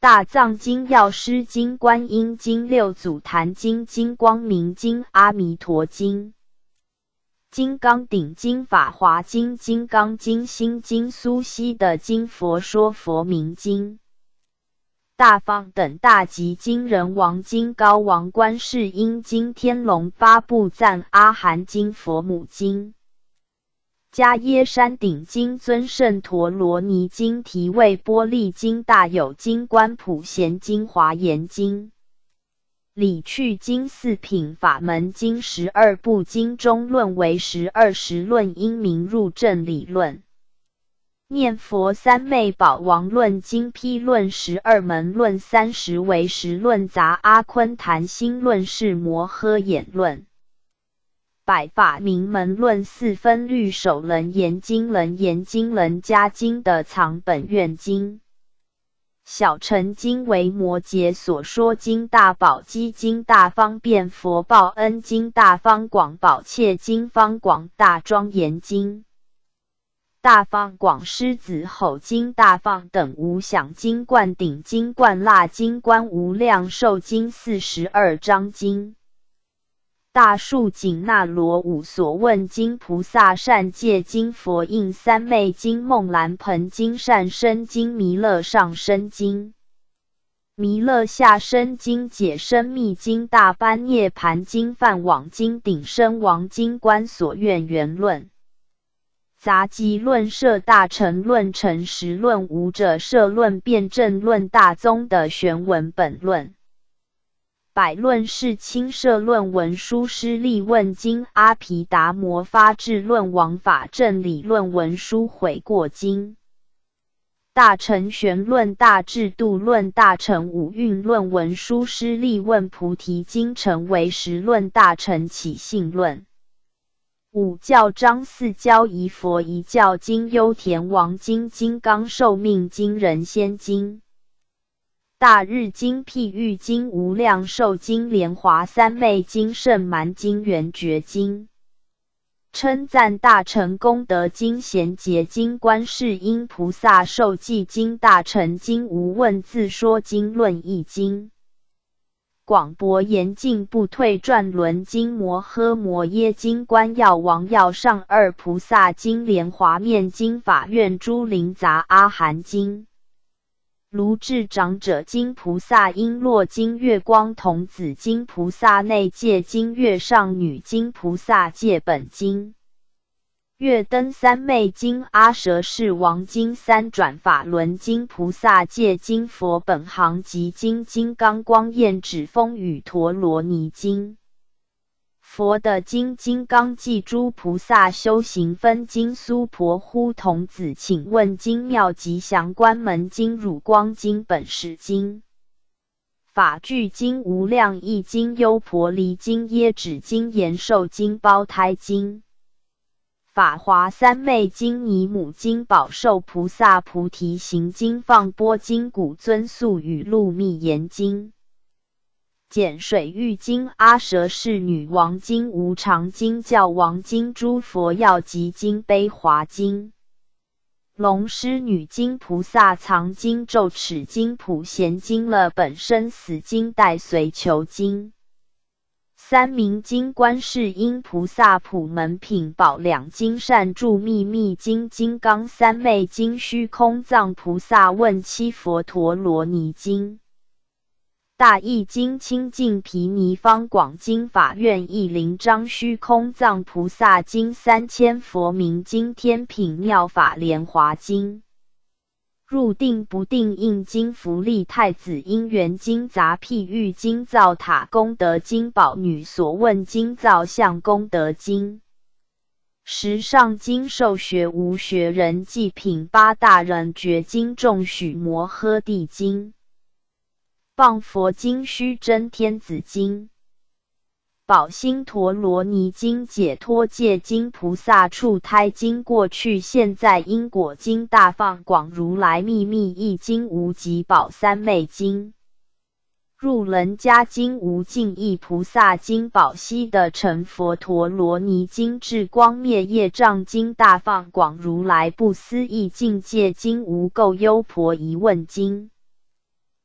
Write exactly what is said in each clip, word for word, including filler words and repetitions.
大藏经、药师经、观音经、六祖坛经、金光明经、阿弥陀经、金刚顶经、法华经、金刚经、心经、苏悉的经、佛说佛名经、大方等大集经、人王经、高王观世音经、天龙八部赞、阿含经、佛母经、迦耶山顶经、尊胜陀罗尼经、提味波利经、大有经、观普贤经、华严经、理趣经、四品法门经、十二部经中论为十二时论因明入正理论、念佛三昧宝王论、经批论、十二门论、三十为实论、杂阿昆坛心论、是摩诃衍论、百法明门论、四分律首楞严经、楞严经、楞伽经的藏本愿经、小乘经、为摩诘所说经、大宝积经、大方便佛报恩经、大方广宝切经、方广大庄严经、大方广狮子吼经、大方等无想经、灌顶经、灌蜡经、观无量寿经、四十二章经、大树紧那罗五所问经、菩萨善戒经、佛印三昧经、梦兰盆经、善生经、弥勒上生经、弥勒下生经、解生密经、大般涅盘经、梵网经、顶生王经、观所愿圆论、杂集论、摄大乘论、诚实论、无者摄论、辩证论、大宗的玄文本论、百论释亲摄论、文殊师利问经、阿毗达摩发智论、王法正理论、文殊悔过经、大乘玄论、大智度论、大乘五蕴论、文殊师利问菩提经、成为实论、大乘起信论、五教章、四教仪佛一教经、优田王经、金刚寿命经、人仙经、大日经、譬喻经、无量寿经、莲华三昧经、胜蛮经、圆觉经、称赞大乘功德经、贤劫经、观世音菩萨受记经、大乘经、无问自说经、论义经、广博严净不退转轮经、摩诃摩耶经、观药王药上二菩萨经、莲华面经、法愿诸灵杂阿含经、卢智长者经、菩萨璎珞经、月光童子经、菩萨内戒经、月上女经、菩萨戒本经、月灯三昧经、阿舍世王经、三转法轮经、菩萨戒经、佛本行集经、金刚光焰指风雨陀罗尼经、佛的经、金刚记诸菩萨修行分经、苏婆呼童子请问经、妙吉祥观门经、汝光经、本誓经、法句经、无量义经、优婆离经、耶止经、延寿经、胞胎经、法华三昧经、尼母经、宝寿菩萨菩提行经、放波经、古尊宿语录密言经、碱水浴经、阿舍世女王经、无常经、教王经、诸佛药集经、悲华经、龙狮女经、菩萨藏经、咒齿经、普贤经、了本生死经、代随求经、三明经、观世音菩萨普门品宝两经、善住秘密经、金刚三昧经、虚空藏菩萨问七佛陀罗尼经、大义经、清净毗尼方广经、法愿义灵章虚空藏菩萨经、三千佛名经、天品妙法莲华经、入定不定印经、福利太子因缘经、杂譬喻经、造塔功德经、宝女所问经、造像功德经、十上经、受学无学人祭品八大人觉经、众许摩诃帝经、谤佛经、须真天子经、宝心陀罗尼经、解脱戒经、菩萨处胎经、过去现在因果经、大放广如来秘密义经、无极宝三昧经、入楞伽经、无尽意菩萨经、宝息的成佛陀罗尼经、智光灭业障经、大放广如来不思议境界经、无垢优婆夷问经、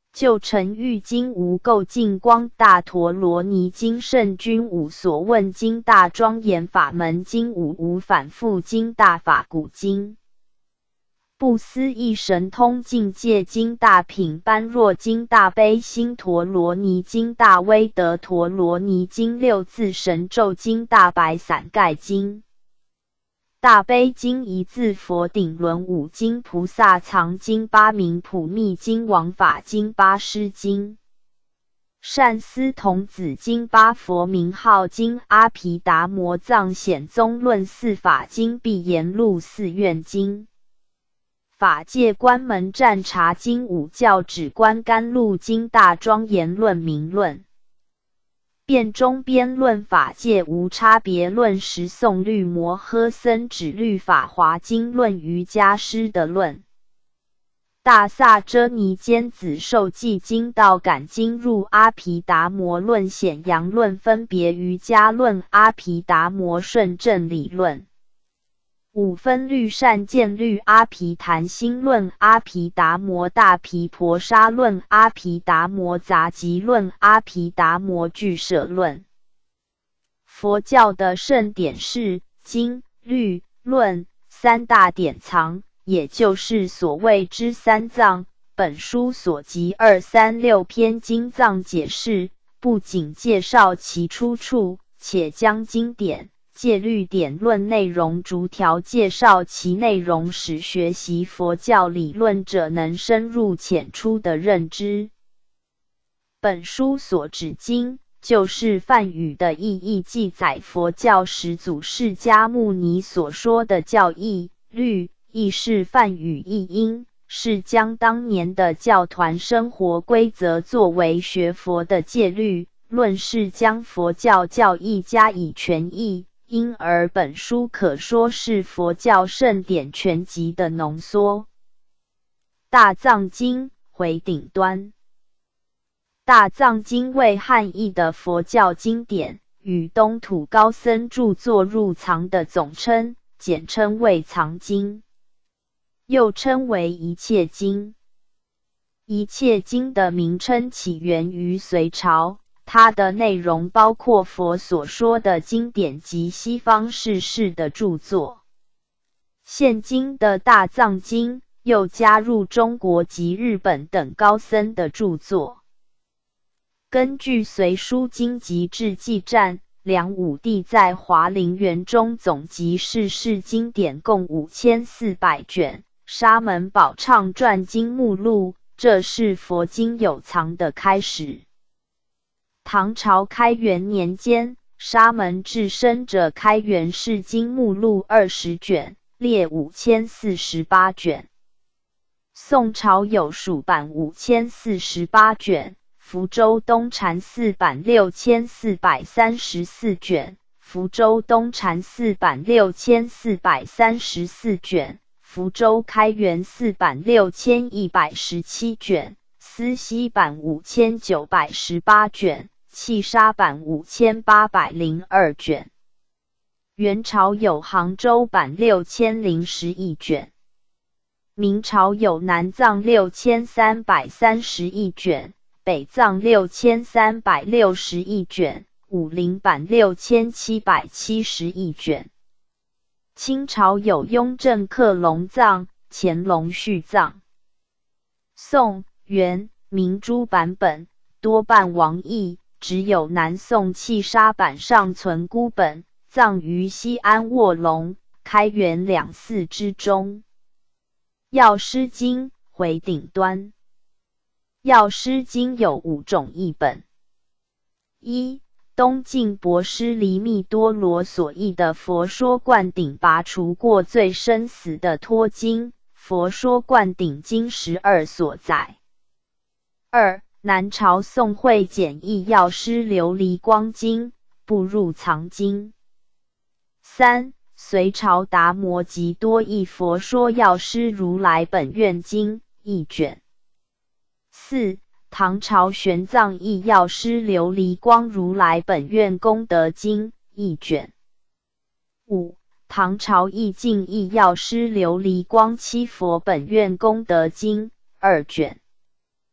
旧成玉经无垢净光大陀罗尼经圣君无所问经大庄严法门经无无反复经大法古经不思议神通境界经大品般若经大悲心陀罗尼经大威德陀罗尼经六字神咒经大白伞盖经大悲经一字佛顶轮五经菩萨藏经八明普密经王法经八师经善思童子经八佛名号经阿毗达摩藏显宗论四法经碧岩录四愿经法界关门占察经五教止观甘露经大庄严论明论辩中边论法界无差别论十诵律摩诃僧指律法华经论瑜伽师的论大萨遮尼坚子受记经道感经入阿毗达摩论显扬论分别瑜伽论阿毗达摩顺正理论五分律善见律阿毗昙心论阿毗达摩大毗婆沙论阿毗达摩杂集论阿毗达摩俱舍论佛教的圣典是经律论三大典藏也就是所谓之三藏本书所集二三六篇经藏解释不仅介绍其出处且将经典戒律典论内容逐条介绍其内容使学习佛教理论者能深入浅出的认知。本书所指经，就是梵语的意义记载佛教始祖释迦牟尼所说的教义，律亦是梵语译音，是将当年的教团生活规则作为学佛的戒律，论是将佛教教义加以全译。因而本书可说是佛教圣典全集的浓缩。大藏经回顶端。大藏经为汉译的佛教经典，与东土高僧著作入藏的总称，简称为藏经，又称为一切经。一切经的名称起源于隋朝。它的内容包括佛所说的经典及西方世事的著作。现今的大藏经又加入中国及日本等高僧的著作。根据《隋书经籍志》记载，梁武帝在华陵园中总集世事经典共五千四百卷，沙门宝唱传经目录，这是佛经有藏的开始。唐朝开元年间，沙门智生者开元释经目录二十卷，列五千四十八卷。宋朝有蜀版五千四十八卷，福州东禅寺版六千四百三十四卷，福州东禅寺版六千四百三十四卷，福州开元寺版六千一百十七卷，思溪版五千九百十八卷。契沙版五千八百零二卷，元朝有杭州版六千零十一卷，明朝有南藏六千三百三十一卷，北藏六千三百六十一卷，武陵版六千七百七十一卷。清朝有雍正克隆藏、乾隆续藏。宋、元、明诸版本多半亡佚。只有南宋契沙版尚存孤本，葬于西安卧龙，开元两寺之中。药师经回顶端。药师经有五种译本：一、东晋博师离密多罗所译的《佛说灌顶拔除过罪生死的脱经》，《佛说灌顶经》十二所载。二、南朝宋慧简译药师琉璃光经，不入藏经。三、隋朝达摩集多译佛说药师如来本愿经一卷。四、唐朝玄奘译药师琉璃光如来本愿功德经一卷。五、唐朝译净译药师琉璃光七佛本愿功德经二卷。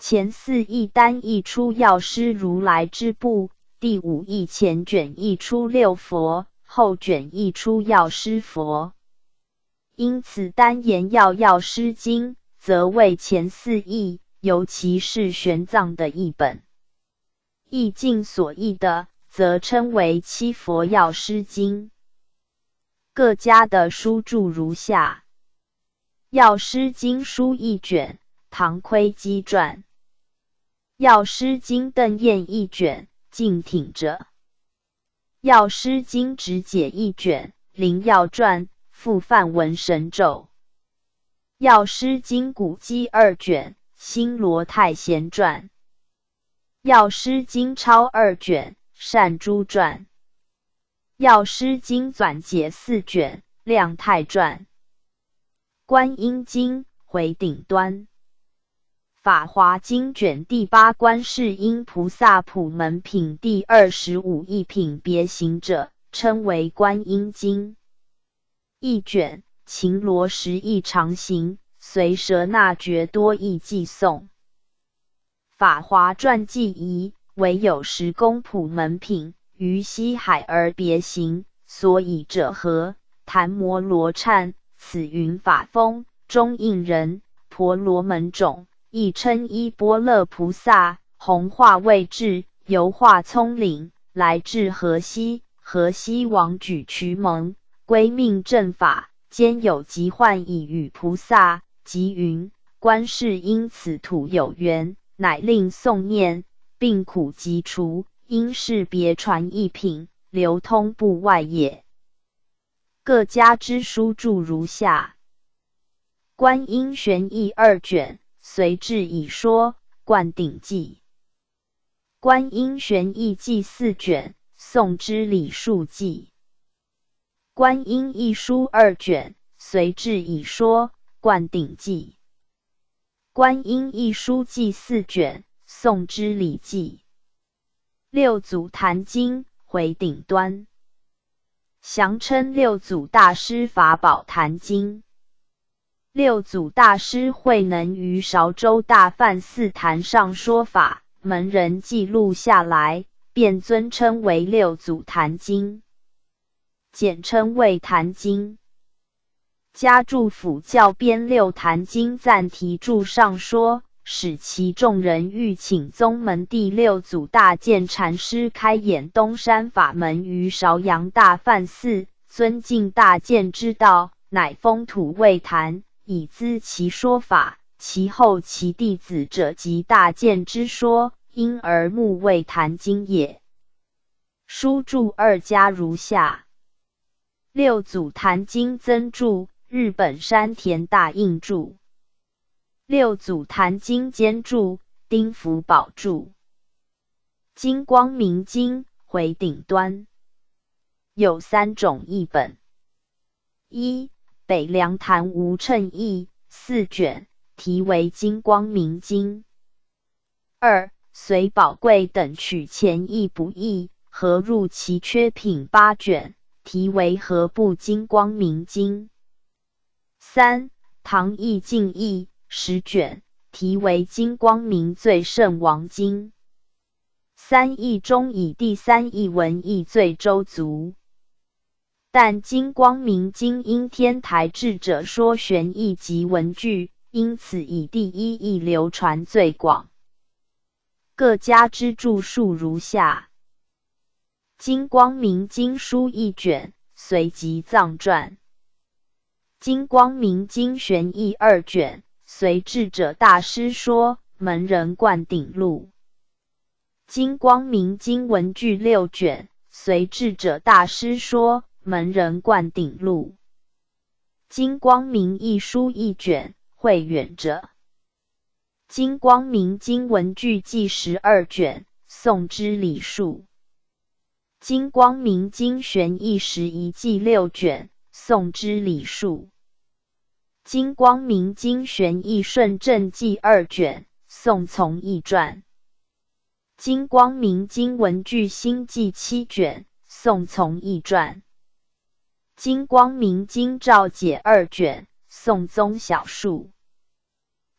前四义单译出药师如来之部，第五义前卷译出六佛，后卷译出药师佛。因此单言要药师经，则为前四义，尤其是玄奘的译本。译尽所译的，则称为七佛药师经。各家的书注如下：药师经书一卷，唐窥基传；药师经邓彦一卷，净挺者；药师经直解一卷，灵药传，复梵文神咒；药师经古基二卷，新罗太贤传；药师经超二卷，善珠传；药师经纂解四卷，亮太传；观音经回顶端；法华经卷第八观世音菩萨普门品第二十五义品别行者，称为观音经。一卷秦罗十义常行，随舍那觉多义寄诵。法华传记仪，唯有十功普门品，于西海而别行，所以者何？檀摩罗刹，此云法风，中应人，婆罗门种，亦称依般勒菩萨，弘化未至，游化葱岭，来至河西，河西王举渠蒙，归命正法，兼有疾患已与菩萨，即云观世因此土有缘，乃令诵念，病苦即除，因是别传一品，流通部外也。各家之书注如下：观音玄义二卷，随志已说，灌顶记；观音玄义记四卷，宋之礼数记；观音义书二卷，随志已说，灌顶记；观音义书记四卷，宋之礼记；六祖坛经回顶端，详称六祖大师法宝坛经。六祖大师慧能于韶州大梵寺坛上说法，门人记录下来，便尊称为六祖坛经，简称为坛经。家注辅教编六坛经暂题注上说，使其众人欲请宗门第六祖大建禅师开演东山法门于韶阳大梵寺，尊敬大建之道，乃封土为坛，以资其说法。其后其弟子者及大建之说，因而目为坛经也。书注二家如下：六祖坛经增注，日本山田大印注；六祖坛经兼注，丁福宝注；金光明经回顶端。有三种译本：一、北凉坛无称译，四卷，题为金光明经；二、隋宝贵等取前译不译，合入其缺品八卷，题为合部金光明经；三、唐译净译十卷，题为金光明最胜王经。三译中以第三译文译最周足，但金光明经因天台智者说玄义及文句，因此以第一译流传最广。各家之注述如下：金光明经书一卷，随集藏传；金光明经玄义二卷，随智者大师说，门人灌顶录；金光明经文句六卷，随智者大师说，门人灌顶录；金光明义书一卷，慧远者；金光明经文句记十二卷，宋之礼数；金光明经玄义十一记六卷，宋之礼数；金光明经玄义顺正记二卷，宋从义传；金光明经文句新记七卷，宋从义传；金光明经照解二卷，宋宗小述；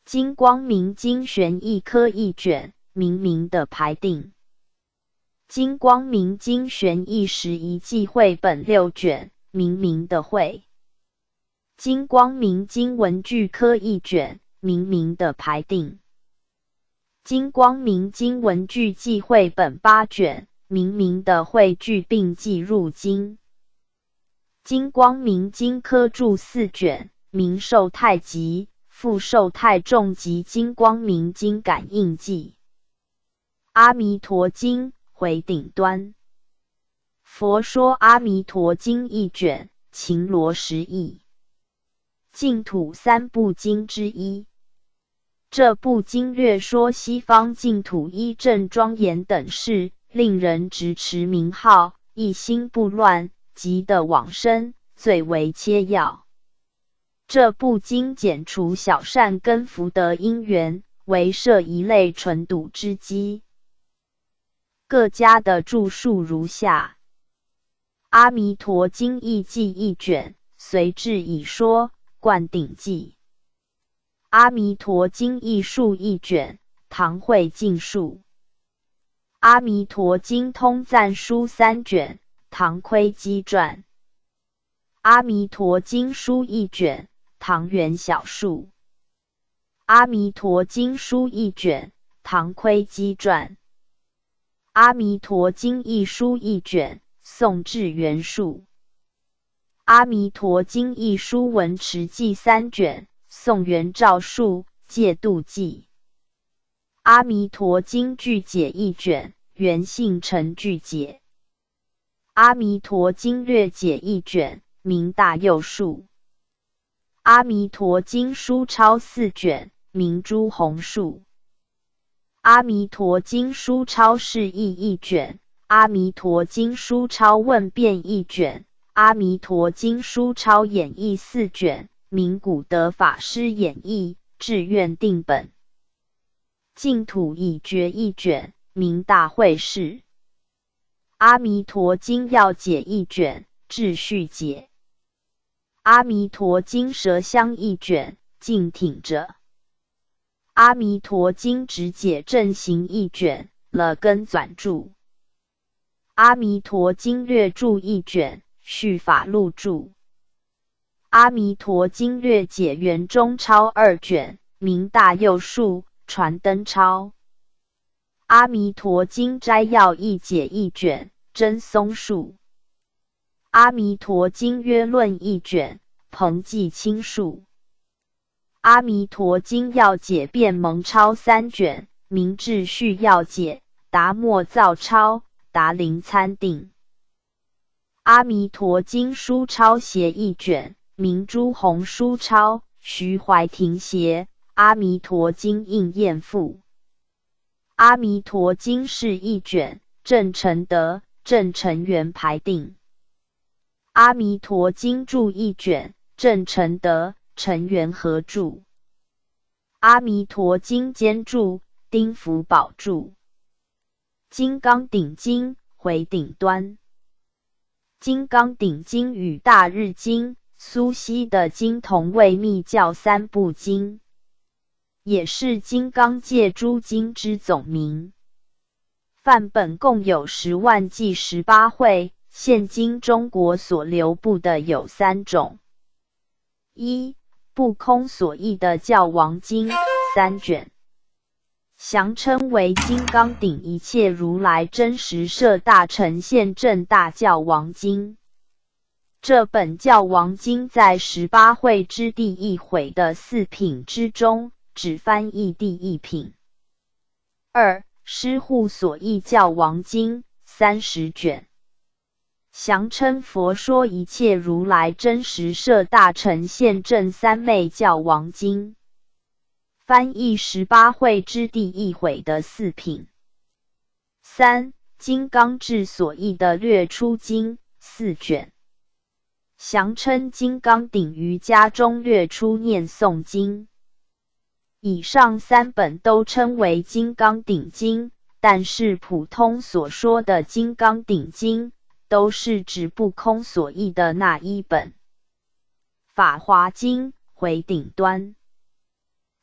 金光明经玄义科一卷，明明的排定。金光明经玄义十一记绘本六卷，明明的绘。金光明经文具科一卷，明明的排定。金光明经文具记绘本八卷，明明的绘具并记入经。金光明经科注四卷，明受太极。复受太重及金光明经感应记。阿弥陀经回顶端。佛说阿弥陀经一卷，秦罗十译。净土三部经之一。这部经略说西方净土依正庄严等事，令人直持名号，一心不乱，即得往生，最为切要。这部经减除小善根福德因缘，为摄一类纯笃之基。各家的注述如下：阿弥陀经义记一卷，随志已说，灌顶记。阿弥陀经义述一卷，唐会尽述。阿弥陀经通赞书三卷，唐窥基传。阿弥陀经书一卷，唐元小述。阿弥陀经书一卷，唐窥基传。阿弥陀经义书一卷，宋志元述。阿弥陀经义书文持记三卷，宋元照述，戒度记。阿弥陀经句解一卷，元信成句解。阿弥陀经略解一卷，明大佑述。阿弥陀经书抄四卷，明朱弘述。阿弥陀经书抄释义一卷，阿弥陀经书抄问辩一卷，阿弥陀经书抄演义四卷，明古德法师演义，志愿定本。净土已决一卷，明大会士。阿弥陀经要解一卷，秩序解。阿弥陀经舌香一卷，净挺者。阿弥陀经直解正行一卷，了根纂注。阿弥陀经略注一卷，续法录注。阿弥陀经略解圆中抄二卷，明大佑述，传灯抄。阿弥陀经摘要一解一卷，真松述。阿弥陀经约论一卷，彭济清述。阿弥陀经要解辩蒙抄三卷，明秩序要解，达默造抄，达林参定。阿弥陀经书抄协一卷，明朱弘书抄，徐怀庭协。阿弥陀经应验附。阿弥陀经释一卷，正成德、正成元排定。阿弥陀经注一卷，正成德、成元合注。阿弥陀经兼注，丁福宝注。金刚顶经回顶端。金刚顶经与大日经、苏西的经同为密教三部经，也是金刚界诸经之总名。范本共有十万计十八会，现今中国所流布的有三种：一、不空所译的教王经三卷，详称为金刚顶一切如来真实摄大乘现正大教王经。这本教王经在十八会之第一回的四品之中，只翻译第一品。二、师护所译教王经三十卷，详称佛说一切如来真实摄大乘现正三昧教王经，翻译十八会之第一回的四品。三、金刚智所译的略出经四卷，详称金刚顶瑜伽中略出念诵经。以上三本都称为金刚顶经，但是普通所说的金刚顶经都是指不空所译的那一本。法华经回顶端。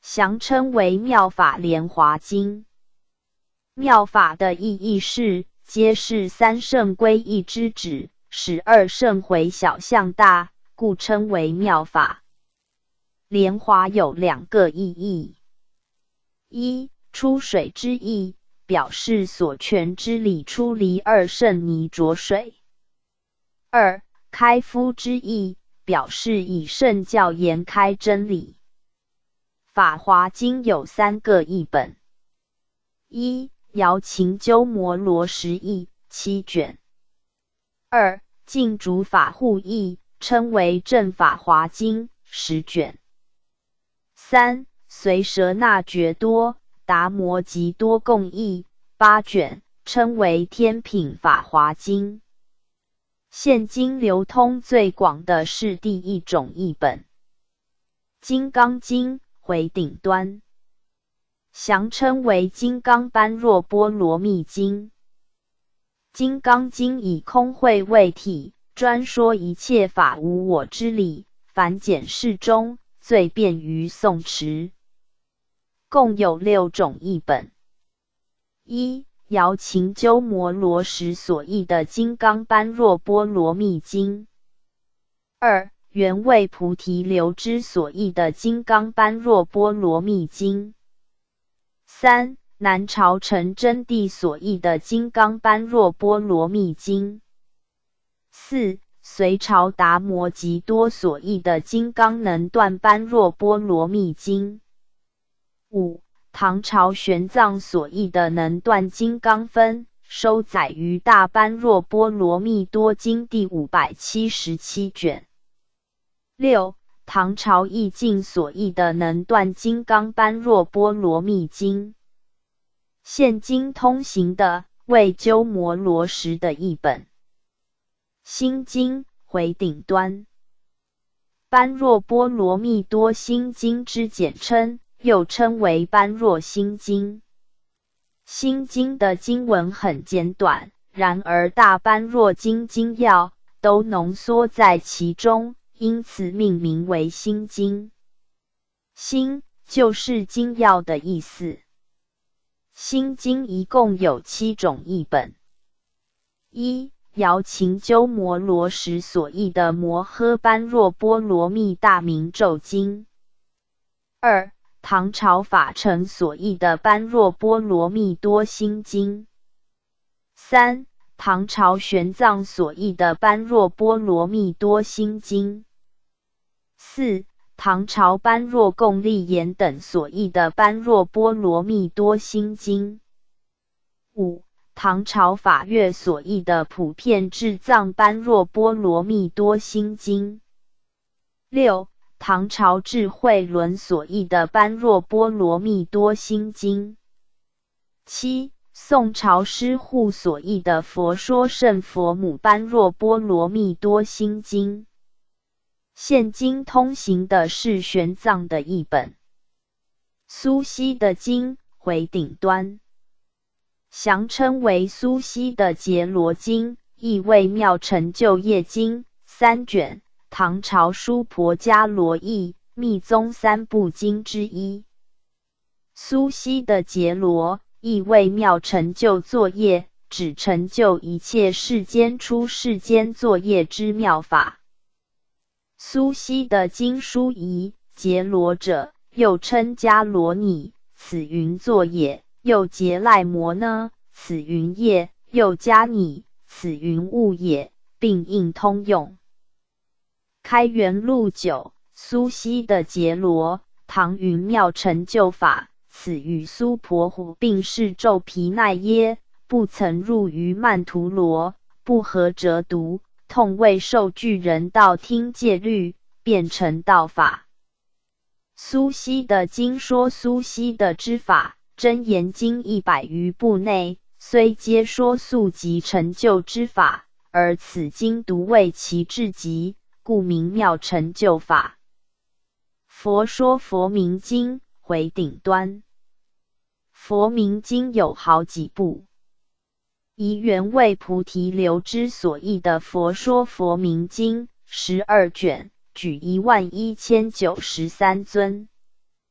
详称为妙法莲华经。妙法的意义是，皆是三圣归一之旨，使二圣回小向大，故称为妙法。莲华有两个意义：一、出水之意，表示所权之理出离二圣泥浊水；二、开敷之意，表示以圣教言开真理。法华经有三个译本：一、姚秦鸠摩罗什译，七卷；二、净竺法护译，称为正法华经，十卷；三、随舍那觉多达摩吉多共译，八卷，称为天品法华经。现今流通最广的是第一种译本，金刚经回顶端，详称为金刚般若波罗蜜经。金刚经以空慧为体，专说一切法无我之理，繁简适中，最便于诵持。共有六种译本：一、姚秦鸠摩罗什所译的金刚般若波罗蜜经；二、原为菩提流支所译的金刚般若波罗蜜经；三、南朝陈真谛所译的金刚般若波罗蜜经；四、隋朝达摩吉多所译的金刚能断般若波罗蜜经；五、唐朝玄奘所译的能断金刚分，收载于大般若波罗蜜多经第五百七十七卷。六、唐朝义净所译的能断金刚般若波罗蜜经。现今通行的为鸠摩罗什的译本。心经回顶端，般若波罗蜜多心经之简称，又称为般若心经。心经的经文很简短，然而大般若经精要都浓缩在其中，因此命名为心经。心就是精要的意思。心经一共有七种译本：一、姚秦鸠摩罗什所译的摩诃般若波罗蜜大明咒经；二、唐朝法成所译的般若波罗蜜多心经；三、唐朝玄奘所译的般若波罗蜜多心经；四、唐朝般若共立言等所译的般若波罗蜜多心经；五、唐朝法月所译的普遍智藏般若波罗蜜多心经；六、唐朝智慧轮所译的般若波罗蜜多心经；七、宋朝师护所译的佛说圣佛母般若波罗蜜多心经。现今通行的是玄奘的译本。苏西的经回顶端，详称为苏西的结罗经，亦为妙成就业经，三卷，唐朝疏婆伽罗译，密宗三部经之一。苏西的结罗，亦为妙成就作业，指成就一切世间出世间作业之妙法。苏西的经书仪，结罗者，又称迦罗拟，此云作也；又结赖摩呢，此云业；又迦拟，此云物也，并应通用。开元录九，苏西的结罗，唐云妙成就法，此与苏婆胡并是咒毗奈耶，不曾入于曼荼罗，不合折读，痛为受具人道听戒律，变成道法。苏西的经说苏西的知法，真言经一百余部内，虽皆说速即成就之法，而此经独为其至极，故名妙成就法。佛说佛明经回顶端，佛明经有好几部。以原为菩提流支所译的佛说佛明经，十二卷，举一万一千九十三尊。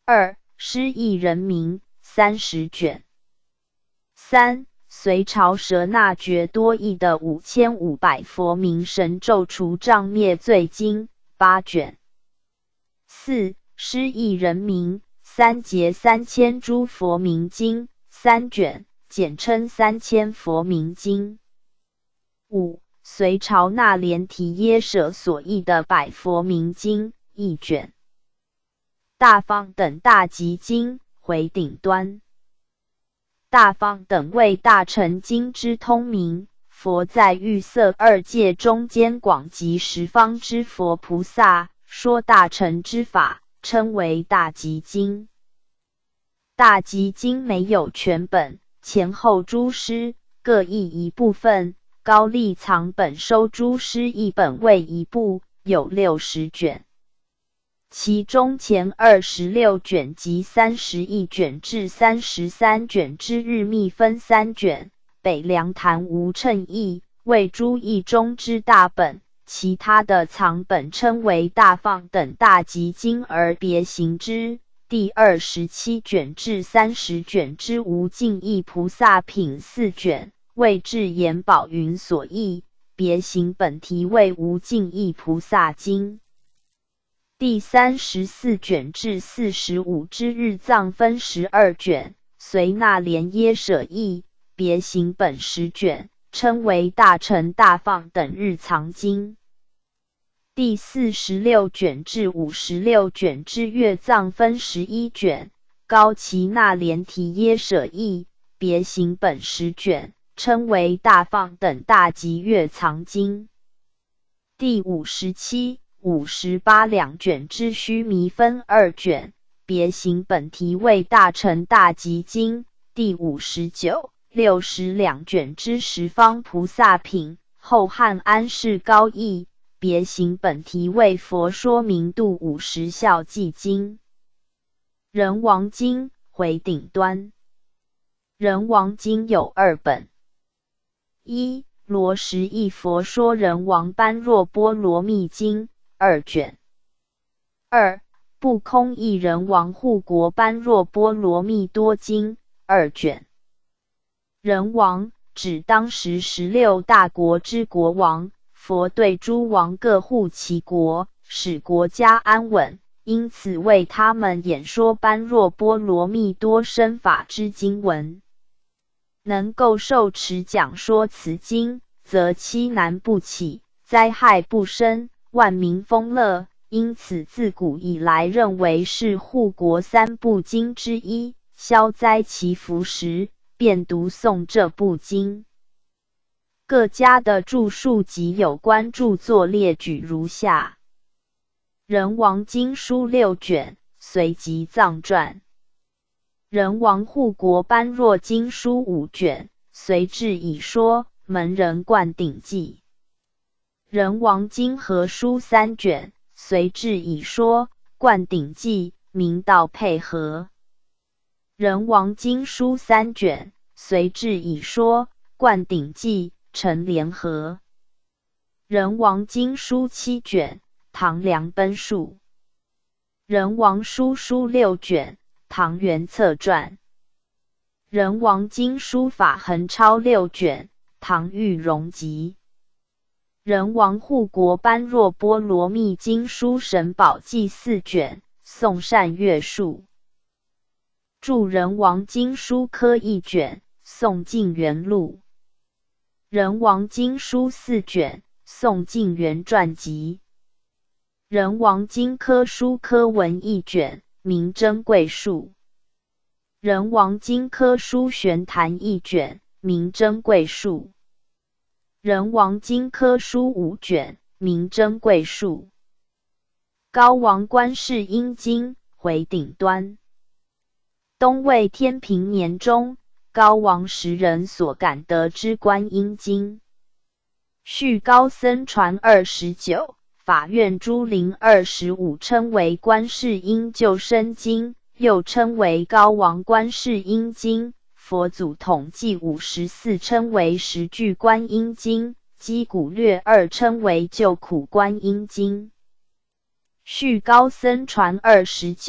二、失意人民三十卷。三、隋朝舍那觉多译的五千五百佛名神咒除障灭罪经八卷。四、失意人民三节三千诸佛名经三卷，简称三千佛名经。五、隋朝那连提耶舍所译的百佛名经一卷。大方等大集经回顶端。大方等为大乘经之通名，佛在欲色二界中间广集十方之佛菩萨，说大乘之法，称为大集经。大集经没有全本，前后诸诗各译一部分，高丽藏本收诸诗一本为一部，有六十卷。其中前二十六卷及三十一卷至三十三卷之日密分三卷，北凉坛无称译，为诸译中之大本，其他的藏本称为大放等大集经而别行之。第二十七卷至三十卷之无尽意菩萨品四卷，为智延宝云所译，别行本题为无尽意菩萨经。第三十四卷至四十五之日藏分十二卷，隋那连耶舍译，别行本十卷，称为大乘大放等日藏经。第四十六卷至五十六卷之月藏分十一卷，高齐那连提耶舍译，别行本十卷，称为大放等大集月藏经。第五十七、五十八两卷之须弥分二卷，别行本题为大乘大集经。第五十九、六十两卷之十方菩萨品，后汉安世高译，别行本题为佛说明度五十孝记经。人王经回顶端。人王经有二本。一、罗什译佛说人王般若波罗蜜经二卷。二、不空译人王护国般若波罗蜜多经二卷。人王指当时十六大国之国王，佛对诸王各护其国，使国家安稳，因此为他们演说般若波罗蜜多深法之经文。能够受持讲说此经，则欺难不起，灾害不生，万民丰乐，因此自古以来认为是护国三部经之一，消灾祈福时便读诵这部经。各家的著述及有关著作列举如下：人王经书六卷，随集藏传；人王护国般若经书五卷，随志已说，门人灌顶记；人王经合书三卷，随志已说，灌顶记，明道配合；人王经书三卷，随志已说，灌顶记，陈联合；人王经书七卷，唐梁奔述；人王书书六卷，唐元策传；人王经书法横超六卷，唐玉荣集；人王护国般若波罗蜜经书神宝记四卷，宋善月述；著人王经书科一卷，宋晋元录；人王经书四卷，宋晋元传集；人王经科书科文一卷，明珍贵述；人王经科书玄坛一卷，明珍贵述；人王经科书五卷，明珍贵述；高王观世音经回顶端。东魏天平年中，高王时人所感得之观音经。续高僧传二十九，法院珠林二十五，称为观世音救生经，又称为高王观世音经。佛祖统计五十四，称为十句观音经。击鼓略二，称为救苦观音经。续高僧传二十九，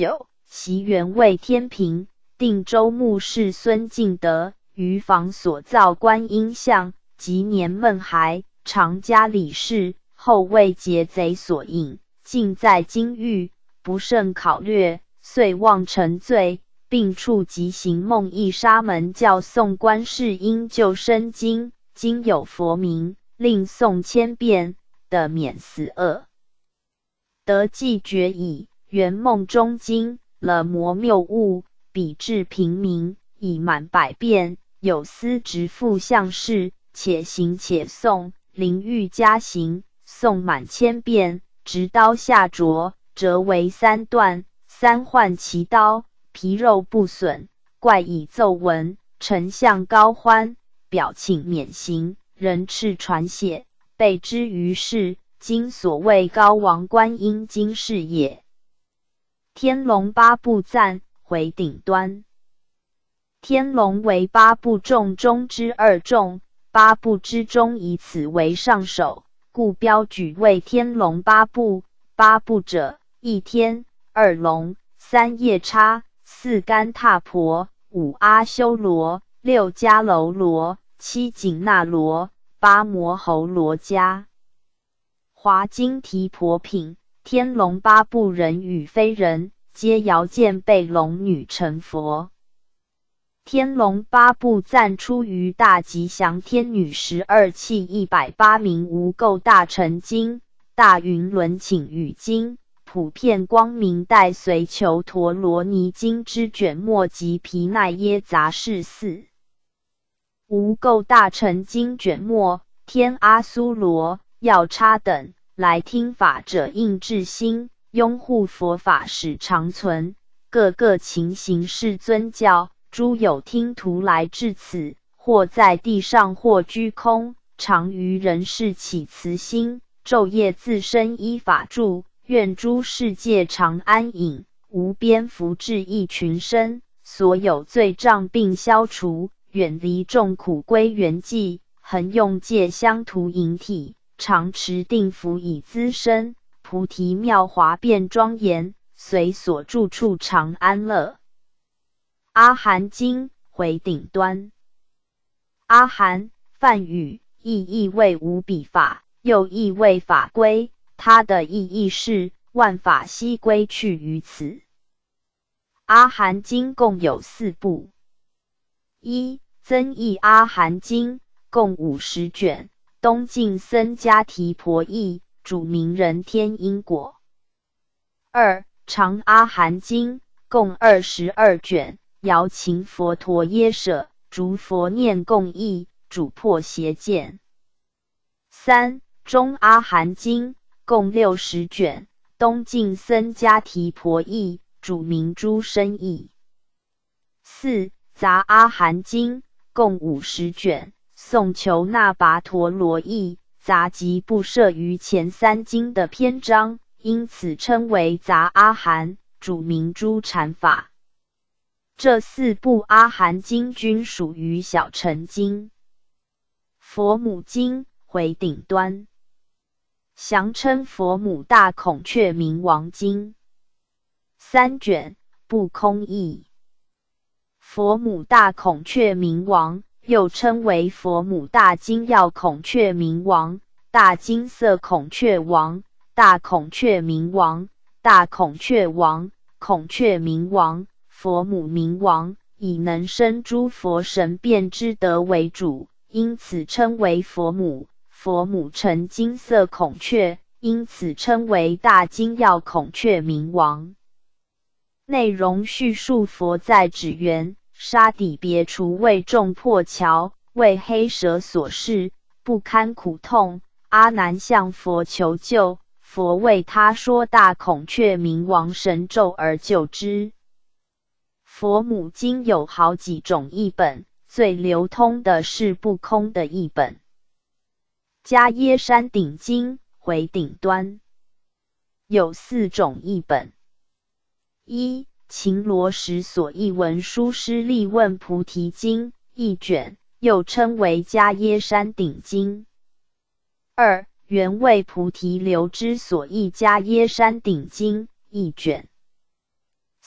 其原为天平，定州牧士孙敬德于房所造观音像，及年梦骸，常家里事，后为劫贼所引，尽在京狱，不胜考略，遂妄成罪，并处极刑梦翳沙门教诵观世音救生经，今有佛名，令诵千遍，得免死厄。得既觉矣，圆梦中经了魔谬误，比至平民，已满百遍，有司直复相事，且行且诵，临欲加刑，诵满千遍，直刀下琢，折为三段，三换其刀，皮肉不损，怪以奏闻，丞相高欢，表请免刑，人敕传写，备之于世，今所谓高王观音经是也。天龙八部赞，回顶端。天龙为八部众中之二众，八部之中以此为上首，故标举为天龙八部。八部者，一天，二龙，三夜叉，四干闼婆，五阿修罗，六迦楼罗，七紧那罗，八摩喉罗迦。华经提婆品，天龙八部人与非人，皆遥见被龙女成佛。天龙八部赞出于大吉祥天女十二器一百八名无垢大乘经、大云轮请语经、普遍光明带随求陀罗尼经之卷末及毗奈耶杂事四。无垢大乘经卷末，天阿苏罗、药叉等来听法者应至心，拥护佛法使长存，各个情形是尊教。诸有听徒来至此，或在地上，或居空，常于人世起慈心，昼夜自身依法住，愿诸世界常安隐，无边福至一群生，所有罪障并消除，远离众苦归原寂，恒用戒香涂引体，常持定福以资身，菩提妙华变庄严，随所住处常安乐。阿含经，回顶端。阿含，梵语，意义为无比法，又意为法归，它的意义是万法悉归去于此。阿含经共有四部：一、增译阿含经，共五十卷，东晋僧迦提婆译，主名人天因果；二、长阿含经，共二十二卷，姚秦佛陀耶舍，逐佛念共译，主破邪见；三、中阿含经，共六十卷，东晋僧迦提婆译，主名诸生译；四、杂阿含经，共五十卷，宋求那跋陀罗译，杂即不摄于前三经的篇章，因此称为杂阿含，主名诸禅法。这四部阿含经均属于小乘经。佛母经，回顶端。详称佛母大孔雀明王经。三卷，不空译。佛母大孔雀明王，又称为佛母大金耀孔雀明王、大金色孔雀王、大孔雀明王、大孔雀王、孔雀明王、佛母明王，以能生诸佛神变之德为主，因此称为佛母。佛母成金色孔雀，因此称为大金耀孔雀明王。内容叙述佛在指缘、沙底别除为众破桥，为黑蛇所噬，不堪苦痛，阿难向佛求救，佛为他说大孔雀明王神咒而救之。佛母经有好几种译本，最流通的是不空的译本。迦耶山顶经，回顶端。有四种译本：一、秦罗什所译文殊师利问菩提经一卷，又称为迦耶山顶经；二、原为菩提流支所译迦耶山顶经一卷；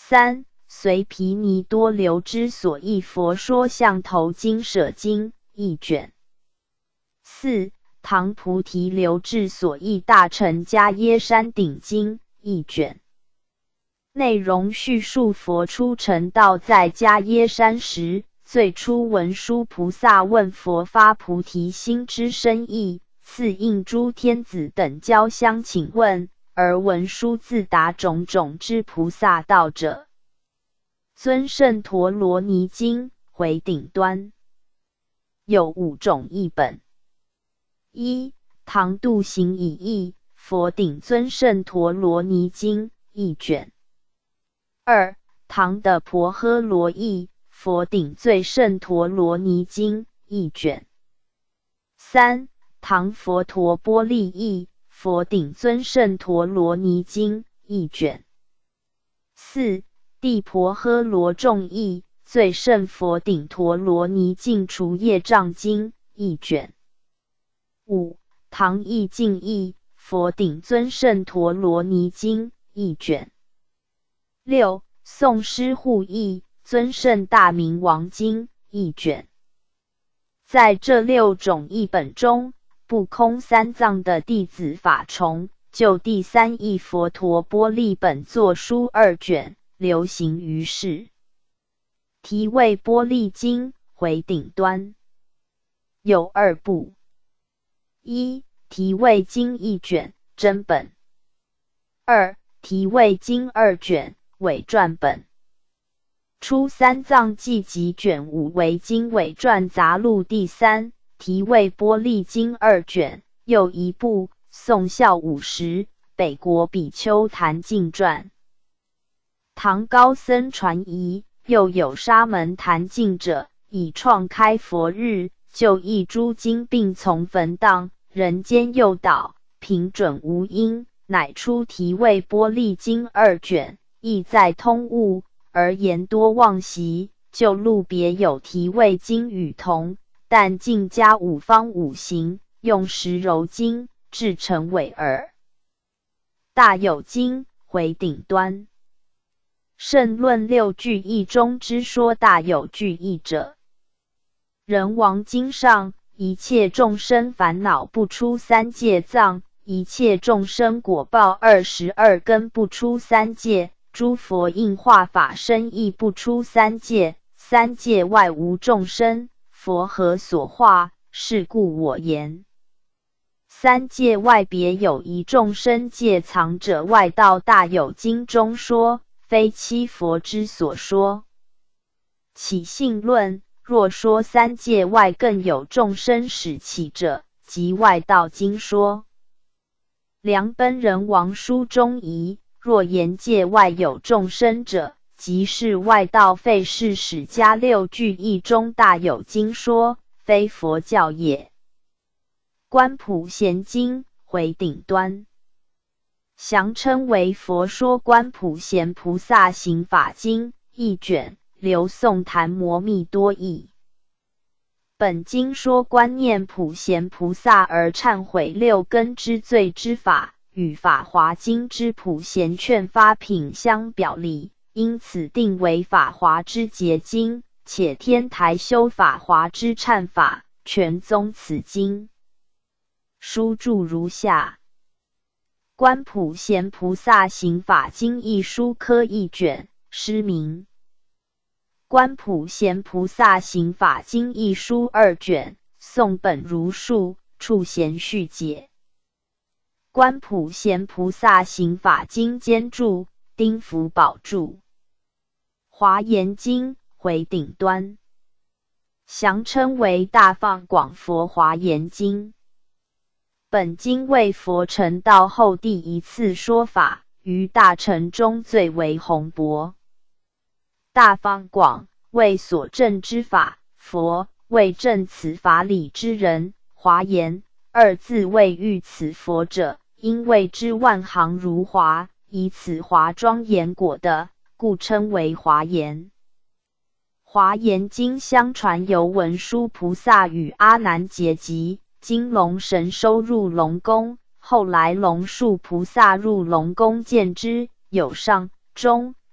三、随毗尼多流之所译佛说相头经舍经一卷。四、唐菩提流志所译大乘迦耶山顶经一卷。内容叙述佛出成道在迦耶山时，最初文殊菩萨问佛发菩提心之深意，次应诸天子等交相请问，而文殊自答种种之菩萨道者。尊胜陀罗尼经回顶端有五种译本：一、唐度行已译佛顶尊胜陀罗尼经一卷；二、唐的婆诃罗译佛顶最胜陀罗尼经一卷；三、唐佛陀波利译佛顶尊胜陀罗尼经一卷；四、地婆诃罗众译最胜佛顶陀罗尼净除业障经一卷；五、唐译净译佛顶尊胜陀罗尼经一卷；六、宋师护译尊胜大明王经一卷。在这六种译本中，不空三藏的弟子法崇就第三译佛陀波利本作书二卷，流行于世。题为波利经回顶端有二部：一、题为经一卷真本；二、题为经二卷伪传本。出三藏记集卷五为经伪传杂录第三，题为波利经二卷，又一部宋孝五十北国比丘坛净传。唐高僧传疑，又有沙门坛净者，以创开佛日，就译诸经并从焚荡，人间诱导，平准无因，乃出题为波利经二卷，意在通悟，而言多忘习，就录别有题为经与同，但尽加五方五行，用石柔经制成伪耳。大有经回顶端圣论六句译中之说大有句译者，人王经上一切众生烦恼不出三界藏，一切众生果报二十二根不出三界，诸佛应化法身亦不出三界，三界外无众生，佛何所化？是故我言。三界外别有一众生界藏者，外道大有经中说，非七佛之所说。起信论若说三界外更有众生始起者，即外道经说。梁奔人王书中疑，若言界外有众生者，即是外道废事始加六句译中大有经说，非佛教也。观普贤经回顶端详称为佛说观普贤菩萨行法经一卷，刘宋昙摩密多译。本经说观念普贤菩萨而忏悔六根之罪之法，与法华经之普贤劝发品相表里，因此定为法华之结经，且天台修法华之忏法，全宗此经。书注如下：观普贤菩萨行法经一书科一卷，诗名。观普贤菩萨行法经一书二卷，宋本如数，处贤续解。观普贤菩萨行法经兼注，丁福宝注。华严经回顶端详称为大放广佛华严经。本经为佛成道后第一次说法，于大乘中最为宏博。大放广为所证之法，佛为证此法理之人，华严二字为喻此佛者，因谓之万行如华，以此华庄严果的，故称为华严。华严经相传由文殊菩萨与阿难结集，经龙神收入龙宫，后来龙树菩萨入龙宫见之，有上、中、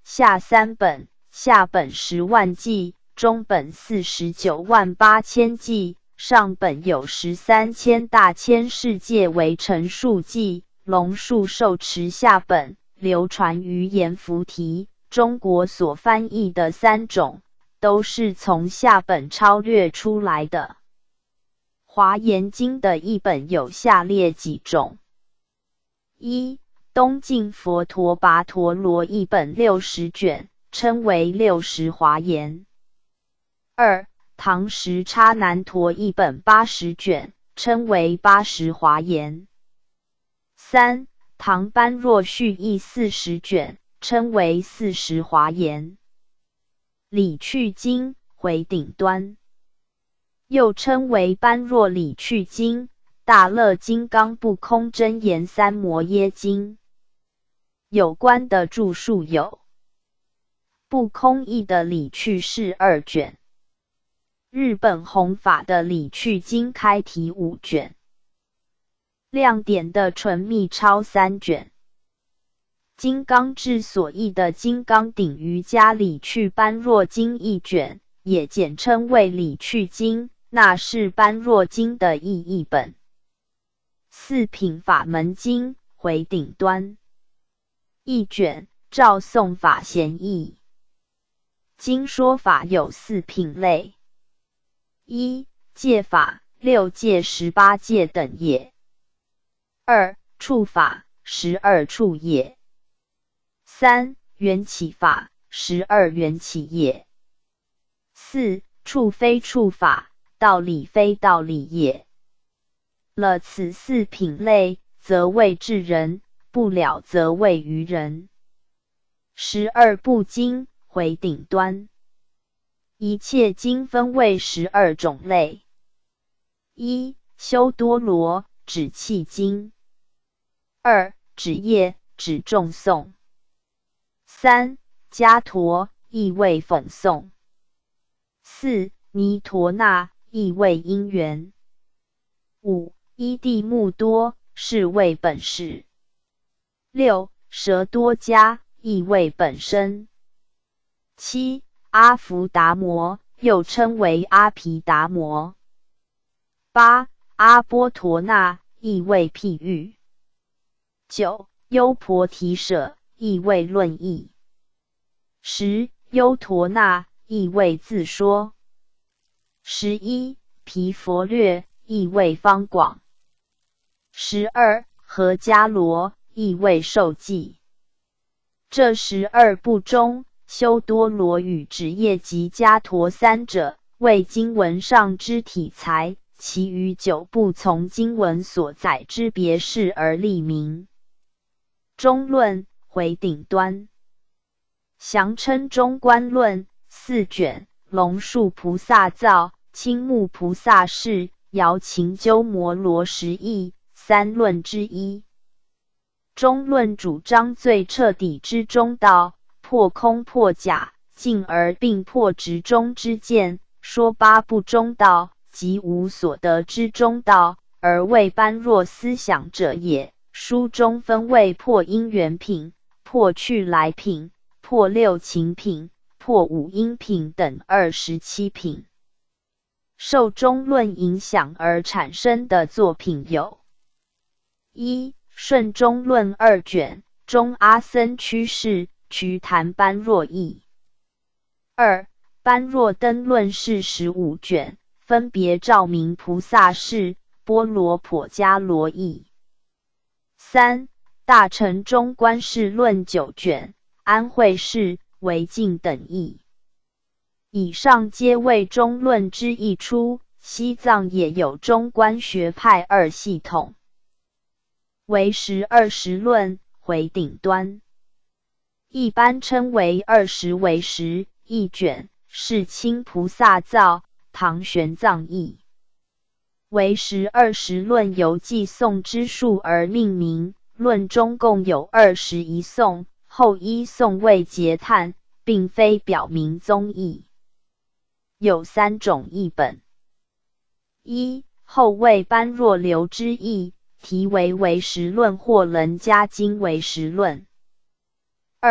下三本，下本十万计，中本四十九万八千计，上本有十三千大千世界为陈述记。龙树受持下本，流传于阎浮提。中国所翻译的三种，都是从下本超略出来的。华严经的译本有下列几种：一、东晋佛陀跋陀罗译本六十卷，称为六十华严；二、唐时叉难陀译本八十卷，称为八十华严；三、唐般若续译四十卷，称为四十华严。理趣经回顶端，又称为般若理趣经、大乐金刚不空真言三摩耶经。有关的著述有：不空义的理趣是二卷，日本弘法的理趣经开题五卷，亮点的纯密超三卷，金刚智所译的金刚顶瑜伽理趣般若经一卷，也简称为理趣经，那是般若经的译译本。四品法门经回顶端一卷，照诵法贤译。经说法有四品类：一、戒法，六戒十八戒等也；二、处法，十二处也；三、缘起法，十二缘起也；四、处非处法，道理非道理也。了此四品类，则谓至人；不了则谓愚人。十二部经回顶端，一切经分为十二种类：一、修多罗，指契经；二、指业，指众诵；三、伽陀，意为讽诵；四、弥陀那，意为因缘；五、依地目多，是为本事；六、蛇多迦，意为本身；七、阿伏达摩，又称为阿毗达摩；八、阿波陀那，意为譬喻；九、优婆提舍，意为论义；十、优陀那，意为自说；十一、毗佛略，意为方广；十二、何迦罗，意为受记。这十二部中，修多罗与指业及伽陀三者为经文上之体裁，其余九部从经文所载之别事而立名。中论回顶端，详称中观论四卷，龙树菩萨造，青木菩萨释，姚秦鸠摩罗什译，三论之一。中论主张最彻底之中道，破空破假，进而并破执中之见，说八部中道，即无所得之中道，而为般若思想者也。书中分为破因缘品、破去来品、破六情品、破五因品等二十七品。受中论影响而产生的作品有：一、顺中论二卷，中阿僧趋士瞿昙般若译；二、般若灯论是十五卷，分别照明菩萨释、波罗婆伽罗译；三、大乘中观世论九卷，安慧释、惟净等译。以上皆为中论之一出，西藏也有中观学派二系统。为十二十论回顶端，一般称为二十为十一卷，是清菩萨造，唐玄奘译。为十二十论由寄诵之数而命名，论中共有二十一颂，后一颂为结叹，并非表明宗义。有三种译本：一、后为般若流之译，题为唯识论或楞伽经唯识论；二、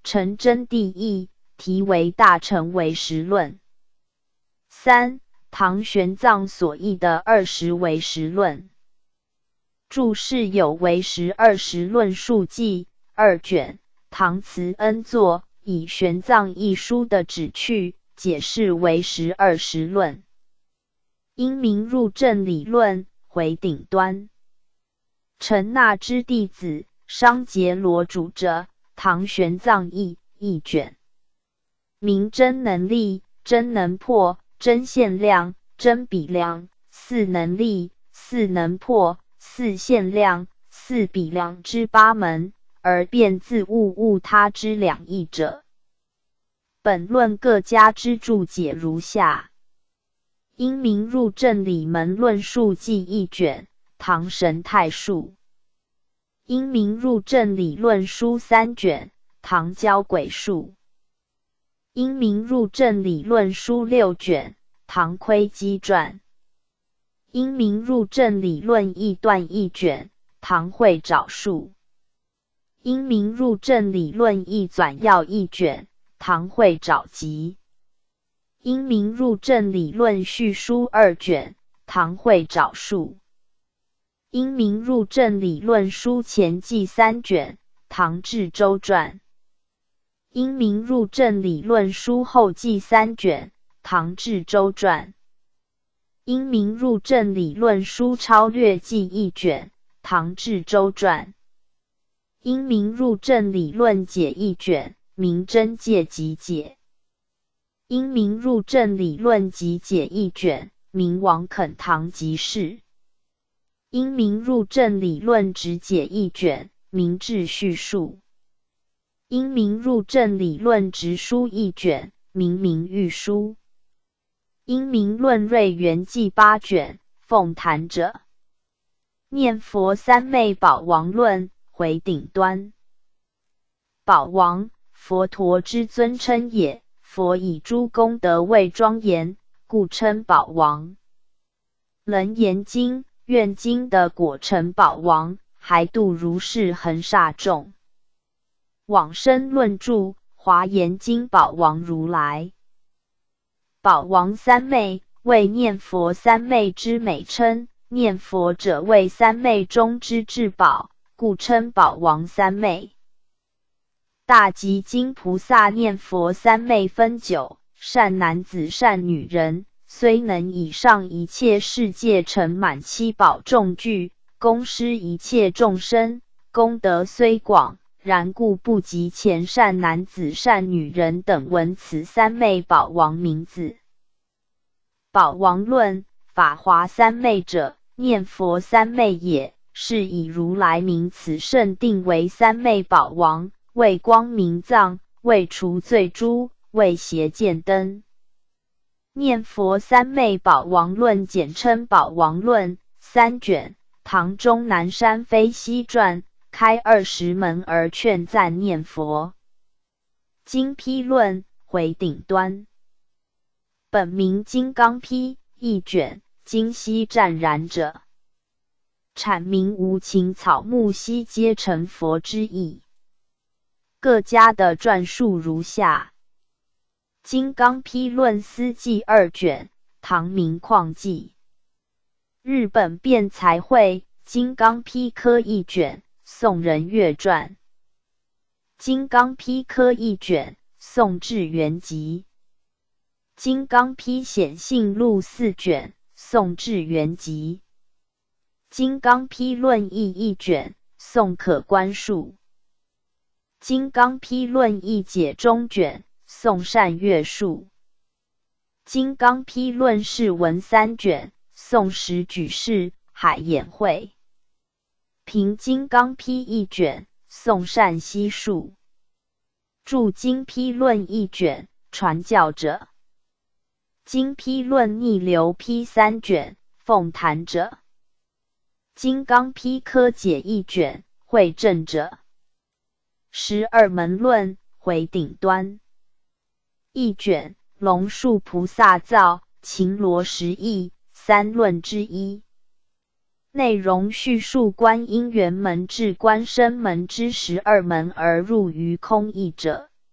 成真谛义，题为大乘唯识论。三、唐玄奘所译的二十唯识论。注释有唯识二十论述记二卷，唐慈恩作，以玄奘一书的旨趣解释唯识二十论。因明入正理论回顶端。陈那之弟子商杰罗主者，唐玄奘译一卷。明真能力，真能破，真限量，真比量，四能力，四能破，四限量，四比量之八门，而辩自物物他之两义者。本论各家之注解如下。因明入正理门论述记一卷，唐神太述。因明入正理论书三卷，唐交轨述。因明入正理论书六卷，唐窥基传。因明入正理论义段一卷，唐慧沼述。因明入正理论义纂要一卷，唐慧沼集。因明入正理论序书二卷，唐慧沼述。因明入正理论书前记三卷，唐志周传。因明入正理论书后记三卷，唐志周传。因明入正理论书超略记一卷，唐志周传。因明入正理论解一卷，明真戒集解。因明入正理论集解一卷，明王肯堂集释。因明入正理论直解一卷，明志叙述。因明入正理论直书一卷，明明喻书。因明论瑞元记八卷，奉坛者。念佛三昧宝王论回顶端。宝王，佛陀之尊称也。佛以诸功德为庄严，故称宝王。楞严经、愿经的果成宝王，还度如是恒刹众。往生论著，华严经宝王如来。宝王三昧，为念佛三昧之美称，念佛者为三昧中之至宝，故称宝王三昧。大集经菩萨念佛三昧分九，善男子善女人，虽能以上一切世界成满七宝众聚，供施一切众生，功德虽广，然故不及前善男子善女人等闻此三昧宝王名字。宝王论，法华三昧者，念佛三昧也，是以如来名此圣定为三昧宝王。为光明藏，为除罪诸，为邪见灯。念佛三昧宝王论简称宝王论，三卷，唐中南山飞西传，开二十门而劝赞念佛。经批论回顶端。本名金刚批一卷，今悉湛然者。阐明无情草木悉皆成佛之意。各家的传述如下。金刚批论思记二卷，唐明旷记。日本辩才会金刚批科一卷，宋人月传。金刚批科一卷，宋志元集。金刚批显性录四卷，宋志元集。金刚批论义一卷，宋可观述。金刚批论义解中卷，宋善月述。金刚批论释文三卷，宋时举事海眼会。凭金刚批一卷，宋善熙述。注经批论一卷，传教者。经批论逆流批三卷，奉坛者。金刚批科解一卷，会正者。十二门论回顶端。一卷，龙树菩萨造秦罗十义三论之一。内容叙述观因缘门至观身门之十二门而入于空义者。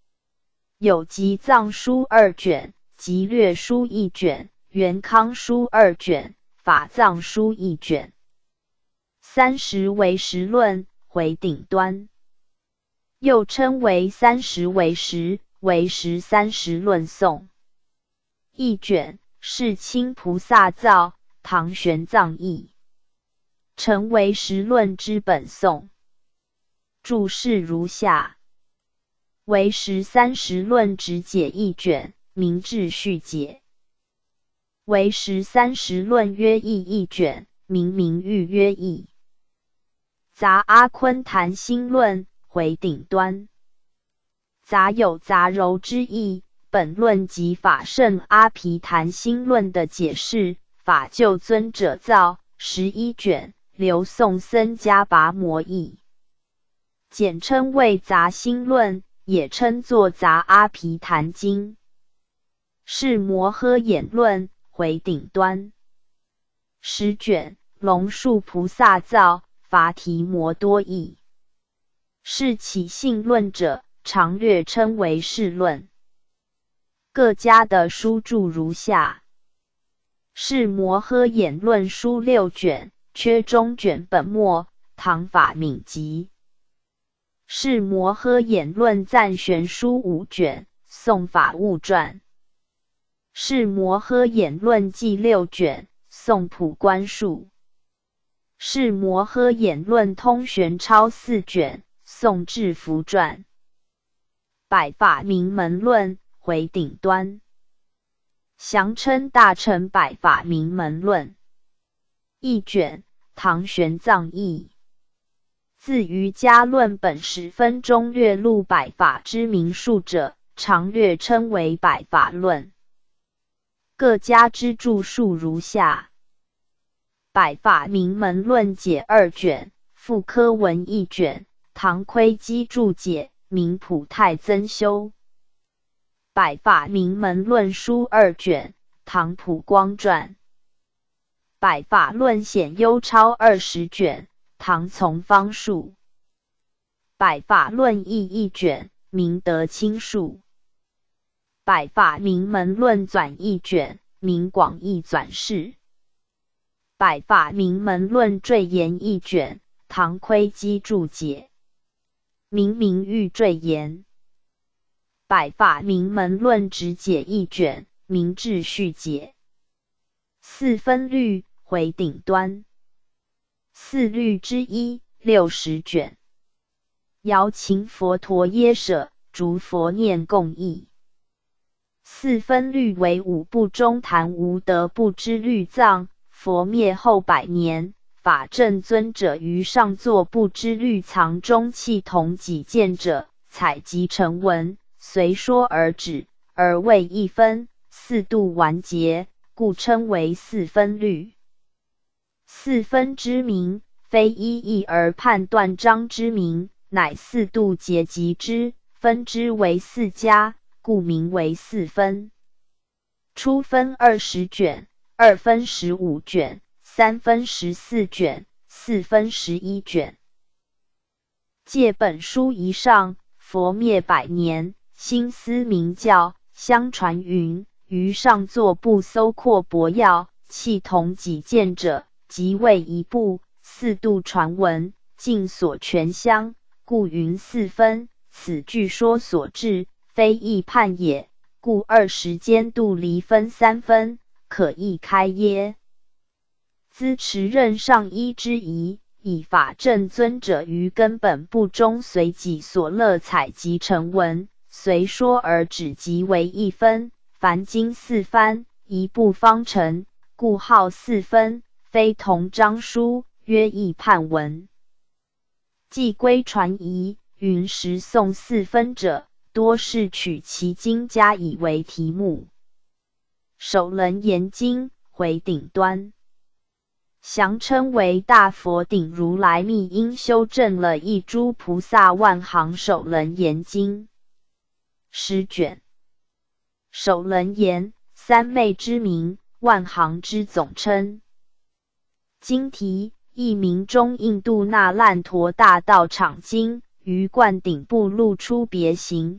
有集藏书二卷，集略书一卷，元康书二卷，法藏书一卷。三十为实论，回顶端，又称为三十为实，为实三十论颂。一卷是清菩萨造，唐玄奘译，成为实论之本颂。注释如下：为实三十论直解一卷，明志续解。为实三十论约义一卷，明明喻约义。杂阿昆坛心论，回顶端。杂有杂糅之意，本论及法圣阿毗昙心论的解释，法救尊者造，十一卷，刘宋僧迦跋摩译，简称为杂心论，也称作杂阿毗昙经。是摩诃衍论，回顶端。十卷，龙树菩萨造，伐提摩多译。是起信论者，常略称为释论。各家的书注如下：是摩诃衍论书六卷，缺中卷本末，唐法敏集。是摩诃衍论赞玄书五卷，宋法悟传。是摩诃衍论记六卷，宋普观述。是摩诃衍论通玄钞四卷，宋智福传。百法明门论，回顶端。详称大乘百法明门论。一卷，唐玄奘译。自瑜伽论本十分中略录百法之名数者，常略称为百法论。各家之注述如下：百法明门论解二卷，复科文一卷，唐窥基注解，明普太增修。百法明门论书二卷，唐普光传。百法论显优钞二十卷，唐从方述。百法论义一卷，明德清述。百法明门论纂一卷，明广义纂释。百法明门论赘言一卷，唐窥基注解。明明喻赘言。百法明门论直解一卷，明志续解。四分律，回顶端。四律之一，六十卷。瑶琴佛陀耶舍，逐佛念共译。四分律为五部中谈无得部之律藏，佛灭后百年，法正尊者于上座部之律藏中弃同己见者，采集成文，随说而止，而为一分，四度完结，故称为四分律。四分之名，非一义而判断章之名，乃四度结集之，分之为四家，故名为四分。初分二十卷，二分十五卷，三分十四卷，四分十一卷。借本书一上，佛灭百年，心思明教，相传云：于上座部搜括博要，弃同己见者，即为一部，四度传闻，尽所全相，故云四分。此据说所至，非义判也，故二十间度离分三分，可易开耶。兹持任上一之疑，以法正尊者于根本部中随己所乐采集成文，随说而止，即为一分。凡经四番，一部方成，故号四分，非同章书，曰义判文。既归传疑，云时诵四分者，多是取其经加以为题目。首楞严经，回顶端。详称为大佛顶如来密因修正了一诸菩萨万行首楞严经。十卷。首楞严，三昧之名，万行之总称。经题，译名中印度那烂陀大道场经，于灌顶部露出别形，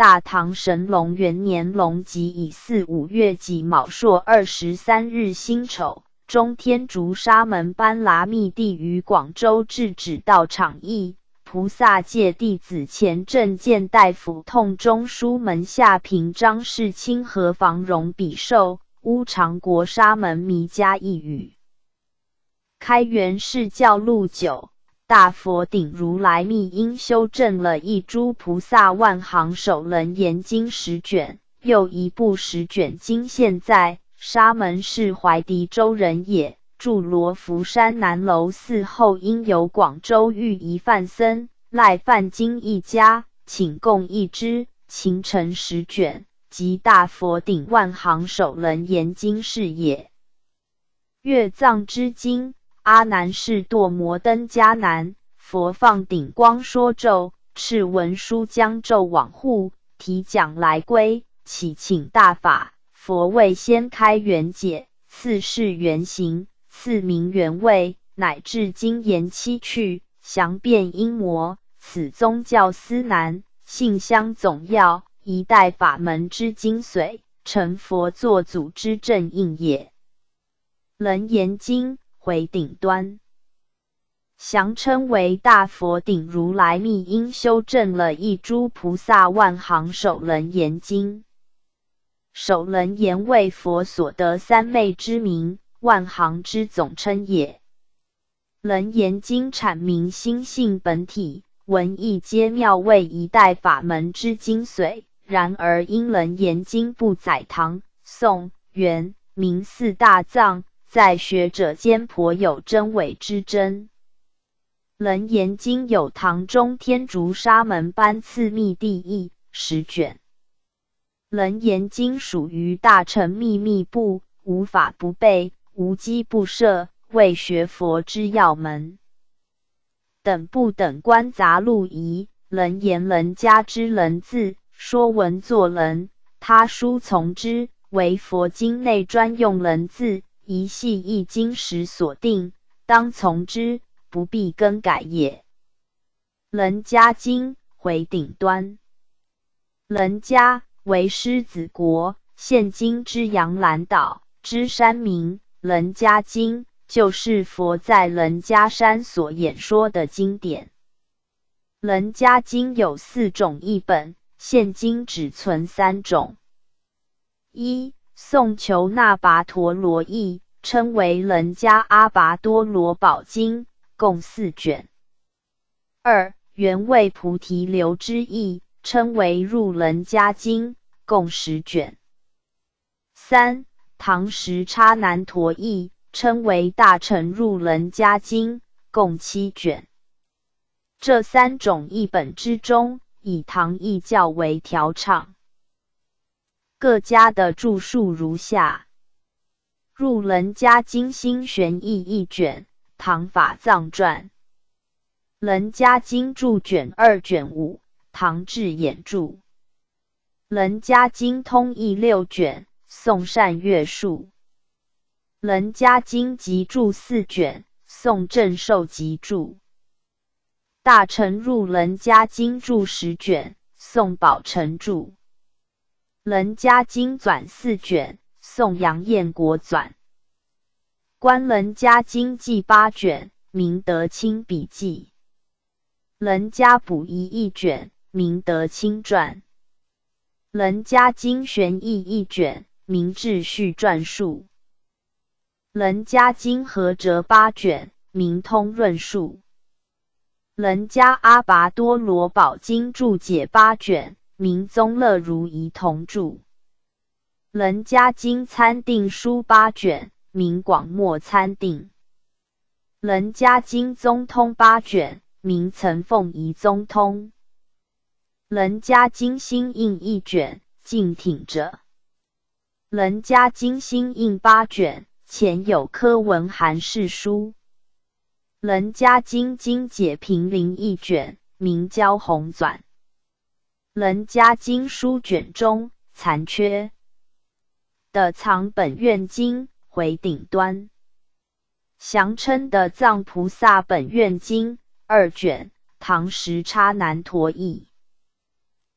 大唐神龙元年龙吉乙巳五月己卯朔二十三日辛丑，中天竺沙门般剌密帝于广州制止道场议，菩萨戒弟子前正见大夫痛中书门下平章事清和房容比寿乌长国沙门弥迦一语。开元释教录九，大佛顶如来密因修正了一诸菩萨万行首楞严经十卷，又一部十卷经现在，沙门是怀迪州人也，住罗浮山南楼寺后，因有广州御遗范僧赖范经一家，请供一支，勤成十卷，即大佛顶万行首楞严经是也。月藏之经，阿难是堕摩登迦南，佛放顶光说咒，敕文书将咒往护，提讲来归，启请大法。佛为先开圆解，次示原形，次明原味，乃至经言七趣，详辩因魔。此宗教思难，性相总要，一代法门之精髓，成佛作祖之正应也。楞严经回顶端，详称为大佛顶如来密因修正了一诸菩萨万行首楞严经。首楞严为佛所得三昧之名，万行之总称也。楞严经阐明心性本体，文义皆妙为一代法门之精髓。然而因楞严经不载唐、宋、元、明四大藏，在学者间颇有真伪之争。楞严经有唐中天竺沙门般次密第一十卷。楞严经属于大乘秘密部，无法不备，无机不摄，为学佛之要门。等部等观杂录仪，楞严楞家之楞字，说文作楞，他书从之，为佛经内专用楞字，一系一经时所定，当从之，不必更改也。楞家经回顶端，楞家为狮子国，现今之阳兰岛之山名。楞家经就是佛在楞家山所演说的经典。楞家经有四种译本，现今只存三种。一、宋求那跋陀罗译，称为楞家阿跋多罗宝经，共四卷。二、原为菩提流之译，称为入楞家经，共十卷。三、唐时叉难陀译，称为大乘入楞家经，共七卷。这三种译本之中，以唐译较为调畅。各家的注述如下：入楞家经新玄义一卷，唐法藏传；楞家经注卷二卷五，唐智演注；楞家经通义六卷，宋善月述；楞家经集注四卷，宋正寿集注；大乘入楞家经注十卷，宋宝成注；楞家经纂四卷，宋杨彦国纂；观楞家经记八卷，明德清笔记；楞家补遗一卷，明德清传；楞家经玄义一卷，明秩序传述；楞家经合折八卷，明通论述；楞家阿跋多罗宝经注解八卷，明宗乐如仪同注；楞家经参定书八卷，明广默参定；楞家经宗通八卷，明岑凤仪宗通；楞家经新印一卷，净挺者；楞家经新印八卷，前有科文函释书；楞家经经解平林一卷，明焦弘纂；楞家经书卷中残缺的藏本愿经回顶端，详称的藏菩萨本愿经二卷，唐时叉难陀译。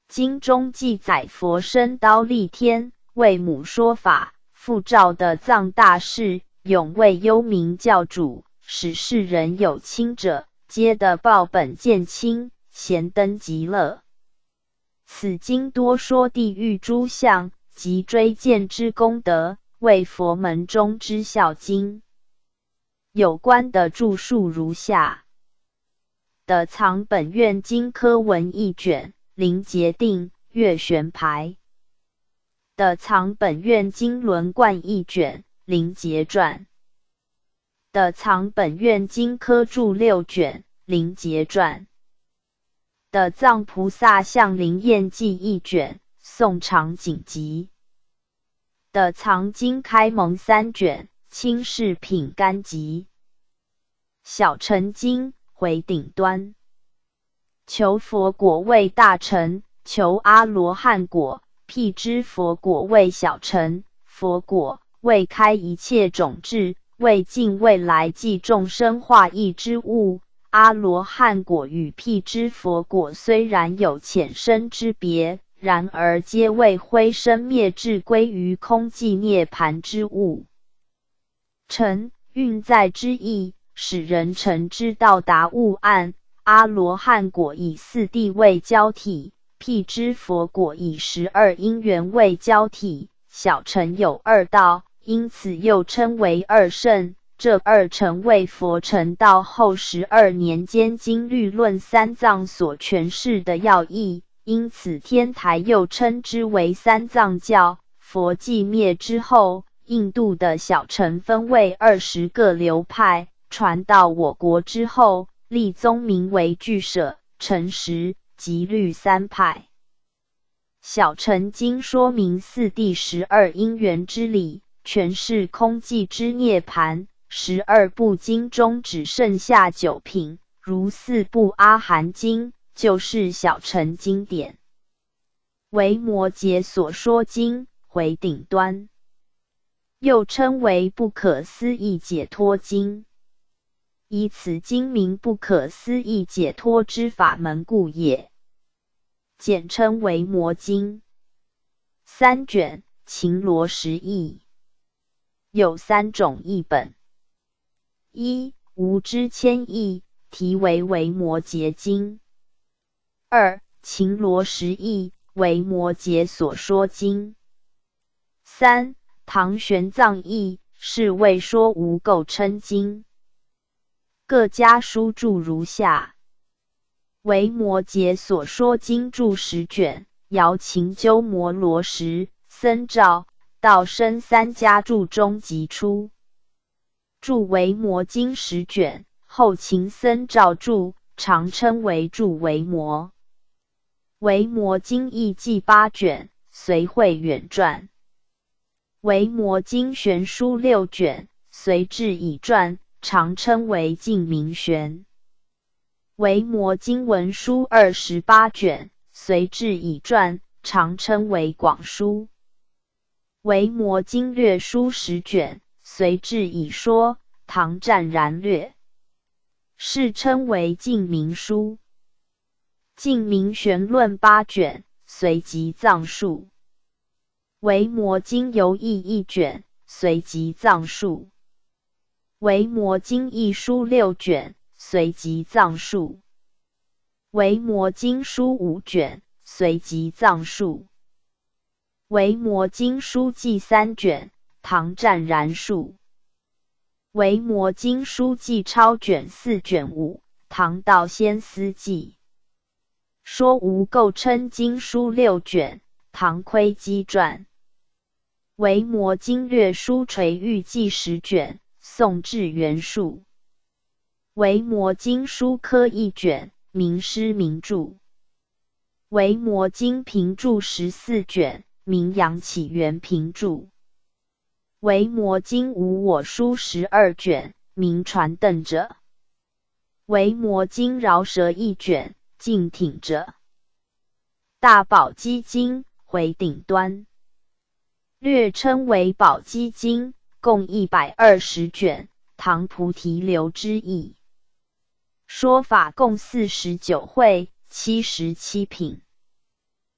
经中记载佛身刀立天，为母说法，复召的藏大士，永为幽冥教主，使世人有亲者，皆得报本见亲，咸登极乐。此经多说地狱诸相及追荐之功德，为佛门中之孝经。有关的注述如下：的藏本愿经科文一卷，林杰定、岳玄排。的藏本愿经轮贯一卷，林杰传。的藏本愿经科注六卷，林杰传。的藏菩萨相灵验记一卷，宋长景集。的藏经开蒙三卷，清世品干集。小乘经回顶端。求佛果为大乘，求阿罗汉果，辟支佛果为小乘，佛果为开一切种智，为尽未来际众生化意之物。阿罗汉果与辟支佛果虽然有浅深之别，然而皆为灰生灭智归于空寂涅盘之物。成运在之意，使人成之到达悟暗。阿罗汉果以四谛为交体，辟支佛果以十二因缘为交体，小乘有二道，因此又称为二乘。这二乘为佛成道后十二年间经律论三藏所诠释的要义，因此天台又称之为三藏教。佛寂灭之后，印度的小乘分为二十个流派，传到我国之后，立宗名为俱舍、乘十及律三派。小乘经说明四谛十二因缘之理，诠释空寂之涅盘。十二部经中只剩下九品，如四部阿含经就是小乘经典。为摩诘所说经，回顶端。又称为不可思议解脱经，以此经名不可思议解脱之法门故也，简称为摩经。三卷，秦罗十译，有三种译本：一、无知千译，题为维摩诘经；二、秦罗十译，为摩诘所说经；三、唐玄奘译，是为说无垢称经。各家书注如下：维摩诘所说经注十卷，姚秦鸠摩罗什、僧肇、道生三家注中集出。注维摩经十卷，后秦僧肇注，常称为注维摩。维摩经译记八卷，随慧远传。维摩经玄书六卷，随智以传，常称为净明玄。维摩经文书二十八卷，随智以传，常称为广书。维摩经略书十卷，随智以说，唐湛然略，世称为净明书。净明玄论八卷，随集藏述。维摩经游译一卷，随集藏述。维摩经译书六卷，随集藏述。维摩经书五卷，随集藏述。维摩经书记三卷，唐湛然述。维摩经书记超卷四卷五，唐道先思记。说无垢称经书六卷，唐窥基传。维摩经略书垂玉记十卷，宋智元述。维摩经书科一卷，名师名著。维摩经评注十四卷，名杨起源评注。维摩经无我书十二卷，名传邓者。维摩经饶舌一卷，净挺者。大宝积经回顶端，略称为宝积经，共一百二十卷，唐菩提流之译。说法共四十九会，七十七品。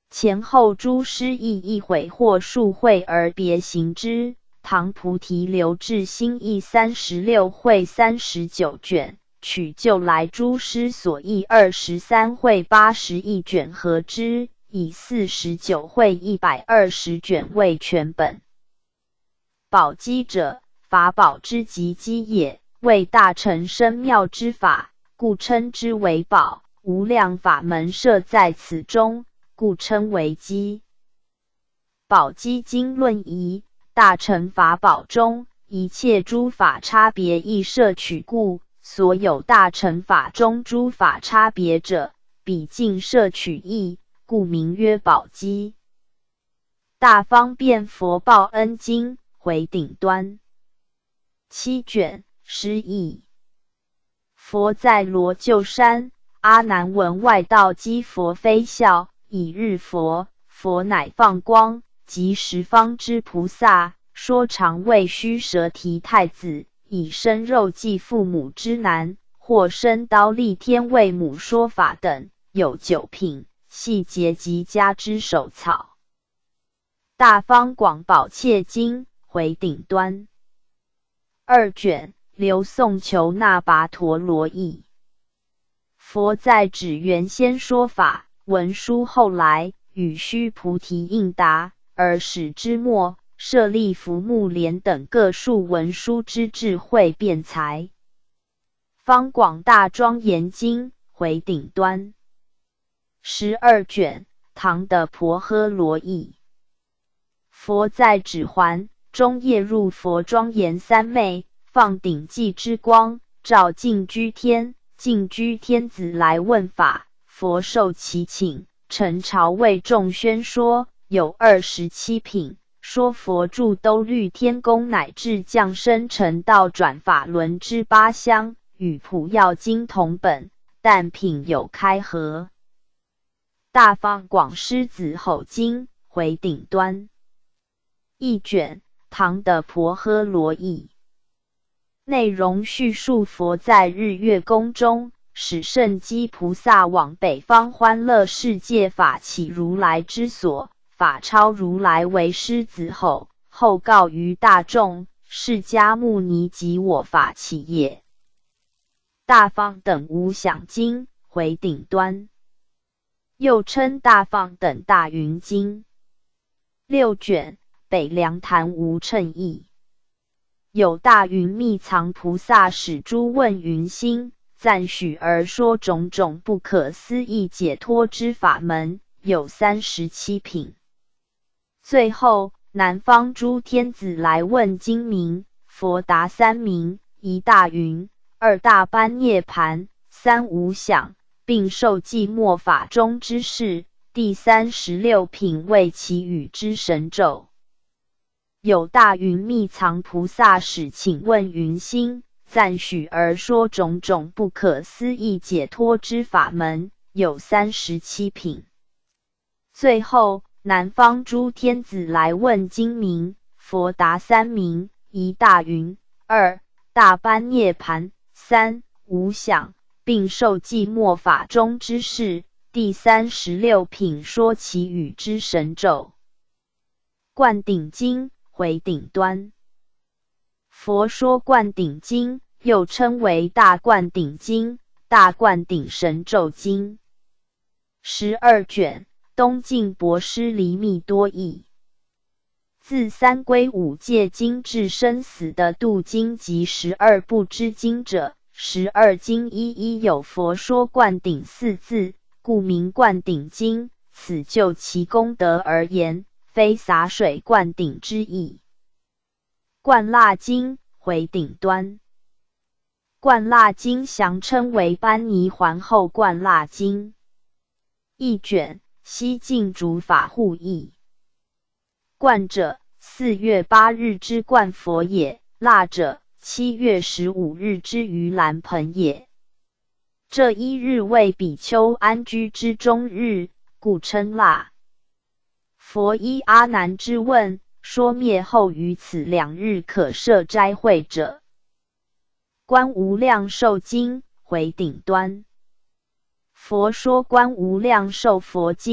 前后诸诗意一会或数会而别行之。唐菩提流至新译三十六会三十九卷，取旧来诸诗所译二十三会八十一卷合之，以四十九会一百二十卷为全本。宝积者，法宝之极积也，为大乘深妙之法，故称之为宝。无量法门摄在此中，故称为积。宝积经论仪，大乘法宝中，一切诸法差别亦摄取故，所有大乘法中诸法差别者，彼尽摄取义，故名曰宝积。大方便佛报恩经回顶端七卷诗译。佛在罗臼山，阿难闻外道积佛非笑，以日佛，佛乃放光，即十方之菩萨，说常为须舍提太子，以生肉祭父母之难，或生刀立天为母说法等，有九品，系结集家之首草。大方广宝切经回顶端二卷，刘宋求那跋陀罗译。佛在指原先说法，文殊后来与须菩提应答，而使之末，舍利弗、目连等各数文殊之智慧辩才。方广大庄严经回顶端十二卷，唐的婆诃罗译。佛在指环中夜入佛庄严三昧，放顶髻之光，照净居天。净居天子来问法，佛受其请，陈朝为众宣说，有二十七品。说佛住兜率天宫，乃至降生成道转法轮之八相，与普药经同本，但品有开合。大方广狮子吼经回顶端一卷，唐的婆诃罗译。内容叙述佛在日月宫中，使圣基菩萨往北方欢乐世界法起如来之所，法超如来为狮子吼，后告于大众，释迦牟尼即我法起也。大方等无想经回顶端，又称大方等大云经六卷，北凉坛无称译。有大云密藏菩萨使诸问云心，赞许而说种种不可思议解脱之法门，有三十七品。最后南方诸天子来问经名，佛答三名：一大云，二大般涅盘，三无想，并受记末法中之事。第三十六品为其语之神咒。有大云密藏菩萨使请问云心，赞许而说种种不可思议解脱之法门，有三十七品。最后南方诸天子来问经名，佛答三名：一大云，二大般涅盘，三无想，并受记末法中之事。第三十六品说其语之神咒。灌顶经回顶端。佛说灌顶经，又称为大灌顶经、大灌顶神咒经。十二卷，东晋博师黎密多译。自三归五戒经至生死的度经及十二部之经者，十二经一一有佛说灌顶四字，故名灌顶经。此就其功德而言，非洒水灌顶之意。灌蜡经回顶端。灌蜡经详称为班尼桓后灌蜡经。一卷，西晋竺法护译。灌者，四月八日之灌佛也；蜡者，七月十五日之盂兰盆也。这一日为比丘安居之中日，故称蜡。佛依阿难之问，说灭后于此两日可设斋会者。观无量寿经回顶端。佛说观无量寿佛经，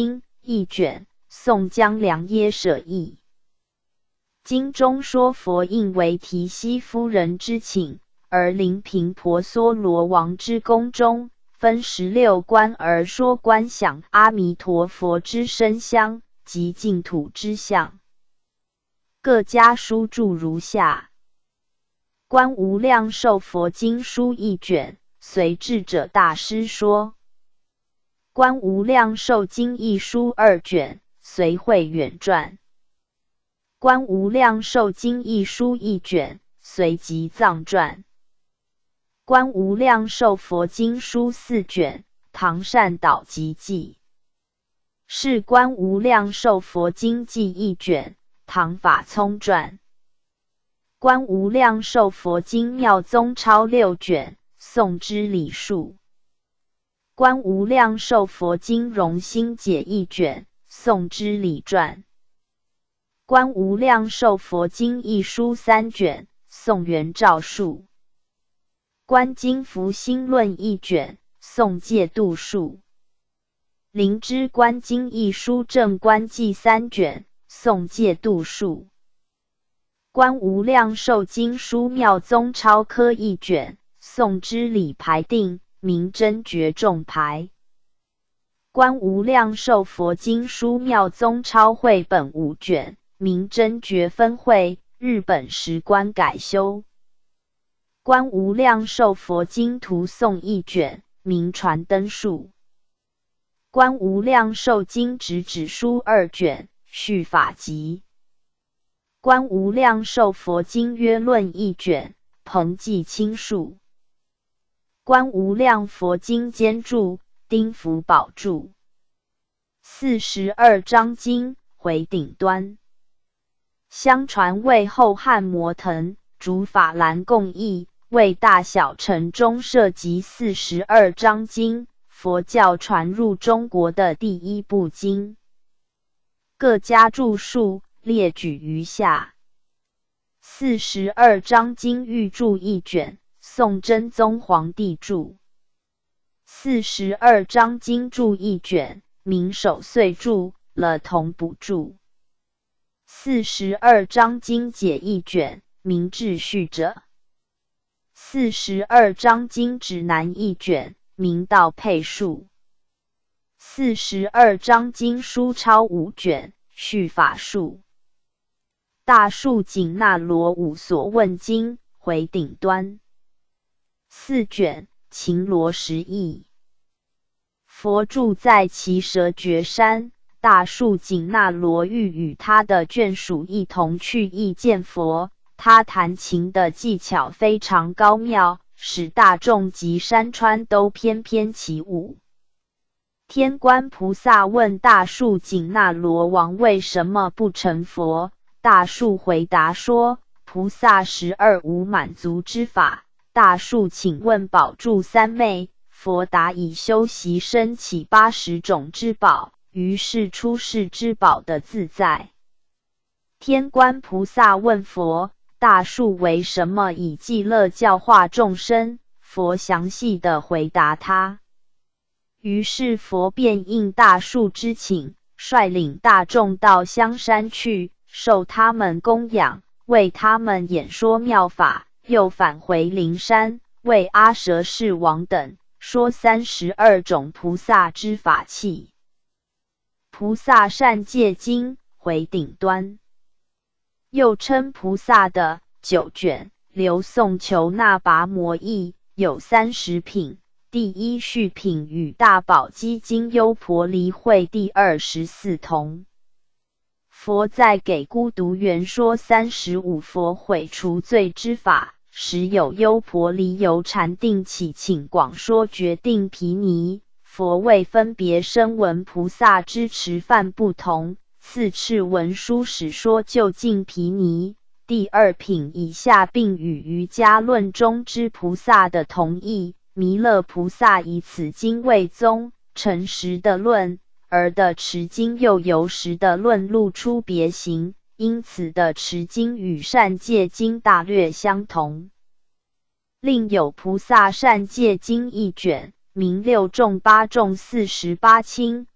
一卷，宋江良耶舍译。经中说佛应为提西夫人之请，而临平婆娑罗王之宫中，分十六观而说观想阿弥陀佛之身香及净土之相。各家书注如下：观无量寿佛经书一卷，随智者大师说；观无量寿经一书二卷，随慧远传；观无量寿经一书一卷，随集藏传；观无量寿佛经书四卷，唐善导集记；是观无量寿佛经记一卷，唐法聪传；观无量寿佛经妙宗抄六卷，宋之礼数；观无量寿佛经荣兴解一卷，宋之礼传；观无量寿佛经一书三卷，宋元照述；观经福心论一卷，宋戒度数；灵芝观经一书正观记三卷，宋戒度数；观无量寿经书妙宗抄科一卷，宋之礼排定，明真觉众排；观无量寿佛经书妙宗抄绘本五卷，明真觉分会，日本时观改修；观无量寿佛经图诵一卷，明传灯数；观无量寿经直指书二卷，续法集；观无量寿佛经约论一卷，彭济清述；观无量佛经兼注，丁福宝注；四十二章经回顶端。相传为后汉摩腾主法兰共译，为大小乘中涉及四十二章经，佛教传入中国的第一部经。各家注述列举于下。四十二章经御注一卷，宋真宗皇帝注；四十二章经注一卷，明守岁注了同补注；四十二章经解一卷，明秩序者；四十二章经指南一卷，明道配述；四十二章经书抄五卷，续法术；大树紧那罗五所问经回顶端四卷，秦罗十译。佛住在其蛇绝山，大树紧那罗欲与他的眷属一同去诣见佛。他弹琴的技巧非常高妙，使大众及山川都翩翩起舞。天官菩萨问大树紧那罗王为什么不成佛，大树回答说：菩萨十二无满足之法。大树请问宝柱三昧，佛答以修习升起八十种之宝，于是出世之宝的自在。天官菩萨问佛：大树为什么以寂乐教化众生？佛详细的回答他。于是佛便应大树之请，率领大众到香山去，受他们供养，为他们演说妙法，又返回灵山，为阿舍世王等说三十二种菩萨之法器。菩萨善戒经回顶端，又称菩萨的九卷，流诵求那跋摩译，有三十品。第一序品与大宝积经优婆离会第二十四同。佛在给孤独园说三十五佛毁除罪之法，时有优婆离由禅定起请广说决定毗尼。佛为分别声闻菩萨之持犯不同，次次文殊始说究竟毗尼。第二品以下并与瑜伽论中之菩萨的同义。弥勒菩萨以此经为宗，成实的论，而的持经又由实的论露出别形，因此的持经与善戒经大略相同。另有菩萨善戒经一卷，名六众八众四十八轻，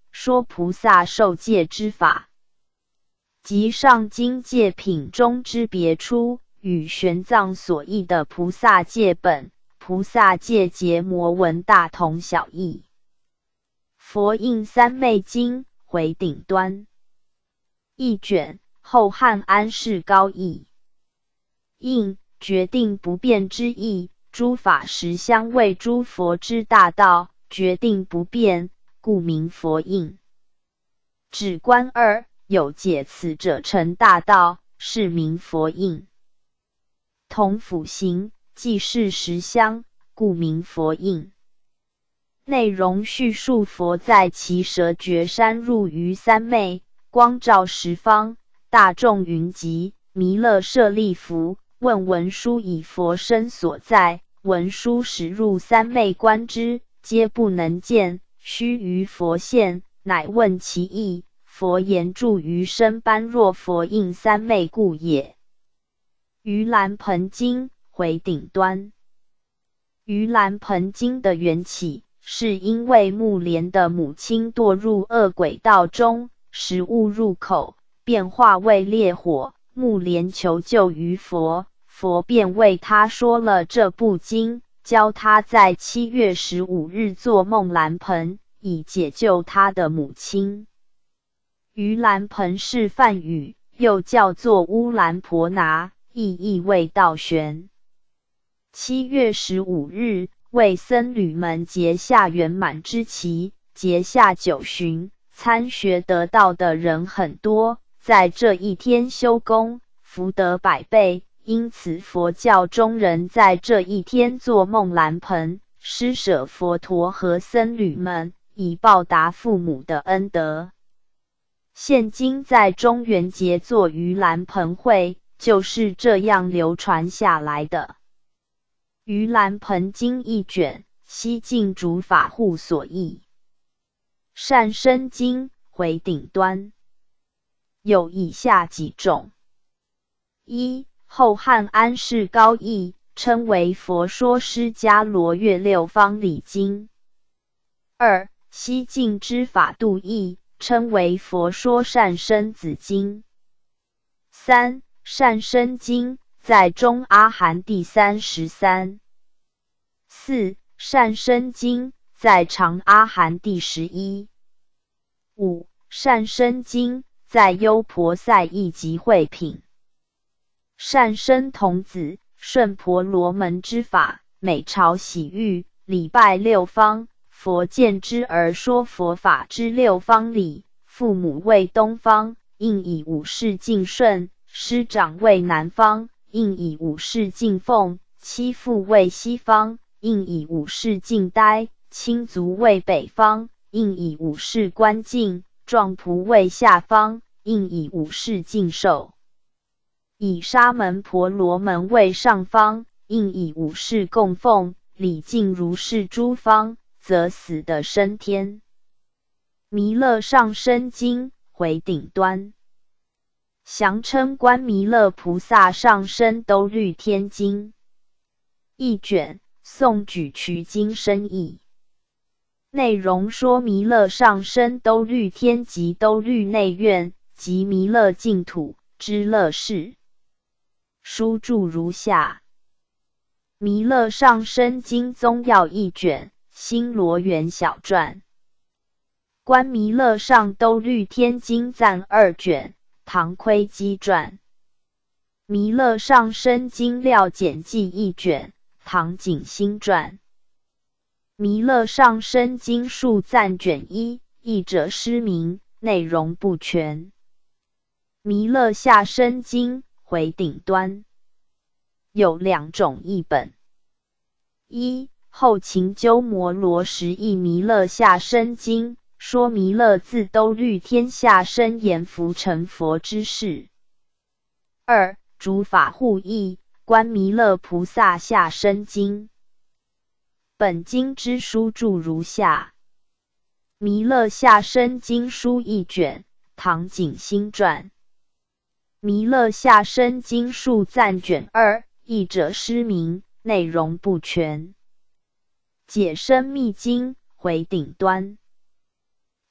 说菩萨受戒之法，即上经戒品中之别出，与玄奘所译的菩萨戒本、菩萨戒结摩文大同小异。佛印三昧经回顶端一卷，后汉安世高译。印决定不变之意，诸法实相为诸佛之大道，决定不变，故名佛印。指观二，有解此者成大道，是名佛印。同辅行，即是实相，故名佛印。内容叙述佛在其舍绝山入于三昧，光照十方，大众云集，弥勒舍利弗，问文殊以佛身所在，文殊使入三昧观之，皆不能见，须于佛现，乃问其意，佛言住于身般若佛印三昧故也。盂兰盆经回顶端。盂兰盆经的缘起，是因为目连的母亲堕入恶鬼道中，食物入口，便化为烈火。目连求救于佛，佛便为他说了这部经，教他在七月十五日做梦兰盆，以解救他的母亲。盂兰盆是梵语，又叫做乌兰婆拿，意意为道玄。七月十五日，为僧侣们结下圆满之期，结下九旬，参学得道的人很多，在这一天修功，福德百倍，因此佛教中人在这一天做梦兰盆，施舍佛陀和僧侣们，以报答父母的恩德。现今在中元节做盂兰盆会，就是这样流传下来的。盂兰盆经一卷，西晋竺法护所译。善生经回顶端。有以下几种：一、后汉安世高译，称为佛说释迦罗越六方礼经。二、西晋之法度译，称为佛说善生子经。三、善生经在中阿含第三十三。四、善生经在长阿含第十一。五、善生经在优婆塞译集会品。善生童子顺婆罗门之法，每朝洗浴，礼拜六方，佛见之而说佛法之六方礼。父母为东方，应以五事敬顺；师长为南方，应以五事敬奉；妻妇为西方，应以五事敬待；亲族为北方，应以五事观敬；壮仆为下方，应以五事敬受；以沙门婆罗门为上方，应以五事供奉；礼敬如是诸方，则死得升天。弥勒上生经回顶端。详称观弥勒菩萨上生兜率天经。一卷，宋举渠经深译。内容说弥勒上生兜率天及兜率内院及弥勒净土之乐事。书注如下：弥勒上生经宗要一卷，新罗园小传。观弥勒上兜率天经赞二卷，唐窥基传。弥勒上生经料简记一卷，唐景新传。弥勒上生经述赞卷一，译者失明，内容不全。弥勒下生经回顶端。有两种译本：一、后秦鸠摩罗什译弥勒下生经，说弥勒自兜率天下生言浮成佛之事。二、竺法护译观弥勒菩萨下生经。本经之书注如下：弥勒下生经书一卷，唐景新传。弥勒下生经述赞卷二，译者失明，内容不全。解深密经回顶端。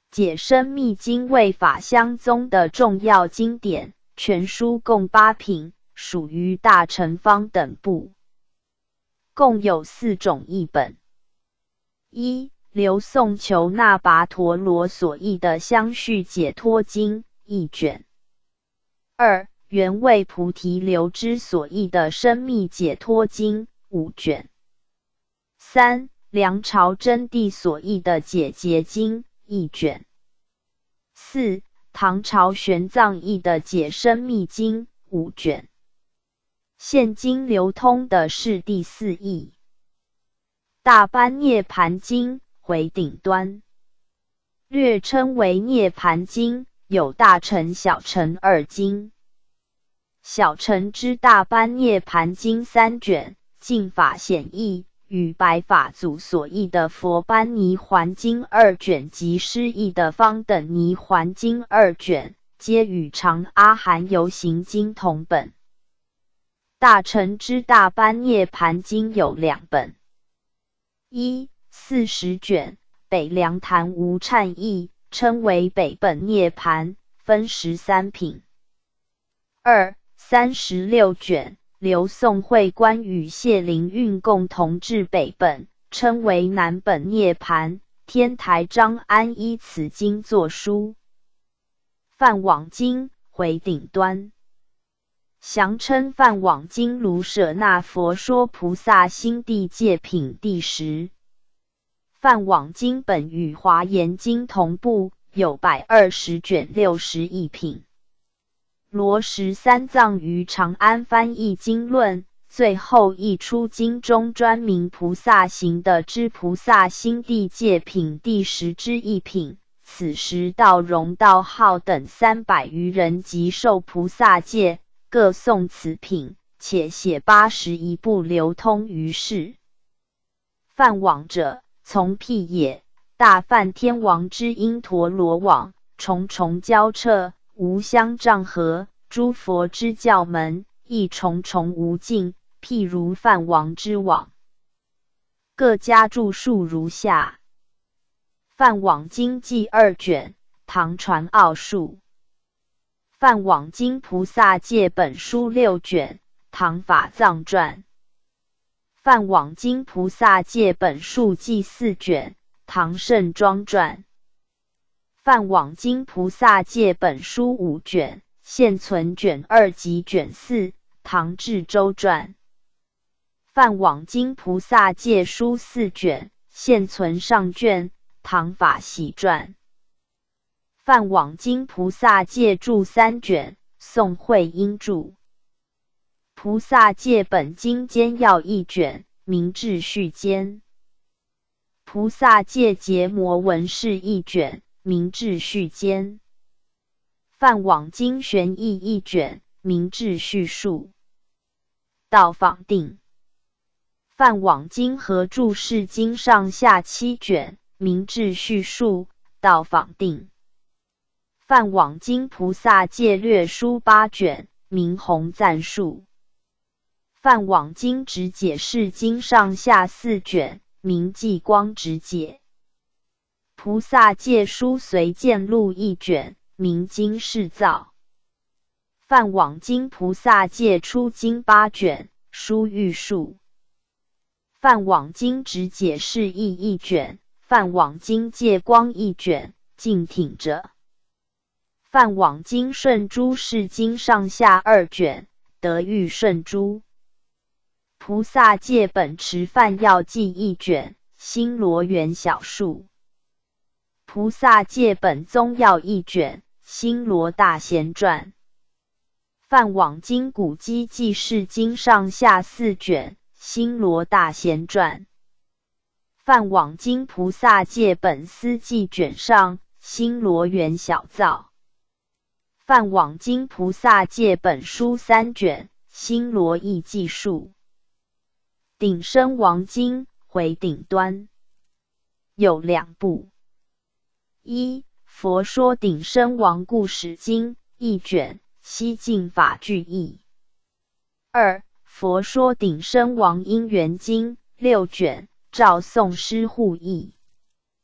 解深密经为法相宗的重要经典，全书共八品，属于大乘方等部，共有四种译本。一、刘宋求那跋陀罗所译的相续解脱经一卷。二、原为菩提流支所译的深密解脱经五卷。三、梁朝真谛所译的解结经一卷。四、唐朝玄奘译的解深密经五卷。现今流通的是第四译。大般涅盘经回顶端，略称为涅盘经，有大乘小乘二经。小乘之大般涅盘经三卷，净法显义与白法祖所译的佛般尼环经二卷及师译的方等尼环经二卷，皆与长阿含游行经同本。大乘之大般涅盘经有两本。一、四十卷，北凉坛无忏译，称为北本涅盘，分十三品。二、三十六卷，刘宋会官与谢灵运共同制北本，称为南本涅盘，天台张安依此经作书。梵网经回顶端，详称梵网经卢舍那佛说菩萨心地界品第十。梵网经本与华严经同步，有百二十卷六十一品。罗什三藏于长安翻译经论，最后译出经中专名菩萨行的之菩萨心地界品第十之一品。此时道融道浩等三百余人即受菩萨戒，各诵此品，且写八十一部流通于世。梵网者，从辟也，大梵天王之因陀罗网，重重交彻，无相障合，诸佛之教门，亦重重无尽，譬如梵王之网。各家注述如下。梵网经记二卷，唐传奥述。梵网经菩萨戒本书六卷，唐法藏传。梵网经菩萨戒本数记四卷，唐圣庄传。梵网经菩萨戒本书五卷，现存卷二及卷四，唐智周传。梵网经菩萨戒书四卷，现存上卷，唐法喜传。梵网经菩萨戒注三卷，宋慧英著。菩萨戒本经监要一卷，明智序监。菩萨戒结摩文士一卷，明智序监。梵网经玄义一卷，明智序述。道仿定。梵网经合注释经上下七卷，明智序述，道仿定。梵网经菩萨戒略书八卷，明弘赞述。梵网经直解释经上下四卷，明寂光直解。菩萨戒书随见录一卷，明经释造。梵网经菩萨戒出经八卷，书玉述。梵网经直解释义一卷，梵网经戒光一卷，净挺者。梵网经顺诸释经上下二卷，得遇顺诸。菩萨戒本持梵要记一卷，新罗园小述。菩萨戒本宗要一卷，新罗大贤传。梵网经古基记释经上下四卷，新罗大贤传。梵网经菩萨戒本思记卷上，新罗园小造。梵网经菩萨戒本书三卷，新罗义记述。顶身王经回顶端有两部。一、佛说顶身王故事经一卷，西晋法句译。二、佛说顶身王因缘经六卷，赵宋师护译。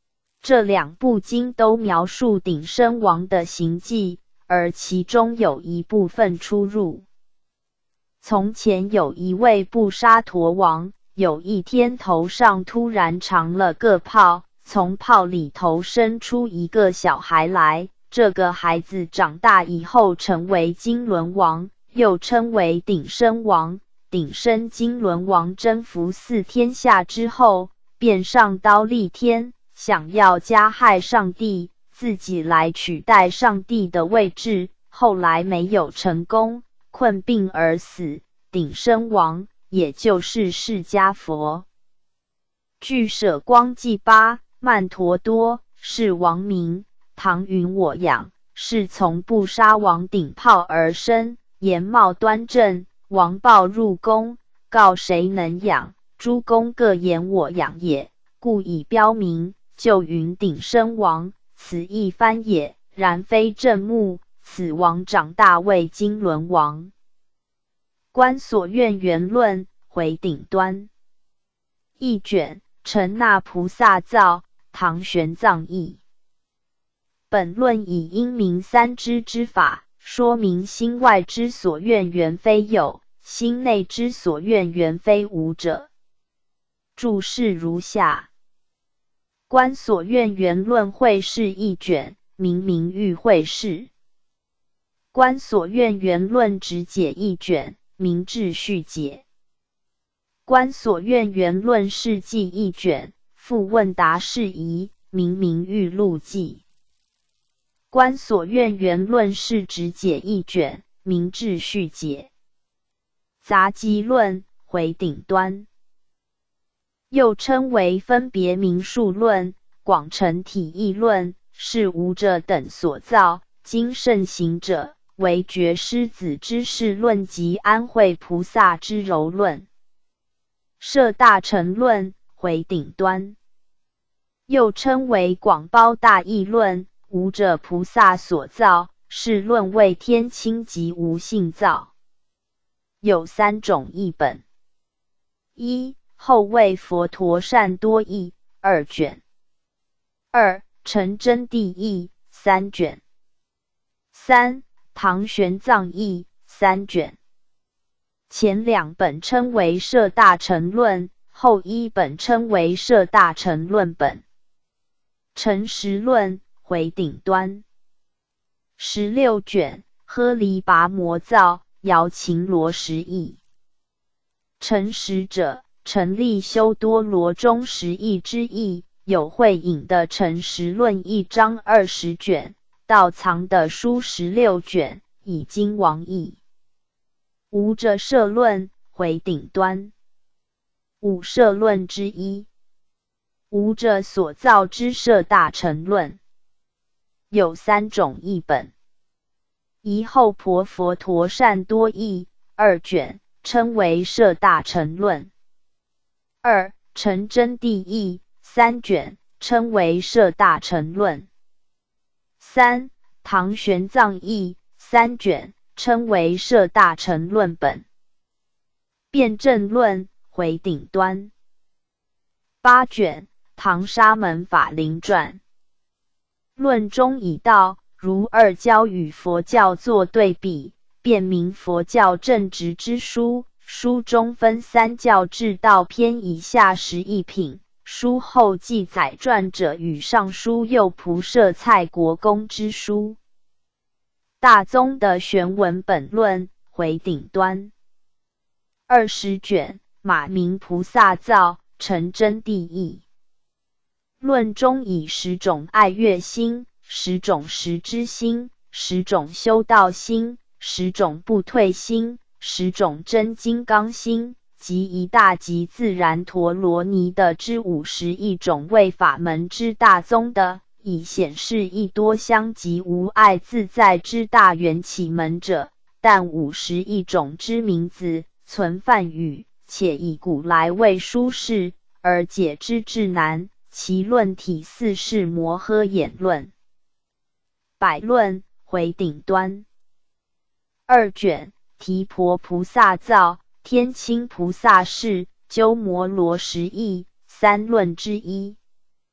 这两部经都描述顶生王的行迹，而其中有一部分出入。从前有一位布沙陀王，有一天头上突然长了个泡，从泡里头生出一个小孩来。这个孩子长大以后成为金轮王，又称为顶生王。顶生金轮王征服四天下之后，便上刀立天，想要加害上帝，自己来取代上帝的位置。后来没有成功，困病而死。顶生王也就是释迦佛。据舍光记八，曼陀多是王名，唐云我养，是从布沙王顶泡而生，颜貌端正。王报入宫，告谁能养？诸公各言我养也，故以标名，就云顶生王。此一番也，然非正目。此王长大为金轮王。观所愿圆论回顶端一卷，承那菩萨造，唐玄奘译。本论以因明三支之法，说明心外之所愿原非有，心内之所愿原非无者。注释如下：观所愿圆论会释一卷，明明喻会释。观所愿圆论直解一卷，明智续解。观所愿圆论事记一卷，复问答事宜，明明喻录记。观所愿圆论是直解一卷，明智续解。杂集论回顶端，又称为分别名数论、广成体义论，是无者等所造，今盛行者为觉狮子之事论及安慧菩萨之柔论。摄大乘论回顶端，又称为广包大义论，无者菩萨所造，是论为天亲及无性造。有三种译本：一、后为佛陀善多译，二卷；二、成真谛译，三卷；三、唐玄奘译，三卷。前两本称为摄大乘论，后一本称为摄大乘论本。成实论回顶端，十六卷，呵黎跋摩造，姚秦罗什译。成实者，成立修多罗中十义之义，有慧引的成实论一章二十卷，道藏的书十六卷，以经王译。无着摄论回顶端，五摄论之一。无着所造之摄大乘论，有三种译本：一、后婆佛陀善多译，二卷，称为摄大乘论；二、成真谛译，三卷，称为摄大乘论；三、唐玄奘译，三卷，称为摄大乘论本。辩证论回顶端，八卷，唐沙门法林传。论中以道如二教与佛教作对比，辨明佛教正直之书。书中分三教至道篇以下十一品，书后记载传者与上书右仆射蔡国公之书。大宗的玄文本论回顶端，二十卷，马明菩萨造，成真谛译。论中以十种爱乐心、十种识之心、十种修道心、十种不退心、十种真金刚心及一大集自然陀罗尼的之五十一种为法门之大宗的，以显示一多相及无碍自在之大缘起门者。但五十一种之名字存梵语，且以古来为书释，而解之至难。其论体似是摩诃衍论。百论回顶端，二卷，提婆菩萨造，天亲菩萨释，鸠摩罗什译，三论之一。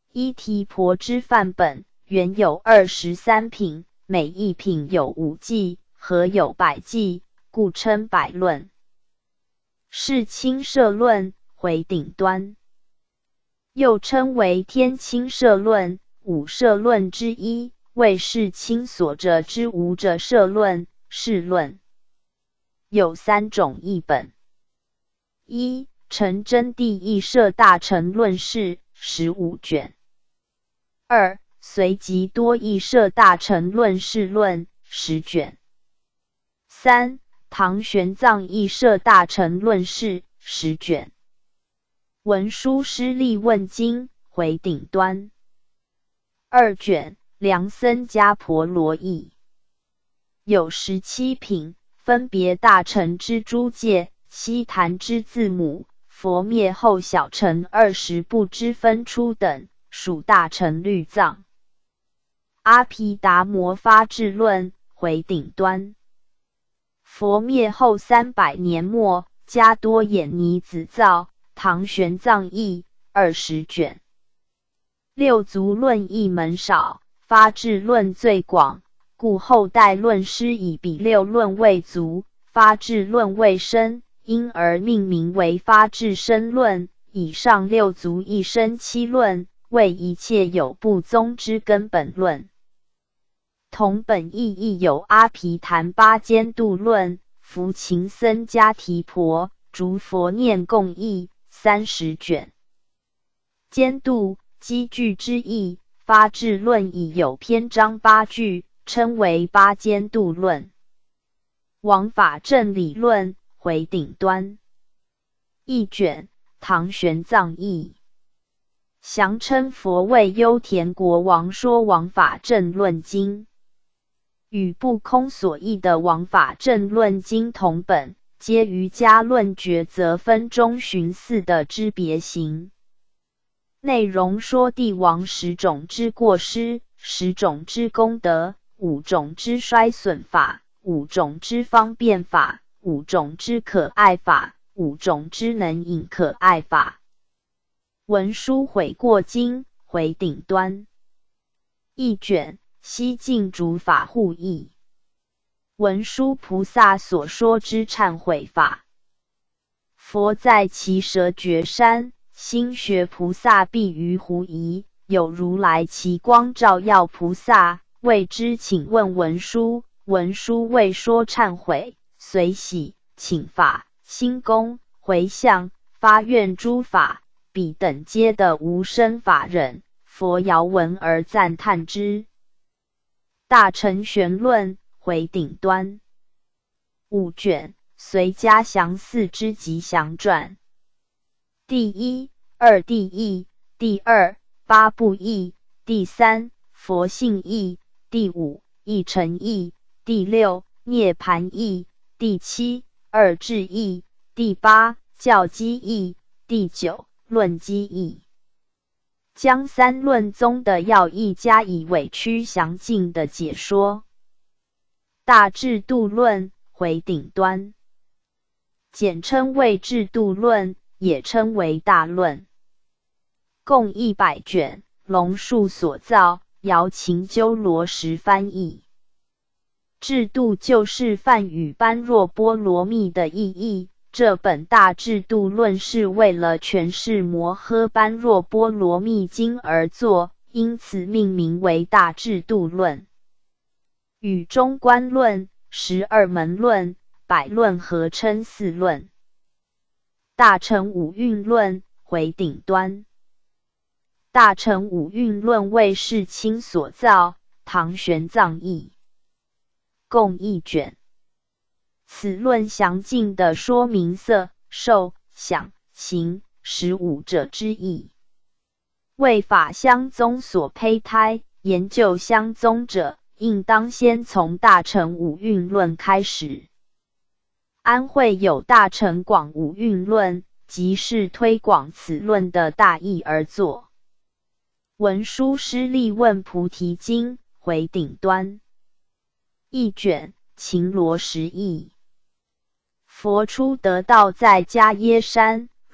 一提婆之范本，原有二十三品，每一品有五记，合有百记，故称百论。是清社论，回顶端，又称为天清社论、五社论之一，为世清所者之五者社论、释论。有三种译本：一、陈真谛译社大成论释十五卷；二、随即多译社大成论释论十卷；三、唐玄奘译社大成论释十卷。文殊师利问经回顶端二卷，梁僧迦婆罗译，有十七品，分别大乘之诸戒、悉檀之字母、佛灭后小乘二十部之分出等，属大乘律藏。阿毗达摩发智论回顶端，佛灭后三百年末，迦多衍尼子造，唐玄奘译，二十卷。六足论译门少，发智论最广，故后代论师以比六论为足，发智论为深，因而命名为发智深论。以上六足一生七论，为一切有部宗之根本论。同本义亦有阿毗昙八间度论、福勤僧迦提婆、逐佛念共译三十卷。间度积句之意，发智论已有篇章八句，称为八间度论。王法正理论回顶端一卷，唐玄奘译，详称佛为优田国王说王法正论经，与不空所译的王法正论经同本，皆于家论抉择分中寻四的之别行。内容说帝王十种之过失，十种之功德，五种之衰损法，五种之方便法，五种之可爱法，五种之能引可爱法。文殊悔过经回顶端一卷，西晋竺法护译，文殊菩萨所说之忏悔法。佛在其舍绝山，心学菩萨必于狐疑，有如来其光照耀菩萨，谓之请问文殊，文殊未说忏悔，随喜请法、心功、回向、发愿诸法，彼等皆的无生法忍，佛遥闻而赞叹之。大乘玄论回顶端五卷，随嘉祥寺之吉祥传。第一、二谛译，第二、八部译，第三、佛性译，第五、义成译，第六、涅盘译，第七、二智译，第八、教基译，第九、论基译。将三论宗的要义加以委曲详尽的解说。大智度论回顶端，简称为智度论，也称为大论，共一百卷，龙树所造，姚秦鸠罗什翻译。智度就是梵语般若波罗蜜的意义。这本大智度论是为了诠释摩诃般若波罗蜜经而作，因此命名为大智度论。与中观论、十二门论、百论合称四论。大乘五蕴论回顶端，大乘五蕴论为世亲所造，唐玄奘译，共一卷。此论详尽地说明色、受、想、行、识五者之意。为法相宗所胚胎，研究相宗者，应当先从大乘五蕴论开始。安慧有大乘广五蕴论，即是推广此论的大意而作。文殊师利问菩提经回顶端一卷，秦罗什译。佛初得道在迦耶山，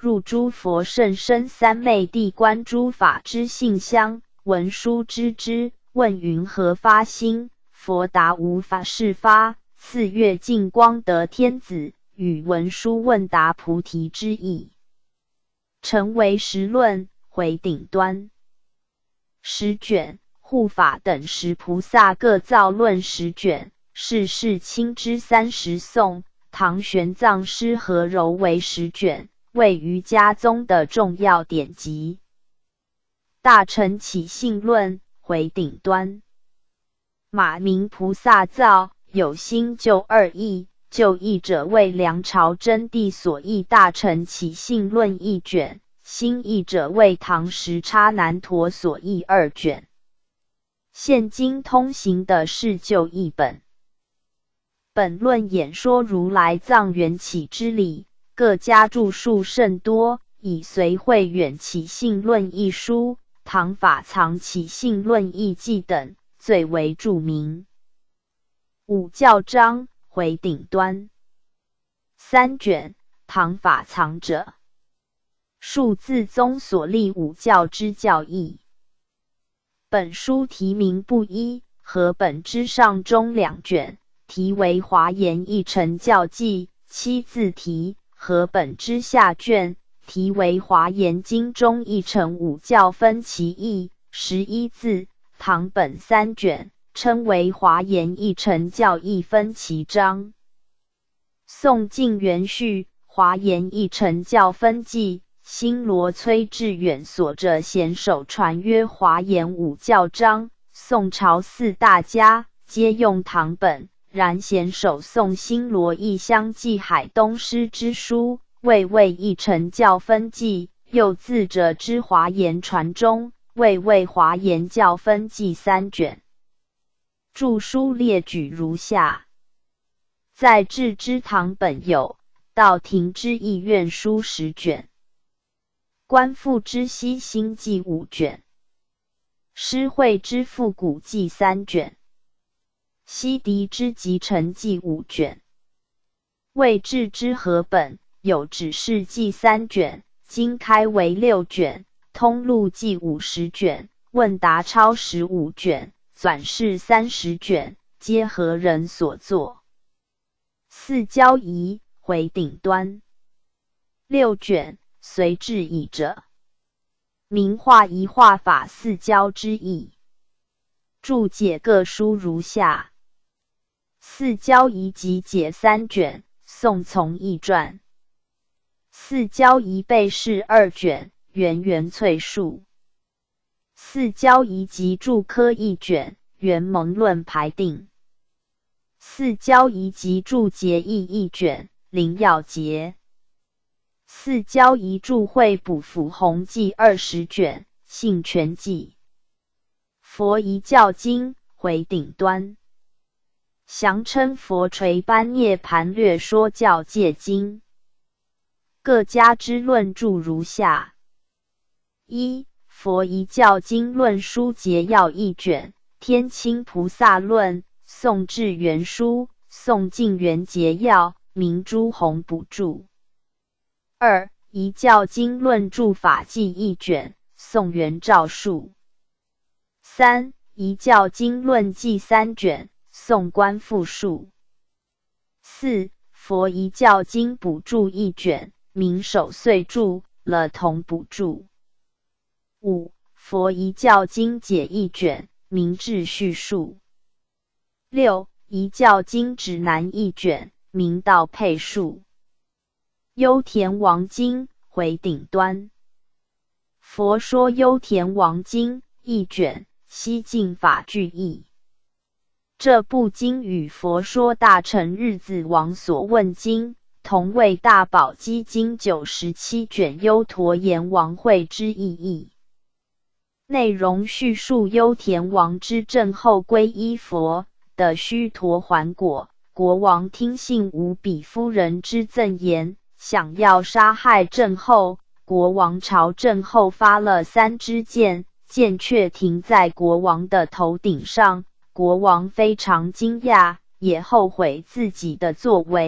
入诸佛甚深三昧地观诸法之性相，闻书知之，问云何发心？佛答无法事发。次月净光得天子，与文殊问答菩提之意，成为实论，回顶端。十卷，护法等十菩萨各造论十卷，是世亲之三十颂。唐玄奘师合揉为十卷，为瑜伽宗的重要典籍。大乘起信论，回顶端。马明菩萨造，有心就二义，就义者为梁朝真谛所译大乘起信论一卷，新译者为唐时叉难陀所译二卷。现今通行的是旧译本。本论演说如来藏缘起之理，各家著述甚多，以随会远起信论一书、唐法藏起信论一记等最为著名。五教章，回顶端。三卷，唐法藏者，数自宗所立五教之教义。本书题名不一，和本之上中两卷题为华严一乘教记，七字题；和本之下卷题为华严经中一乘五教分其义，十一字。唐本三卷称为华严一乘教义分其章。宋晋元序华严一乘教分记，新罗崔致远所着贤手传曰华严五教章。宋朝四大家皆用唐本，然贤手宋新罗义相继海东师之书，谓为一乘教分记，又自者之华严传中，谓为华严教分记三卷。著书列举如下。在志之唐本有，道庭之义院书十卷，观复之西新记五卷，施惠之复古记三卷，西狄之集成记五卷。魏志之合本有指示记三卷，经开为六卷，通录记五十卷，问答超十五卷，纂释三十卷，皆何人所作。四交仪，回顶端。六卷，随志译者。名画一画法四交之意。注解各书如下。四交仪集解三卷，宋从义传。四交仪备释二卷，圆圆粹述。四交仪集注科一卷，圆蒙论排定。四交仪集注结义一卷，灵要节。四交仪注会补辅弘记二十卷，性全记。佛遗教经，回顶端。详称佛垂般涅盘略说教戒经。各家之论著如下。一、佛遗教经论书节要一卷，天亲菩萨论，宋智元书，宋晋元节要，明朱宏补注。二、遗教经论著法记一卷，宋元照述。三、遗教经论记三卷，宋观复述。四、佛遗教经补注一卷，明守岁注了同补注。五、佛遗教经解一卷，明智叙述。六、遗教经指南一卷，明道配述。幽田王经，回顶端。佛说幽田王经一卷，西晋法句译。这部经与佛说大乘日子王所问经同为大宝积经九十七卷优陀阎王会之意义。内容叙述优田王之正后皈依佛的须陀洹果，国王听信无比夫人之赠言，想要杀害郑后，国王朝郑后发了三支箭，箭却停在国王的头顶上，国王非常惊讶，也后悔自己的作为，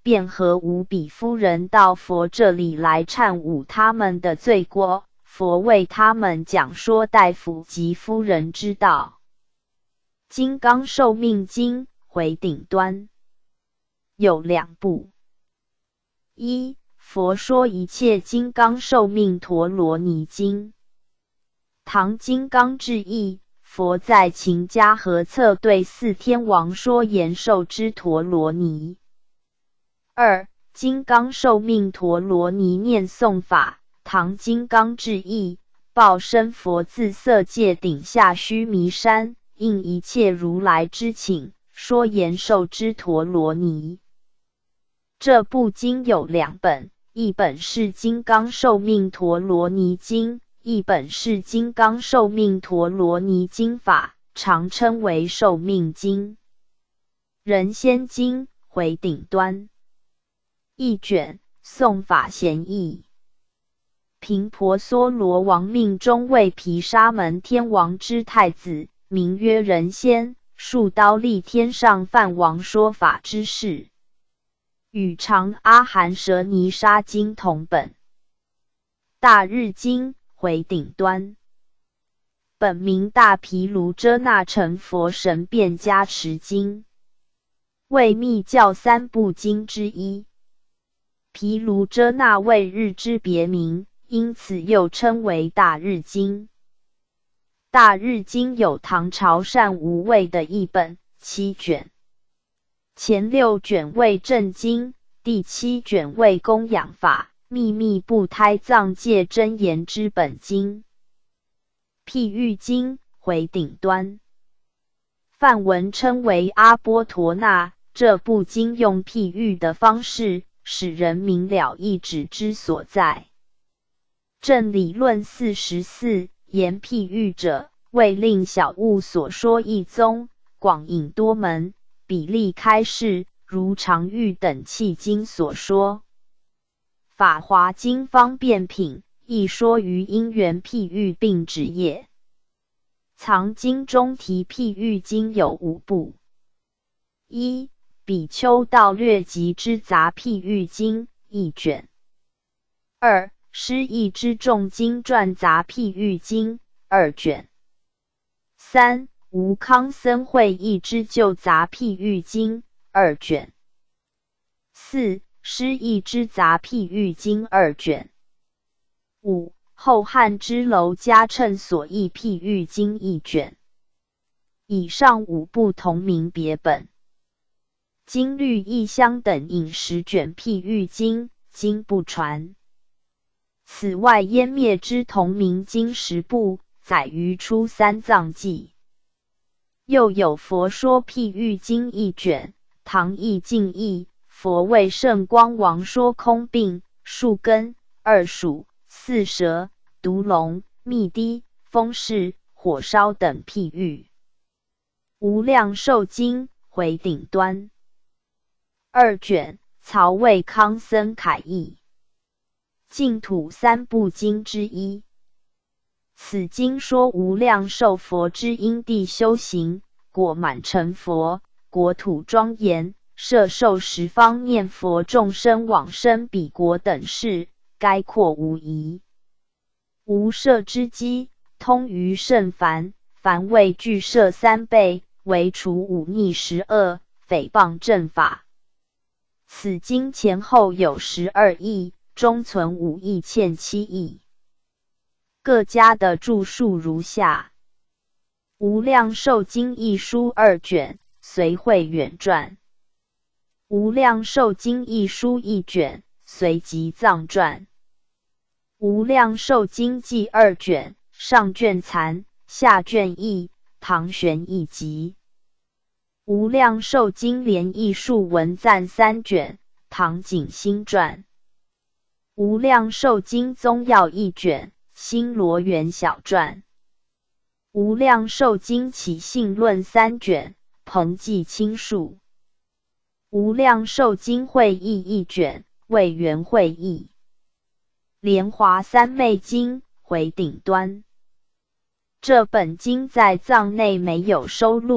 便和无比夫人到佛这里来忏悟他们的罪过。佛为他们讲说大夫及夫人之道。金刚寿命经回顶端有两部：一、佛说一切金刚寿命陀罗尼经。唐金刚智义，佛在秦家和策对四天王说延寿之陀罗尼。二、金刚寿命陀罗尼念诵法。唐金刚智义，报身佛自色界顶下须弥山，应一切如来之请，说延寿之陀罗尼。这部经有两本，一本是金刚寿命陀罗尼经，一本是金刚寿命陀罗尼经法，常称为寿命经。人仙经回顶端一卷，颂法贤义。频婆娑罗王命中为毗沙门天王之太子，名曰人仙，数刀立天上梵王说法之事，与长阿含舍尼沙经同本。大日经回顶端本名大毗卢遮那成佛神变加持经，为密教三部经之一。毗卢遮那为日之别名，因此又称为大日经。大日经有唐朝善无畏的译本，七卷，前六卷为正经，第七卷为供养法，秘密不胎藏界真言之本经。譬喻经回顶端梵文称为阿波陀那，这部经用譬喻的方式，使人明了意旨之所在。正理论四十四，言譬喻者，为令小物所说一宗，广引多门，比例开示，如常喻等契经所说。法华经方便品亦说于因缘譬喻并指也。藏经中提譬喻经有五部：一、比丘道略集之杂譬喻经一卷；二、师义之众经传杂譬喻经二卷；三、吴康僧会义之旧杂譬喻经二卷；四、师义之杂譬喻经二卷；五、后汉之楼迦谶所译譬喻经一卷。以上五部同名别本。经律义相等引十卷譬喻经，经不传。此外湮灭之同名经十部，载于出三藏记。又有佛说譬喻经一卷，唐译净译，佛为圣光王说空病、树根、二鼠、四蛇、毒龙、蜜滴、风势、火烧等譬喻。无量寿经回顶端二卷，曹魏康僧楷译，净土三部经之一。此经说无量寿佛之因地修行，果满成佛，国土庄严，摄受十方念佛众生往生彼国等事，概括无疑。无摄之机，通于圣凡，凡为具摄三倍，为除忤逆十恶，诽谤正法。此经前后有十二义，中存五义欠七义。各家的注述如下：无量寿经一书二卷，随会远传；无量寿经一书一卷，随集藏传；无量寿经记二卷，上卷残，下卷译，唐玄义集；无量寿经联译述文赞三卷，唐景新传；无量寿经宗要一卷，新罗元小传；无量寿经起信论三卷，彭济清述；无量寿经会义一卷，为元会义；莲华三昧经回顶端。这本经在藏内没有收录，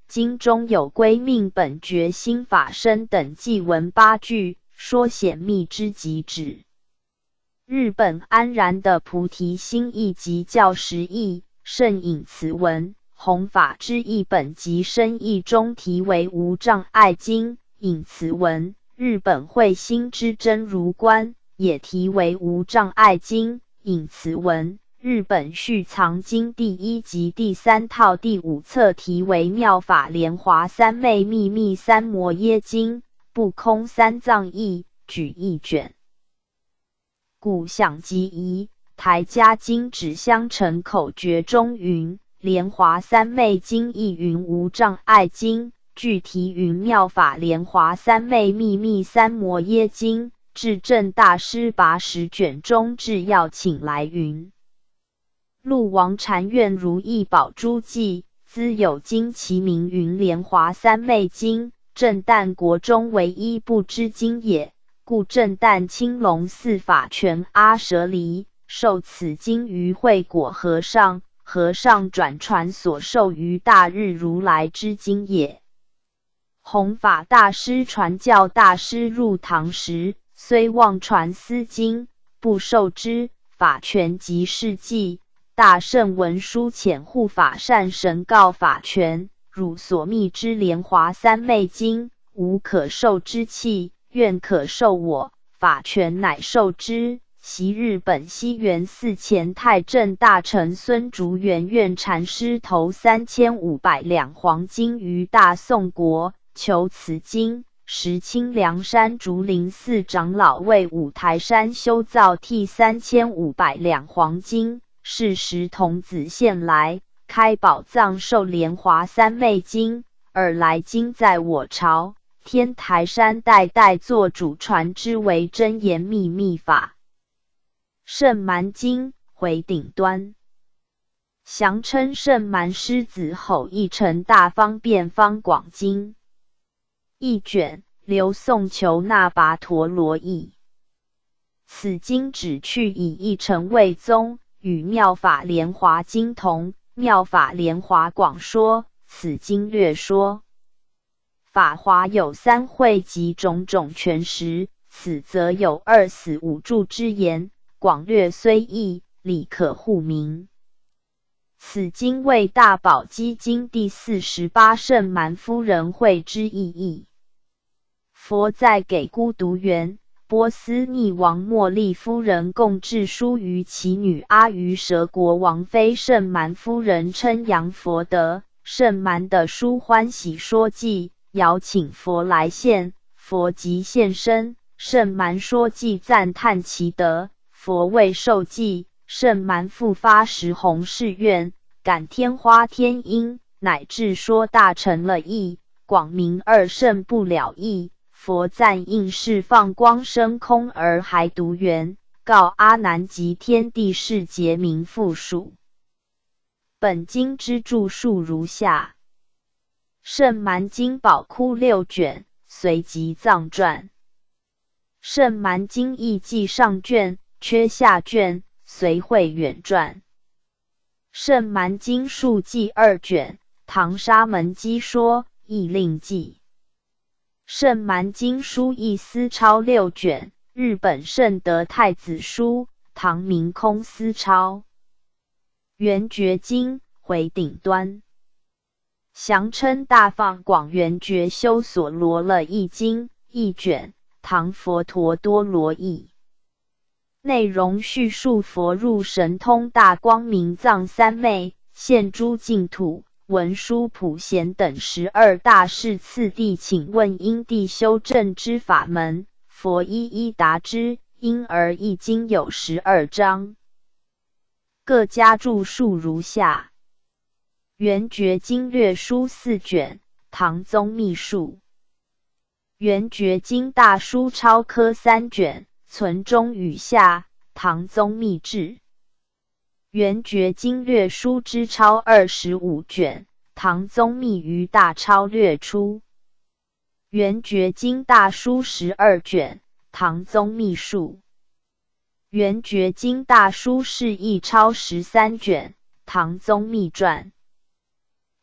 经中有归命本觉心法身等记文八句，说显密之极旨。日本安然的菩提心义及教实义，甚引此文。弘法之义本及深义中题为无障碍经，引此文。日本慧心之真如观也题为无障碍经，引此文。日本续藏经第一及第三套第五册题为妙法莲华三昧秘密三摩耶经，不空三藏义，举一卷。故想即疑，台家经指相承口诀中云，莲华三昧经亦云无障碍经，具题云妙法莲华三昧秘密三摩耶经，至正大师拔十卷中至要请来云。陆王禅院如意宝珠记，兹有经其名云莲华三昧经，正旦国中唯一不知经也。故正旦青龙寺法权阿舍离受此经于慧果和尚，和尚转传所授于大日如来之经也。弘法大师传教大师入堂时，虽妄传私经，不受之。法权即事记，大圣文殊遣护法善神告法权，汝所密之莲华三昧经，无可受之器，愿可受我。法权乃受之。昔日本西园寺前太正大臣孙竹元愿禅师投三千五百两黄金于大宋国，求此经。时清凉山竹林寺长老为五台山修造替三千五百两黄金，是时童子现来，开宝藏授莲华三昧经，尔来今在我朝。天台山代代做主传之为真言秘密法。圣蛮经回顶端，详称圣蛮狮子吼一乘大方便方广经。一卷，刘宋求那跋陀罗译。此经只去以一乘为宗，与妙法莲华经同。妙法莲华广说，此经略说。法华有三会及种种全实，此则有二死五助之言，广略虽异，理可互明。此经为大宝积经第四十八圣蛮夫人会之意义。佛在给孤独园，波斯匿王茉莉夫人共制书于其女阿瑜蛇国王妃圣蛮夫人称扬佛德。圣蛮的书欢喜说记，邀请佛来现，佛即现身。圣蛮说记赞叹其德，佛未受记，圣蛮复发十弘誓愿，感天花天音，乃至说大成了义，广明二圣不了义。佛赞应是放光生空而还独圆，告阿难及天地世劫名复数。本经之著述如下：圣蛮经宝窟六卷，随集藏传。圣蛮经义记上卷，缺下卷，随会远传。圣蛮经述记二卷，唐沙门基说，义令记。圣蛮经书义思钞六卷，日本圣德太子书，唐明空思钞。圆觉经回顶端，详称大放广圆觉修所罗了义经一卷，唐佛陀多罗译。内容叙述佛入神通大光明藏三昧，现诸净土。文殊普贤等十二大士次第请问因地修正之法门，佛一一答之，因而一经有十二章，各家注述如下：圆觉经略书四卷，唐宗密述；圆觉经大书钞科三卷，存中语下，唐宗密志；圆觉经略书之钞二十五卷，唐宗密于大钞略出；圆觉经大书十二卷，唐宗密述；圆觉经大书释义钞十三卷，唐宗密传；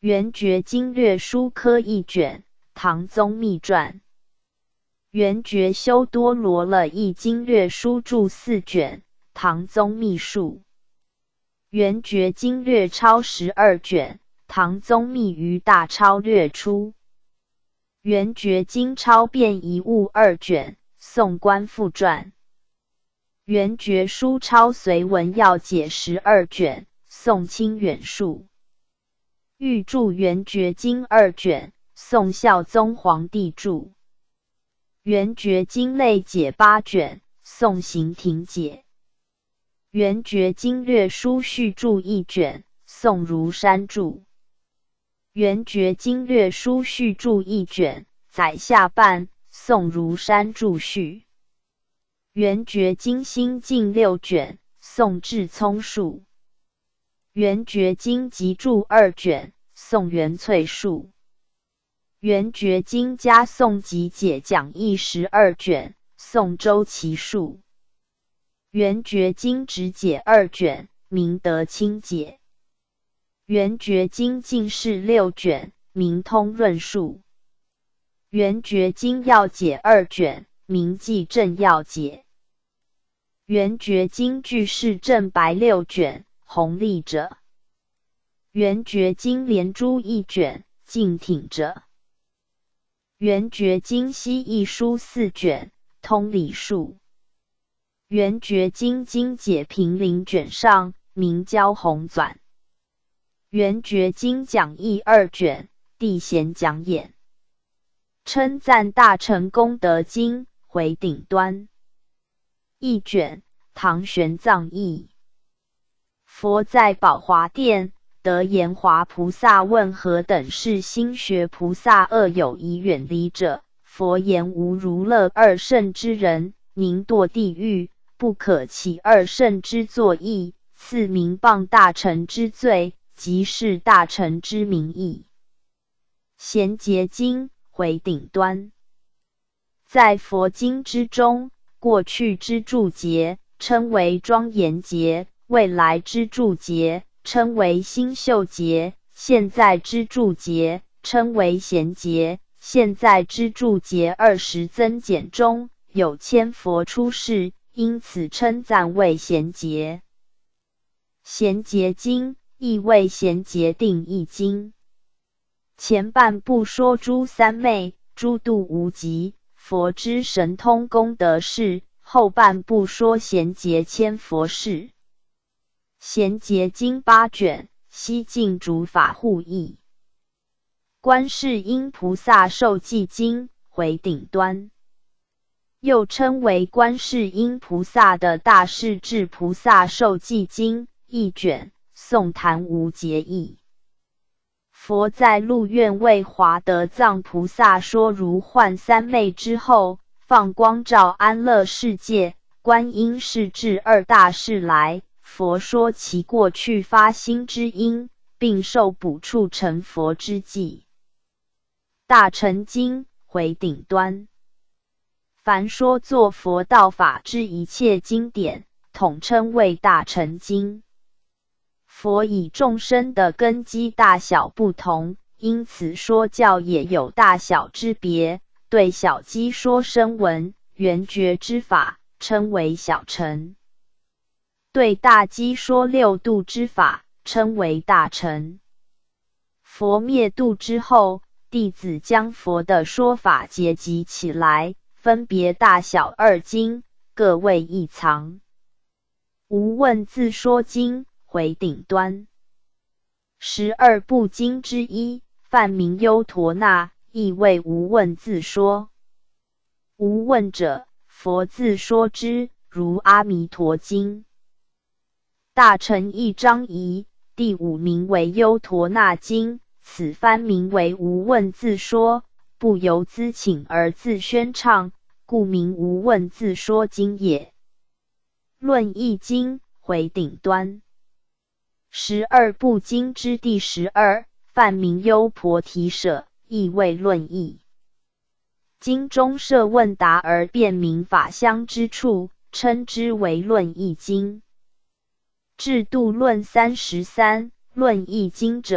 圆觉经略书科一卷，唐宗密传。圆觉修多罗了一经略书注四卷，唐宗密述。圆觉经略钞十二卷，唐宗密于大钞略出。圆觉经钞变遗物二卷，宋官复传。圆觉书钞随文要解十二卷，宋清远述。御注圆觉经二卷，宋孝宗皇帝注。圆觉经类解八卷，宋刑庭解。圆觉经略书序注一卷，宋如山注。圆觉经略书序注一卷，载下半，宋如山注序。圆觉经心经六卷，宋至聪述。圆觉经集注二卷，宋元粹述。圆觉经加宋集解讲义十二卷，宋周其述。圆觉经直解二卷，明德清解。圆觉经进士六卷，明通论述。圆觉经要解二卷，明记正要解。圆觉经句式正白六卷，弘历者。圆觉经连珠一卷，净挺者。圆觉经西一书四卷，通理数。圆觉经经解平陵卷上，明交弘纂。圆觉经讲义二卷，地贤讲演。称赞大乘功德经，回顶端。一卷，唐玄奘译。佛在宝华殿，得延华菩萨问何等是心学菩萨恶有以远离者？佛言无如乐二圣之人，宁堕地狱，不可起二圣之作意，次名谤大乘之罪，即是大乘之名义。贤劫经，回顶端。在佛经之中，过去之注解称为庄严劫，未来之注解称为星宿劫，现在之注解称为贤劫。现在之注解二十增减中有千佛出世，因此称赞为贤劫。贤劫经亦为贤劫定义经。前半部说诸三昧、诸度无极、佛之神通功德事，后半部说贤劫千佛事。贤劫经八卷，西晋主法护译。观世音菩萨受记经，回顶端。又称为观世音菩萨的大势至菩萨受记经一卷，宋谭无节译。佛在鹿苑为华德藏菩萨说如幻三昧之后，放光照安乐世界，观音是至二大士来。佛说其过去发心之因，并受补处成佛之际。大乘经，回顶端。凡说作佛道法之一切经典，统称为大乘经。佛以众生的根基大小不同，因此说教也有大小之别。对小机说声闻、缘觉之法，称为小乘。对大机说六度之法，称为大乘。佛灭度之后，弟子将佛的说法结集起来，分别大小二经，各为一藏。无问自说经，回顶端。十二部经之一，梵名优陀那，亦为无问自说。无问者，佛自说之，如阿弥陀经。大乘一章仪，第五名为优陀那经，此番名为无问自说，不由资请而自宣唱，故名无问自说经也。论义经，回顶端。十二部经之第十二，梵名优婆提舍，亦为论义。经中设问答而辨明法相之处，称之为论义经。制度论三十三，论义经者，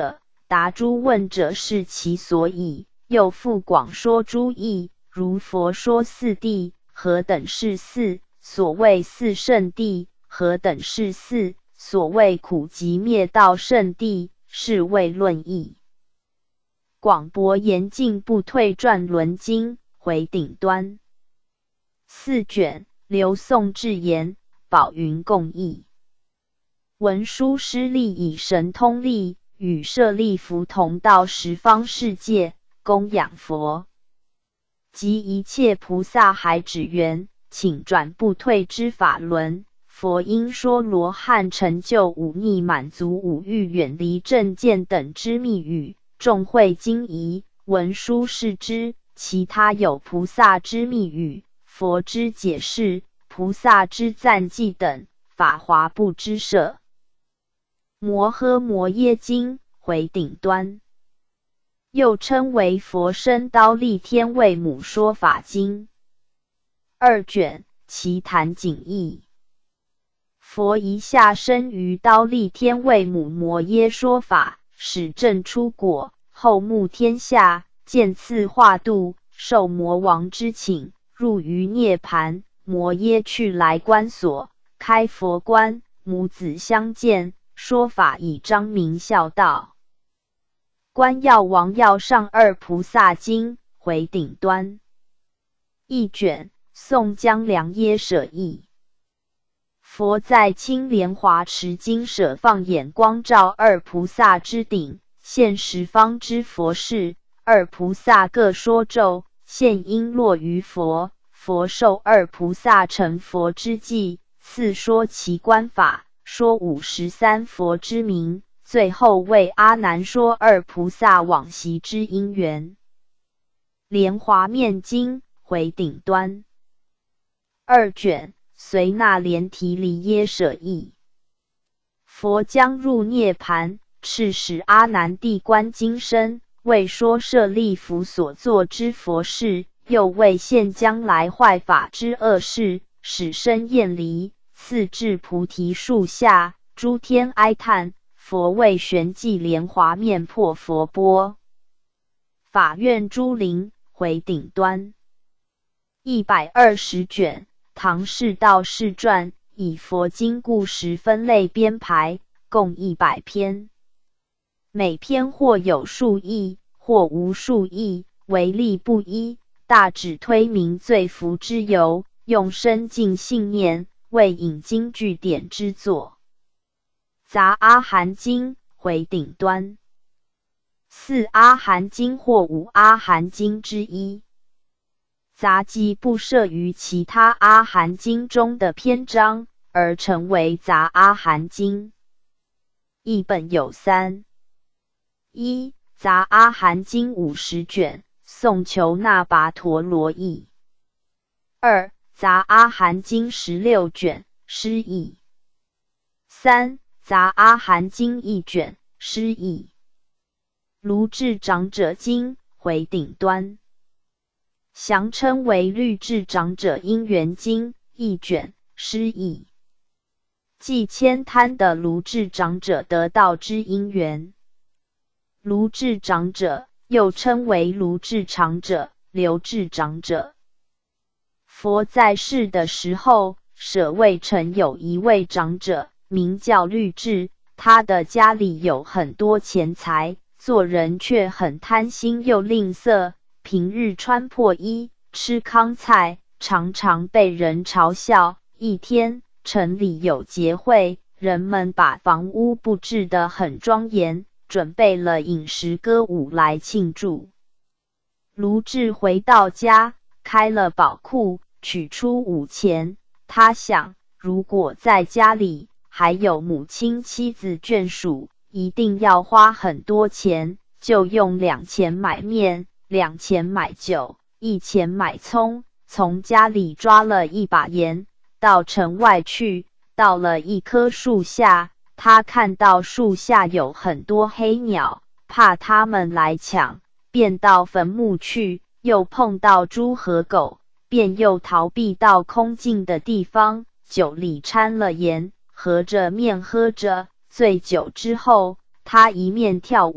答诸问者是其所以，又复广说诸义，如佛说四谛，何等是四？所谓四圣谛，何等是四？所谓苦集灭道圣谛，是谓论义。广博严禁不退转轮经，回顶端。四卷，刘宋智言，宝云共译。文殊师利以神通力，与舍利弗同到十方世界，供养佛及一切菩萨海指缘，请转不退之法轮。佛因说罗汉成就五逆满足五欲远离正见等之密语，众会惊疑，文殊视之，其他有菩萨之密语，佛之解释，菩萨之赞记等，法华不知舍。摩诃摩耶经，回顶端。又称为佛身忉利天为母说法经。二卷，其坛景义。佛一下生于忉利天为母摩耶说法，使正出果，后目天下，见次化度，受魔王之请，入于涅盘。摩耶去来观所，开佛观，母子相见，说法以彰明孝道。观药王药上二菩萨经，回顶端。一卷，宋江良耶舍译。佛在青莲华持经舍放眼光照二菩萨之顶，现十方之佛事，二菩萨各说咒，现因落于佛。佛受二菩萨成佛之际，次说其观法，说五十三佛之名，最后为阿难说二菩萨往昔之因缘。莲华面经，回顶端。二卷，随那连提离耶舍译。佛将入涅盘，敕使阿难谛观经身，为说舍利弗所作之佛事，又为现将来坏法之恶事，使身厌离，次至菩提树下，诸天哀叹，佛为玄寂莲华面破佛波。法院诸灵，回顶端。一百二十卷，唐释道士传，以佛经故事分类编排，共一百篇。每篇或有数义，或无数义，为例不一，大指推明罪福之由，用深净信念，为引经据典之作。杂阿含经，回顶端。四阿含经或五阿含经之一。杂记不摄于其他阿含经中的篇章，而成为杂阿含经。译本有三：一、杂阿含经五十卷，宋求那跋陀罗译；二、杂阿含经十六卷，师译；三、杂阿含经一卷，师译。卢智长者经，回顶端。详称为律智长者因缘经，一卷，师译。即千贪的卢智长者得道之因缘。卢智长者又称为卢智长者、刘智长者。佛在世的时候，舍卫城有一位长者，名叫律智，他的家里有很多钱财，做人却很贪心又吝啬，平日穿破衣，吃糠菜，常常被人嘲笑。一天，城里有节会，人们把房屋布置得很庄严，准备了饮食歌舞来庆祝。卢智回到家，开了宝库，取出五钱。他想，如果在家里还有母亲、妻子、眷属，一定要花很多钱，就用两钱买面，两钱买酒，一钱买葱，从家里抓了一把盐，到城外去。到了一棵树下，他看到树下有很多黑鸟，怕他们来抢，便到坟墓去，又碰到猪和狗，便又逃避到空静的地方，酒里掺了盐，合着面喝着。醉酒之后，他一面跳舞，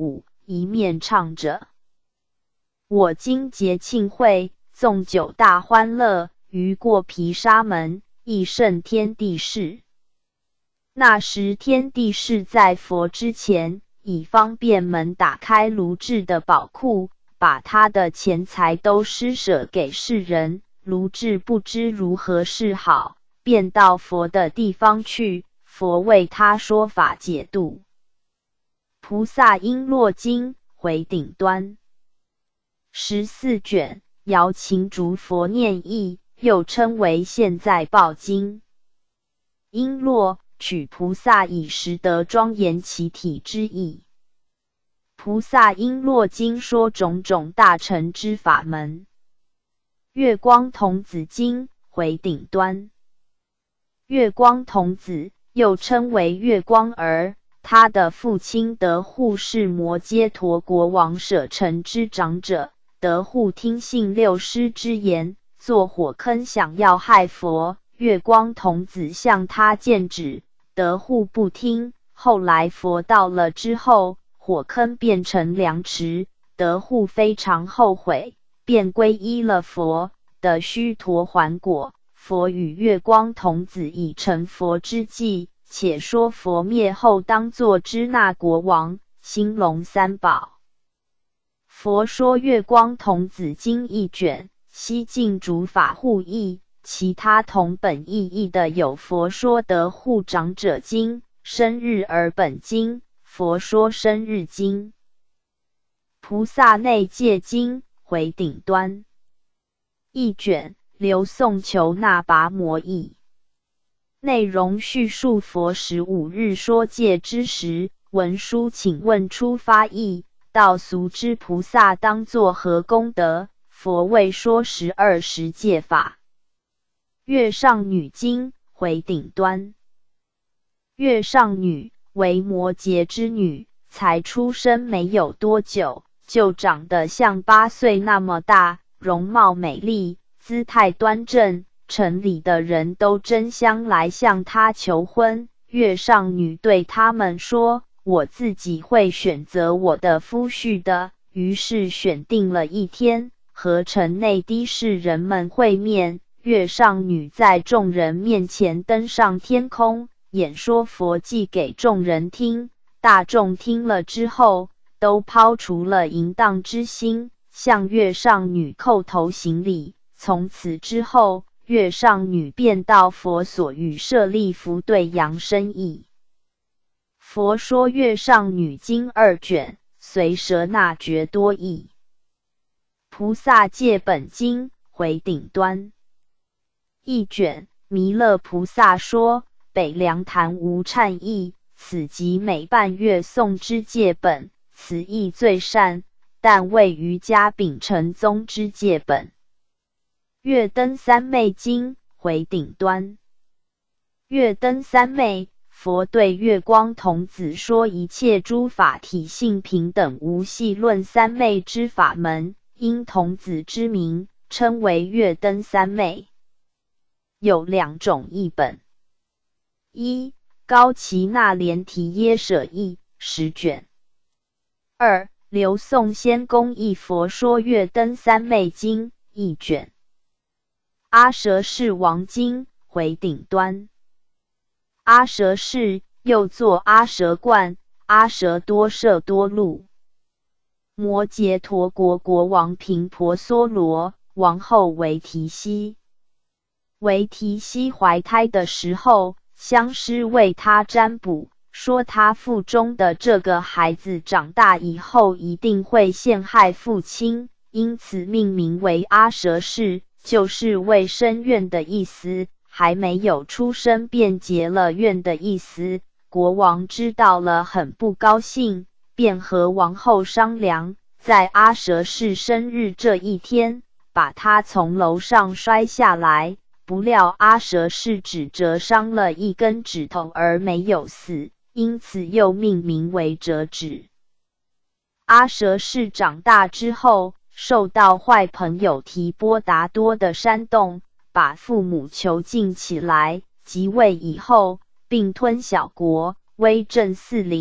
一面唱着：我今节庆会，纵酒大欢乐，余过毗沙门，亦胜天地事。那时天地事在佛之前，以方便门打开卢智的宝库，把他的钱财都施舍给世人。卢智不知如何是好，便到佛的地方去，佛为他说法解度。菩萨璎珞经回顶端十四卷，瑶琴竺佛念译，又称为现在报经。璎珞取菩萨以实得庄严其体之意。菩萨璎珞经说种种大乘之法门。月光童子经回顶端。月光童子又称为月光儿，他的父亲德护是摩揭陀国王舍城之长者。德护听信六师之言，做火坑想要害佛，月光童子向他剑指，德护不听。后来佛到了之后，火坑变成凉池，德护非常后悔，便皈依了佛的须陀洹果。佛与月光童子已成佛之际，且说佛灭后当作支那国王，兴隆三宝。佛说月光童子经一卷，西晋竺法护译。其他同本意义的有佛说德护长者经、生日尔本经、佛说生日经、菩萨内戒经回顶端一卷，刘宋求那跋摩译。内容叙述佛十五日说戒之时，文殊请问出发意，道俗之菩萨当作何功德？佛为说十二时戒法。月上女经回顶端。月上女为摩羯之女，才出生没有多久，就长得像八岁那么大，容貌美丽，姿态端正，城里的人都争相来向她求婚。月上女对他们说：我自己会选择我的夫婿的。于是选定了一天，和城内的士人们会面。月上女在众人面前登上天空，演说佛偈给众人听。大众听了之后，都抛除了淫荡之心，向月上女叩头行礼。从此之后，月上女便到佛所与舍利弗对扬声译。佛说月上女经二卷，随舍那觉多译。菩萨戒本经回顶端一卷，弥勒菩萨说：北凉坛无忏意，此即每半月诵之戒本，此意最善，但谓瑜伽秉承宗之戒本。月灯三昧经回顶端。月灯三昧，佛对月光童子说一切诸法体性平等无系，论三昧之法门，因童子之名，称为月灯三昧。有两种译本：一、高齐那连提耶舍译十卷；二、刘宋先公译佛说月灯三昧经一卷。阿舍世王经回顶端。阿舍世又作阿舍观、阿舍多舍多路。摩羯陀国国王频婆娑罗，王后为提希。为提希怀胎的时候，相师为他占卜，说他腹中的这个孩子长大以后一定会陷害父亲，因此命名为阿舍世，就是为生愿的意思，还没有出生便结了愿的意思。国王知道了很不高兴，便和王后商量，在阿舍世生日这一天，把他从楼上摔下来。不料阿舍世只折伤了一根指头而没有死，因此又命名为折指。阿舍世长大之后，受到坏朋友提波达多的煽动，把父母囚禁起来。即位以后，并吞小国，威震四邻，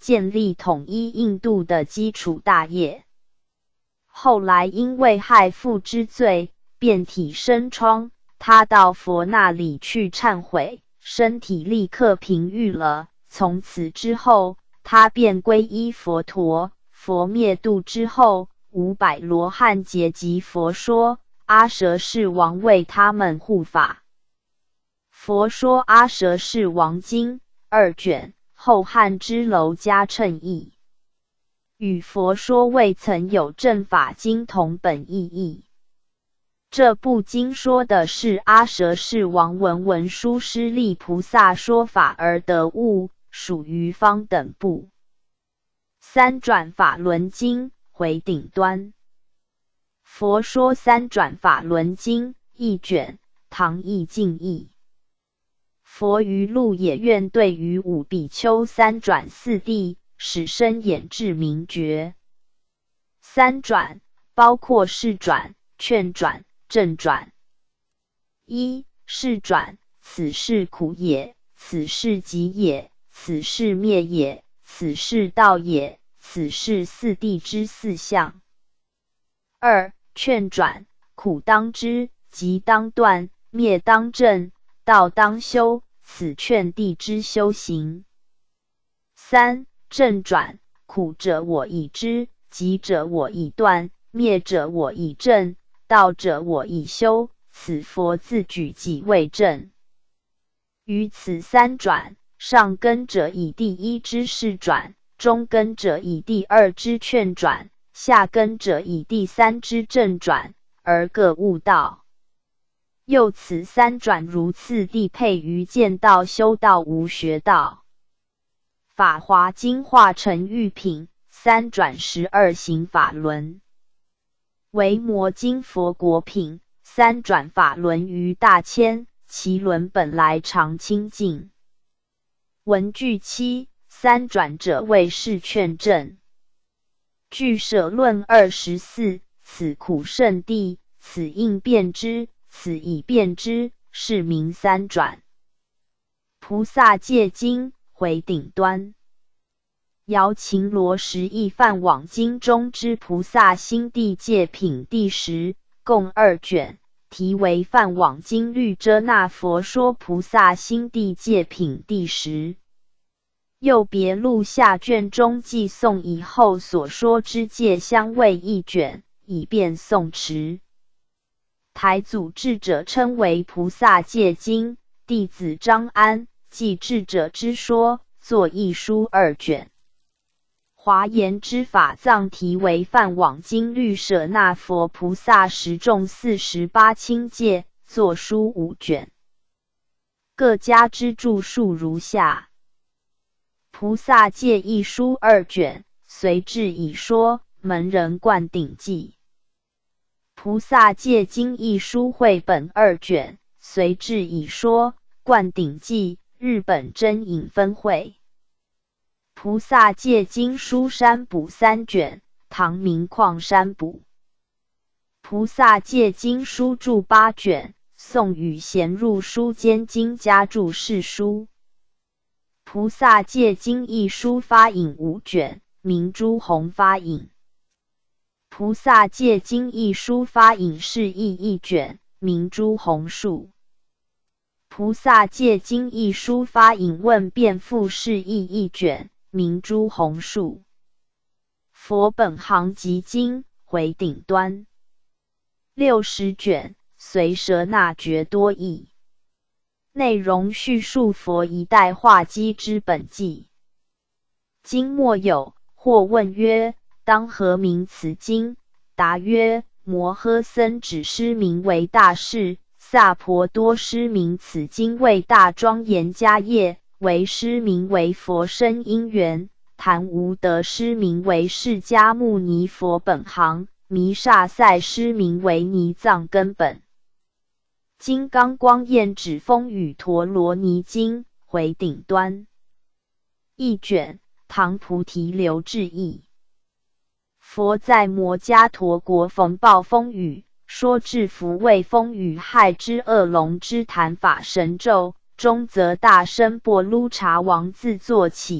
建立统一印度的基础大业。后来因为害父之罪，遍体生疮，他到佛那里去忏悔，身体立刻平愈了。从此之后，他便皈依佛陀。佛灭度之后，五百罗汉结集佛说，阿舍世王为他们护法。佛说阿舍世王经二卷，后汉之楼迦谶译，与佛说未曾有正法经同本意义。这部经说的是阿舍世王闻文殊师利菩萨说法而得悟，属于方等部。三转法轮经回顶端。佛说三转法轮经一卷，唐译净译。佛于鹿野苑对于五比丘三转四谛，使身演至明觉。三转包括示转、劝转、正转。一、示转，此是苦也，此是集也，此是灭也，此是道也，此是四谛之四相。二、劝转，苦当知，集当断，灭当证，道当修，此劝谛之修行。三、正转，苦者我已知，集者我已断，灭者我已证，道者我已修，此佛自举己为证。于此三转，上根者以第一之示转，中根者以第二之劝转，下根者以第三之正转，而各悟道。又此三转如次地配于见道、修道、无学道。法华经化成玉品，三转十二行法轮。维摩经佛国品，三转法轮于大千，其轮本来常清净。文句七，三转者谓是劝证。据舍论二十四，此苦圣谛，此应变之，此以变之，是名三转。菩萨戒经回顶端。姚秦罗十义梵网经中之菩萨心地戒品第十，共二卷，题为梵网经律遮那佛说菩萨心地戒品第十。又别录下卷中记诵以后所说之戒相为一卷，以便诵持。台祖智者称为菩萨戒经，弟子张安记智者之说，作一书二卷。华严之法藏题为梵网经律舍那佛菩萨十众四十八轻戒，作书五卷。各家之著述如下。菩萨戒一书二卷，随至已说，门人灌顶记。菩萨戒经一书绘本二卷，随至已说，灌顶记，日本真隐分会。菩萨戒经书山补三卷，唐明矿山补。菩萨戒经书注八卷，宋宇贤入书监经家注释书。菩萨戒经一书发引五卷，明朱红发引。菩萨戒经一书发引释义一卷，明朱红述。菩萨戒经一书发引问辩复释义一卷，明朱红述。佛本行集经回顶端。六十卷，随舍那觉多义。内容叙述佛一代化机之本纪。经末有，或问曰：当何名此经？答曰：摩诃僧只师名为大士，萨婆多师名此经为大庄严家业，为师名为佛身因缘，昙无得师名为释迦牟尼佛本行，弥沙塞师名为尼藏根本。金刚光焰指风雨陀罗尼经回顶端。一卷，唐菩提流志译。佛在摩伽陀国逢暴风雨，说制服为风雨害之恶龙之坛法神咒，中则大声波卢茶王自作起，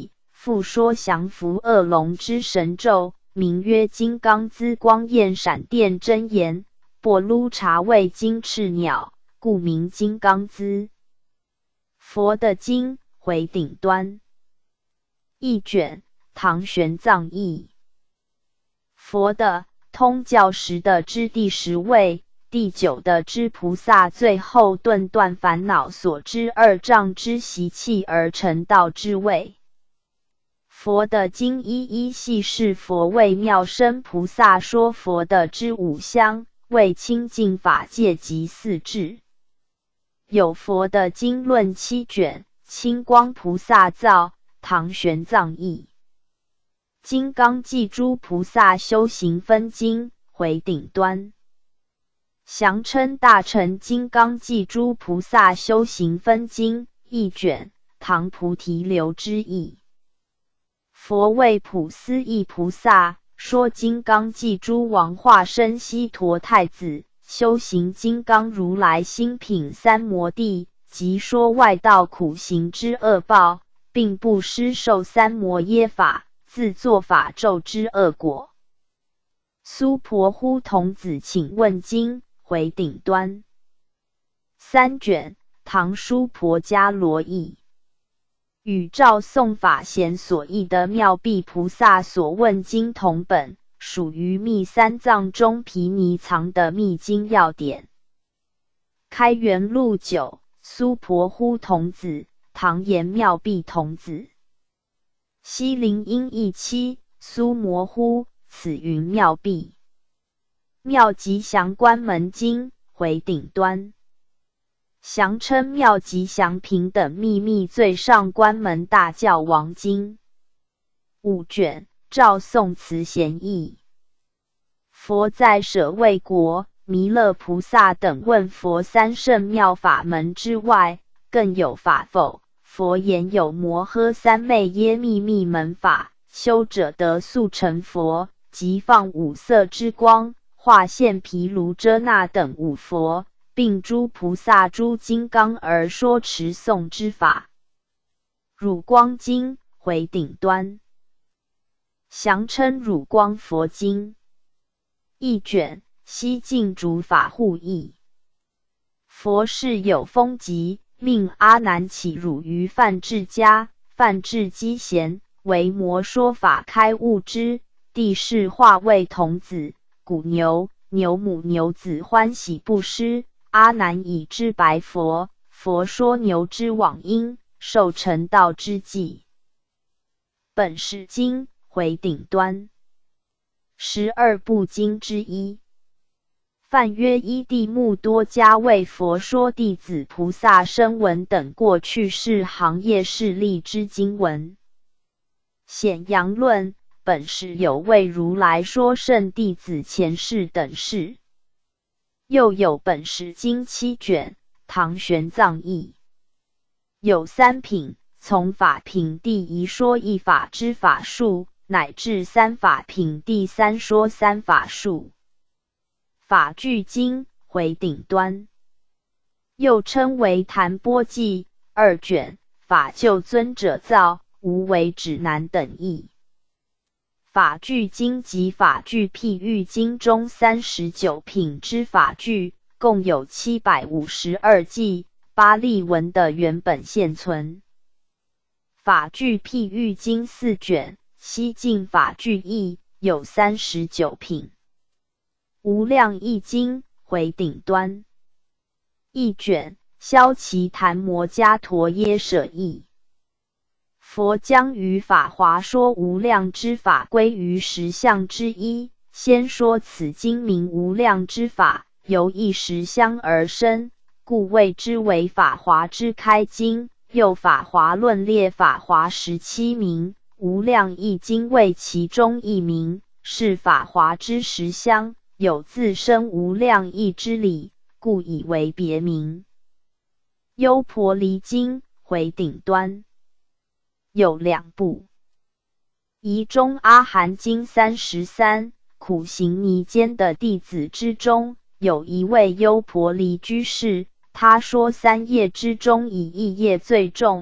复说降伏恶龙之神咒，名曰金刚滋光焰闪电真言，波卢茶味金翅鸟，故名金刚滋。佛的经回顶端。一卷唐玄奘译。佛的通教十的之第十位，第九的之菩萨，最后顿断烦恼所知二障之习气而成道之位。佛的经一一系是佛为妙身菩萨说佛的之五相，为清净法界及四智。有佛的经论七卷，清光菩萨造，唐玄奘译。金刚记诸菩萨修行分经回顶端。详称大乘金刚记诸菩萨修行分经一卷，唐菩提流之译。佛为普思议菩萨说金刚记诸王化身悉陀太子修行金刚如来心品三摩地，即说外道苦行之恶报，并不施受三摩耶法，自作法咒之恶果。苏婆呼童子请问经回顶端。三卷唐叔婆伽罗译。与照诵法贤所译的妙臂菩萨所问经同本，属于密三藏中毗尼藏的密经要点。开元录九，苏婆呼童子，唐延妙臂童子。西林音译七，苏摩呼，此云妙臂。妙吉祥关门经回顶端。详称妙吉祥平等秘密最上关门大教王经。五卷照诵慈贤译。佛在舍卫国，弥勒菩萨等问佛三圣妙法门之外，更有法否？佛言有摩诃三昧耶秘密门法，修者得速成佛，即放五色之光，化现毗卢遮那等五佛，并诸菩萨诸金刚而说持诵之法。汝光经回顶端。详称汝光佛经。一卷西净主法护译。佛是有风疾，命阿难起汝于梵志家，梵志基贤为摩说法开悟之，帝释化为童子，古牛牛母牛子欢喜不施，阿难以知白佛，佛说牛之往因，受成道之际。本是经回顶端。十二部经之一。梵曰依地目多迦为佛说弟子菩萨声闻等过去世行业事例之经文。显扬论本是有为如来说圣弟子前世等事。又有本是经七卷，唐玄奘译。有三品，从法品第一说一法之法术，乃至三法品第三说三法术。法句经回顶端。又称为檀波记，二卷，法救尊者造，无为指南等译。法句经及法句譬喻经中三十九品之法句，共有七百五十二记，巴利文的原本现存。法句譬喻经四卷，西晋法句译有三十九品。无量义经回顶端。一卷，消其檀摩伽陀耶舍译。佛将于法华说无量之法归于十相之一，先说此经名无量之法，由一十相而生，故谓之为法华之开经。又法华论列法华十七名，无量义经为其中一名，是法华之十相，有自身无量义之理，故以为别名。优婆离经回顶端。有两部。仪中阿含经三十三，苦行尼间的弟子之中，有一位优婆离居士，他说三业之中以一业最重，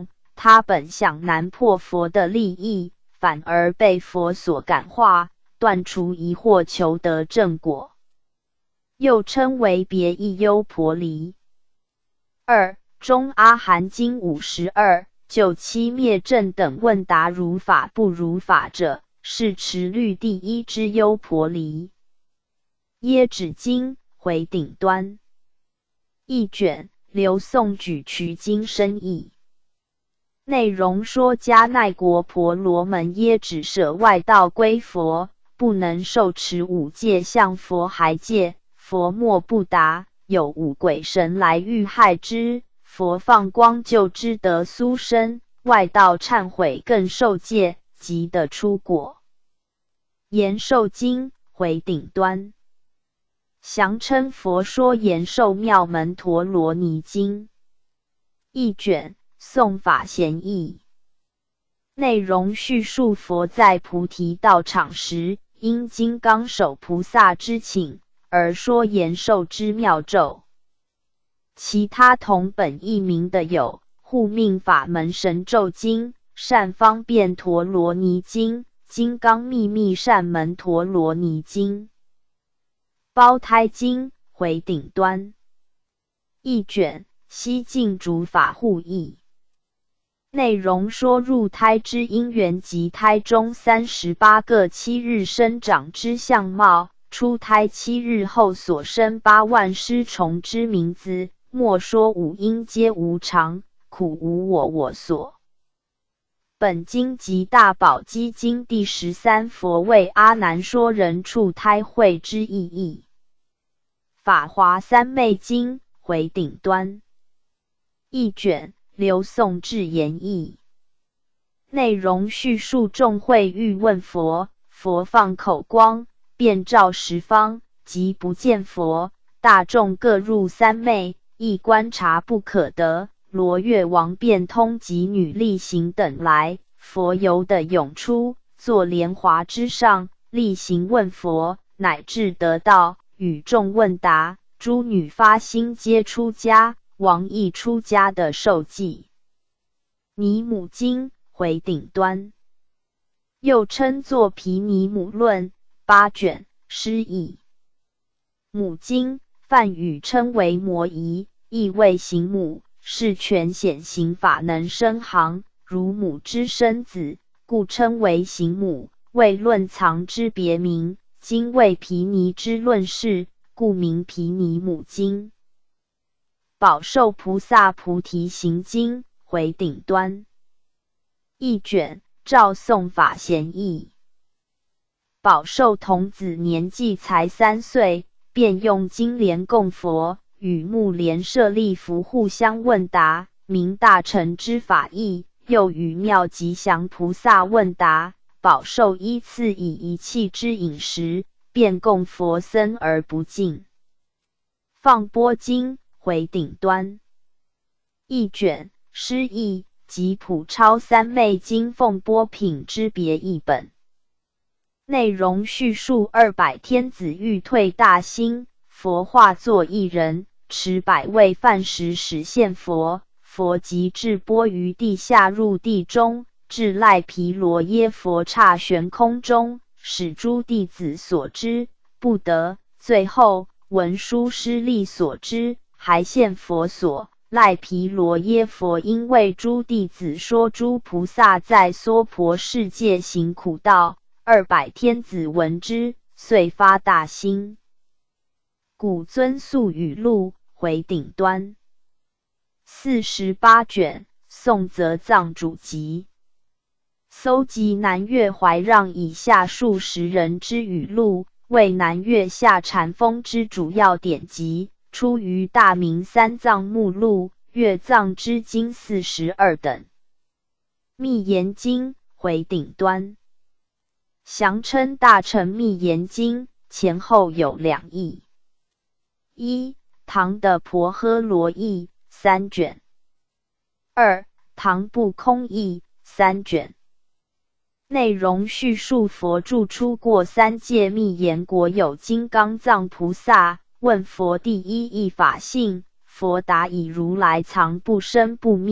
他本想难破佛的利益，反而被佛所感化，断除疑惑，求得正果，又称为别义优婆离。二、中阿含经五十二，就七灭正等问答如法不如法者，是持律第一之优婆离。耶指经回顶端一卷，刘宋举渠经深义。内容说迦奈国婆罗门耶只舍外道归佛，不能受持五戒，向佛还戒，佛莫不达，有五鬼神来欲害之，佛放光救之，得苏生，外道忏悔更受戒，即得出果。延寿经回顶端详称佛说延寿妙门陀罗尼经一卷，颂法贤义。内容叙述佛在菩提道场时，因金刚手菩萨之请，而说延寿之妙咒。其他同本异名的有护命法门神咒经、善方便陀罗尼经、金刚秘密善门陀罗尼经。胞胎经回顶端一卷，西晋主法护义。内容说入胎之因缘及胎中三十八个七日生长之相貌，出胎七日后所生八万尸虫之名字，莫说五阴皆无常，苦无我我所。本经及大宝积经第十三佛为阿难说人畜胎会之意义。法华三昧经回顶端一卷，刘宋智言义。内容叙述众会欲问佛，佛放口光，遍照十方，即不见佛，大众各入三昧，亦观察不可得。罗越王变通及女力行等来，佛由得涌出，坐莲华之上，力行问佛，乃至得道，与众问答。诸女发心皆出家，王亦出家的受记。尼母经回顶端又称作毗尼母论八卷，诗义。母经梵语称为摩夷，意为行母，是全显行法能生行，如母之生子，故称为行母，为论藏之别名。经为毗尼之论释，故名毗尼母经。宝寿菩萨菩提行经回顶端一卷，照颂法贤义。宝寿童子年纪才三岁，便用金莲供佛，与木莲舍利弗互相问答，明大乘之法义，又与妙吉祥菩萨问答。宝寿依次以一气之饮食，便供佛僧而不尽。放波经回顶端一卷，诗义及普超三昧经凤波品之别译本。内容叙述二百天子欲退大兴，佛化作一人，持百味饭食始现佛。佛即至钵于地下入地中，至赖毗罗耶佛刹悬空中，使诸弟子所知，不得。最后文殊师利所知，还现佛所。赖毗罗耶佛因为诸弟子说诸菩萨在娑婆世界行苦道，二百天子闻之，遂发大心。古尊宿语录回顶端四十八卷，颂则藏主集。搜集南岳怀让以下数十人之语录，为南岳下禅风之主要典籍，出于大明三藏目录，岳藏之经四十二等。密言经回顶端详称大乘密言经，前后有两义。一、唐的婆诃罗译三卷。二、唐不空译三卷。内容叙述佛住出过三界密言国有金刚藏菩萨，问佛第一义法性，佛答以如来藏不生不灭，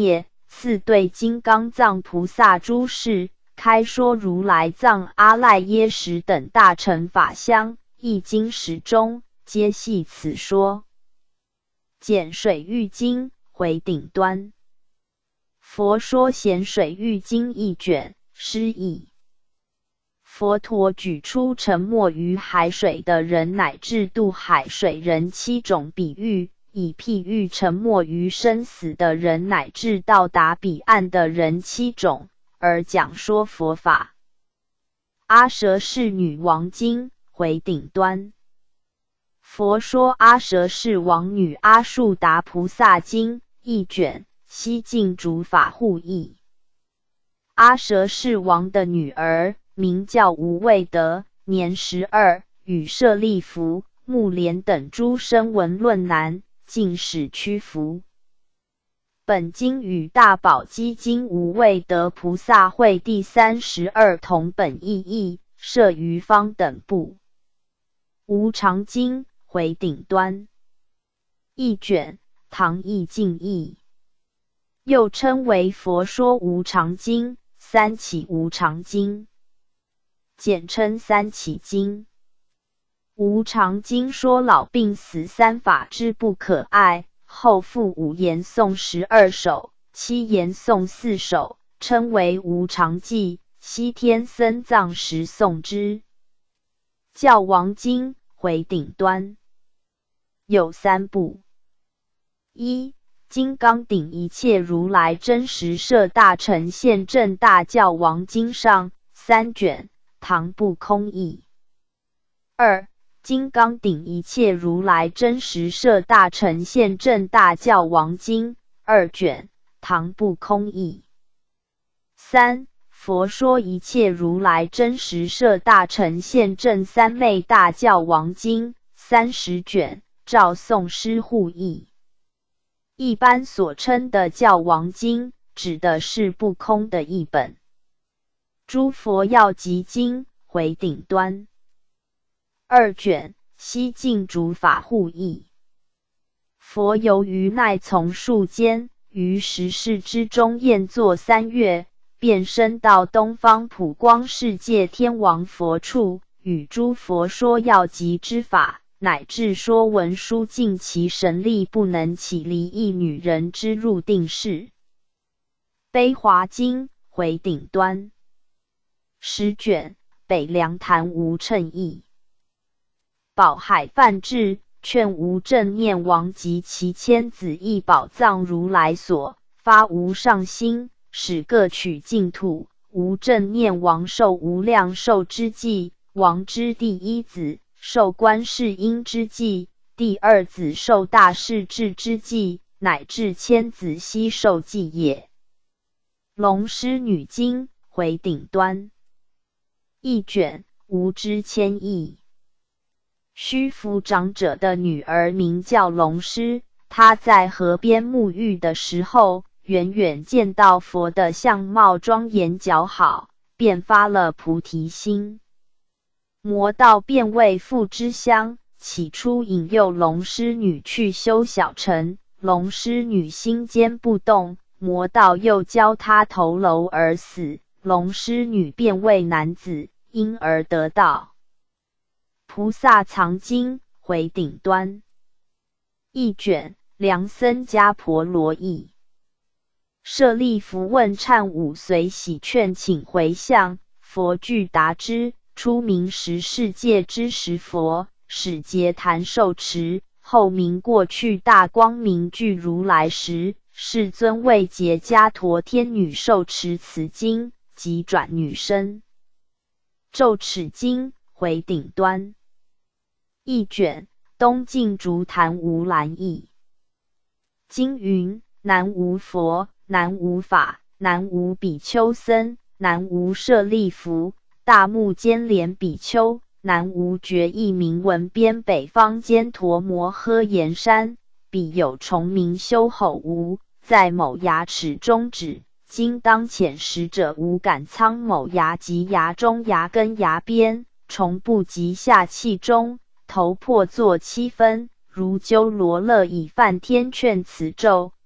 次对金刚藏菩萨诸事，开说如来藏阿赖耶识等大乘法相，易经十中，皆系此说。简水玉经回顶端。佛说咸水玉经一卷，诗意。佛陀举出沉没于海水的人乃至渡海水人七种比喻，以譬喻沉没于生死的人乃至到达彼岸的人七种，而讲说佛法。阿阇世女王经回顶端。佛说阿阇世王女阿树达菩萨经一卷，西晋主法护译。阿阇世王的女儿名叫无畏德，年十二，与舍利弗、目连等诸声闻论难，尽使屈服。本经与大宝积经无畏德菩萨会第三十二同本异义，摄于方等部。无常经回顶端。一卷，唐译净译，又称为佛说无常经、三起无常经，简称三起经。无常经说老病死三法之不可爱，后附五言颂十二首，七言颂四首，称为无常记，西天僧藏时诵之。教王经回顶端。有三部：一、金刚顶一切如来真实摄大乘现正大教王经上，三卷，唐不空译。二、金刚顶一切如来真实摄大乘现正大教王经，二卷，唐不空译。三、佛说一切如来真实摄大乘现正三昧大教王经，三十卷，赵宋师护译。一般所称的教王经，指的是不空的译本。诸佛要集经回顶端。二卷，西晋主法护译。佛游于奈从树间，于十世之中宴坐三月，便升到东方普光世界天王佛处，与诸佛说要集之法，乃至说文殊尽其神力不能起离一女人之入定事。悲华经回顶端。十卷，北凉坛无称译。宝海梵志劝无正念王及其千子诣宝藏如来所，发无上心，使各取净土。无正念王受无量寿之际，王之第一子受观世音之际，第二子受大势至之际，乃至千子悉受记也。龙狮女经回顶端。一卷，无知千亿。须福长者的女儿名叫龙狮，她在河边沐浴的时候，远远见到佛的相貌庄严姣好，便发了菩提心。魔道便为父之香，起初引诱龙狮女去修小乘，龙狮女心坚不动，魔道又教她投楼而死，龙狮女便为男子，因而得道。菩萨藏经回顶端。一卷，梁僧迦婆罗译。舍利弗问忏五随喜劝请回向，佛具答之。初名十世界之十佛，始结坛受持，后名过去大光明具如来时，世尊为结迦陀天女受持此经，即转女身。咒持经回顶端。一卷，东晋竹坛无兰译。经云：南无佛，南无法，南无比丘僧，南无舍利弗，大目犍连比丘，南无觉意明文边北方坚陀摩诃延山，彼有虫名修吼无，在某牙齿中指，今当遣使者无感仓某牙及牙中牙根牙边，虫不及下气中，头破作七分，如鸠罗勒以梵天劝此咒，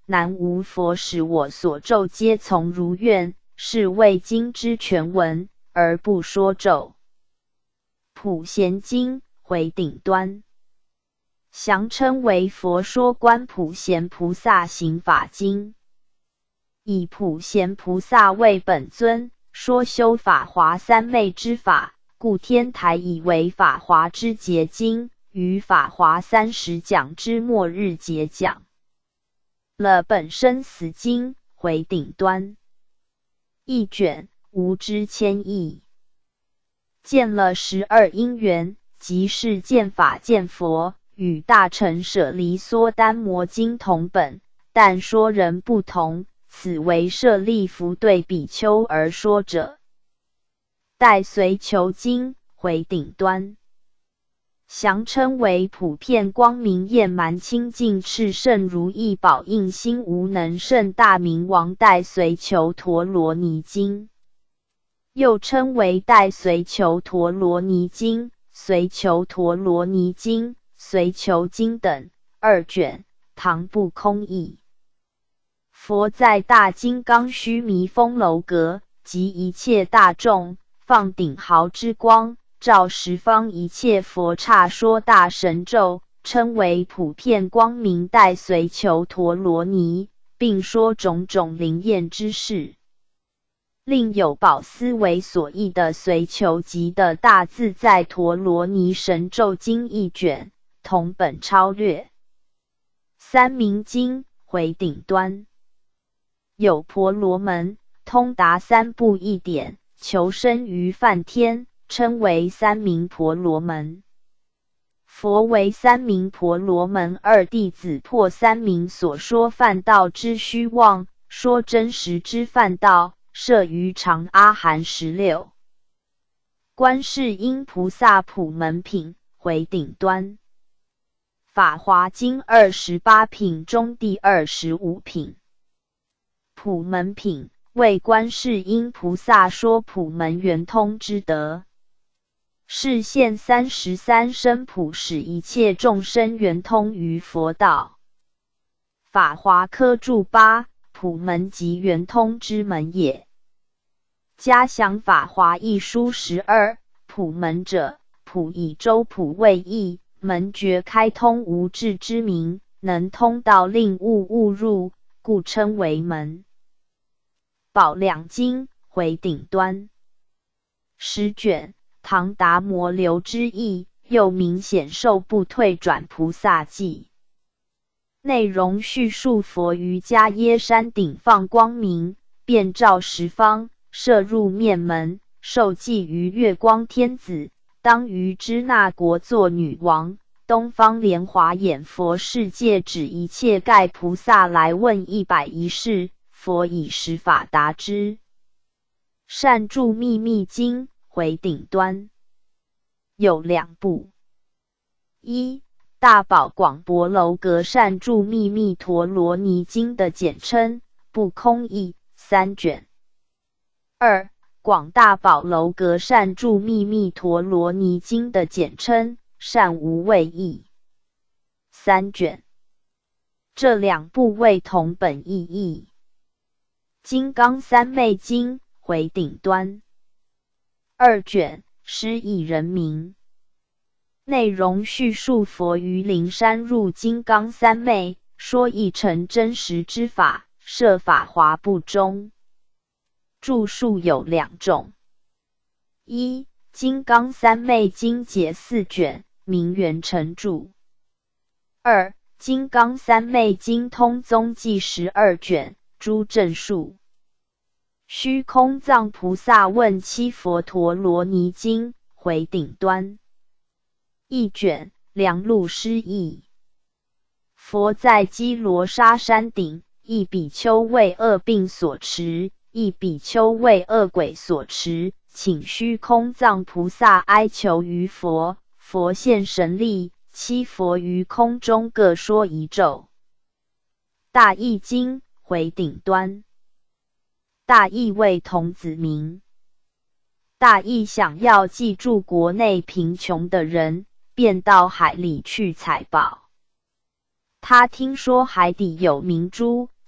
南无佛使我所咒皆从如愿，是为经之全文，而不说咒。普贤经回顶端，详称为佛说观普贤菩萨行法经，以普贤菩萨为本尊，说修法华三昧之法，故天台以为法华之结经，于法华三十讲之末日结讲了本生死经回顶端一卷，无知千亿，见了十二因缘，即是见法见佛，与大乘舍离梭丹摩经同本，但说人不同，此为舍利弗对比丘而说者。代随求经回顶端，详称为普遍光明焰蛮清净炽盛如意宝应心无能胜大明王代随求陀罗尼经，又称为代随求陀罗尼经、随求陀罗尼经、随求经等二卷，唐不空译。佛在大金刚须弥峰楼阁，及一切大众，放顶毫之光，照十方一切佛刹，说大神咒，称为普遍光明代随求陀罗尼，并说种种灵验之事。另有宝思为所译的随求集的大自在陀罗尼神咒经一卷，同本超略。三明经回顶端，有婆罗门，通达三部一点，求生于梵天，称为三明婆罗门。佛为三明婆罗门二弟子破三明所说梵道之虚妄，说真实之梵道，摄于长阿含十六。观世音菩萨普门品回顶端，法华经二十八品中第二十五品。普门品为观世音菩萨说普门圆通之德，是现三十三身普使一切众生圆通于佛道。法华科注八，普门即圆通之门也。嘉祥法华一书十二，普门者，普以周普为义，门觉开通无智之名，能通道令物误入，故称为门。宝两经回顶端，十卷，唐达摩流之译，又名显受不退转菩萨记。内容叙述佛于迦耶山顶放光明，遍照十方，射入面门，受记于月光天子，当于支那国做女王。东方莲华眼佛世界指一切盖菩萨来问一百一事，佛以十法答之。善住秘密经回顶端，有两部：一、大宝广博楼阁善住秘密陀罗尼经的简称，不空译，三卷；二、广大宝楼阁善住秘密陀罗尼经的简称，善无畏译，三卷。这两部为同本意义。金刚三昧经回顶端，二卷，师译人名。内容叙述佛于灵山入金刚三昧，说一成真实之法，摄法华部中。著述有两种：一、金刚三昧经解四卷，名圆成著；二、金刚三昧经通宗记十二卷，诸正述。虚空藏菩萨问七佛陀罗尼经回顶端，一卷，梁禄师译。佛在基罗沙山顶，一比丘为恶病所持，一比丘为恶鬼所持，请虚空藏菩萨哀求于佛，佛现神力，七佛于空中各说一咒。大义经回顶端，大义为童子名。大义想要记住国内贫穷的人，便到海里去采宝。他听说海底有明珠，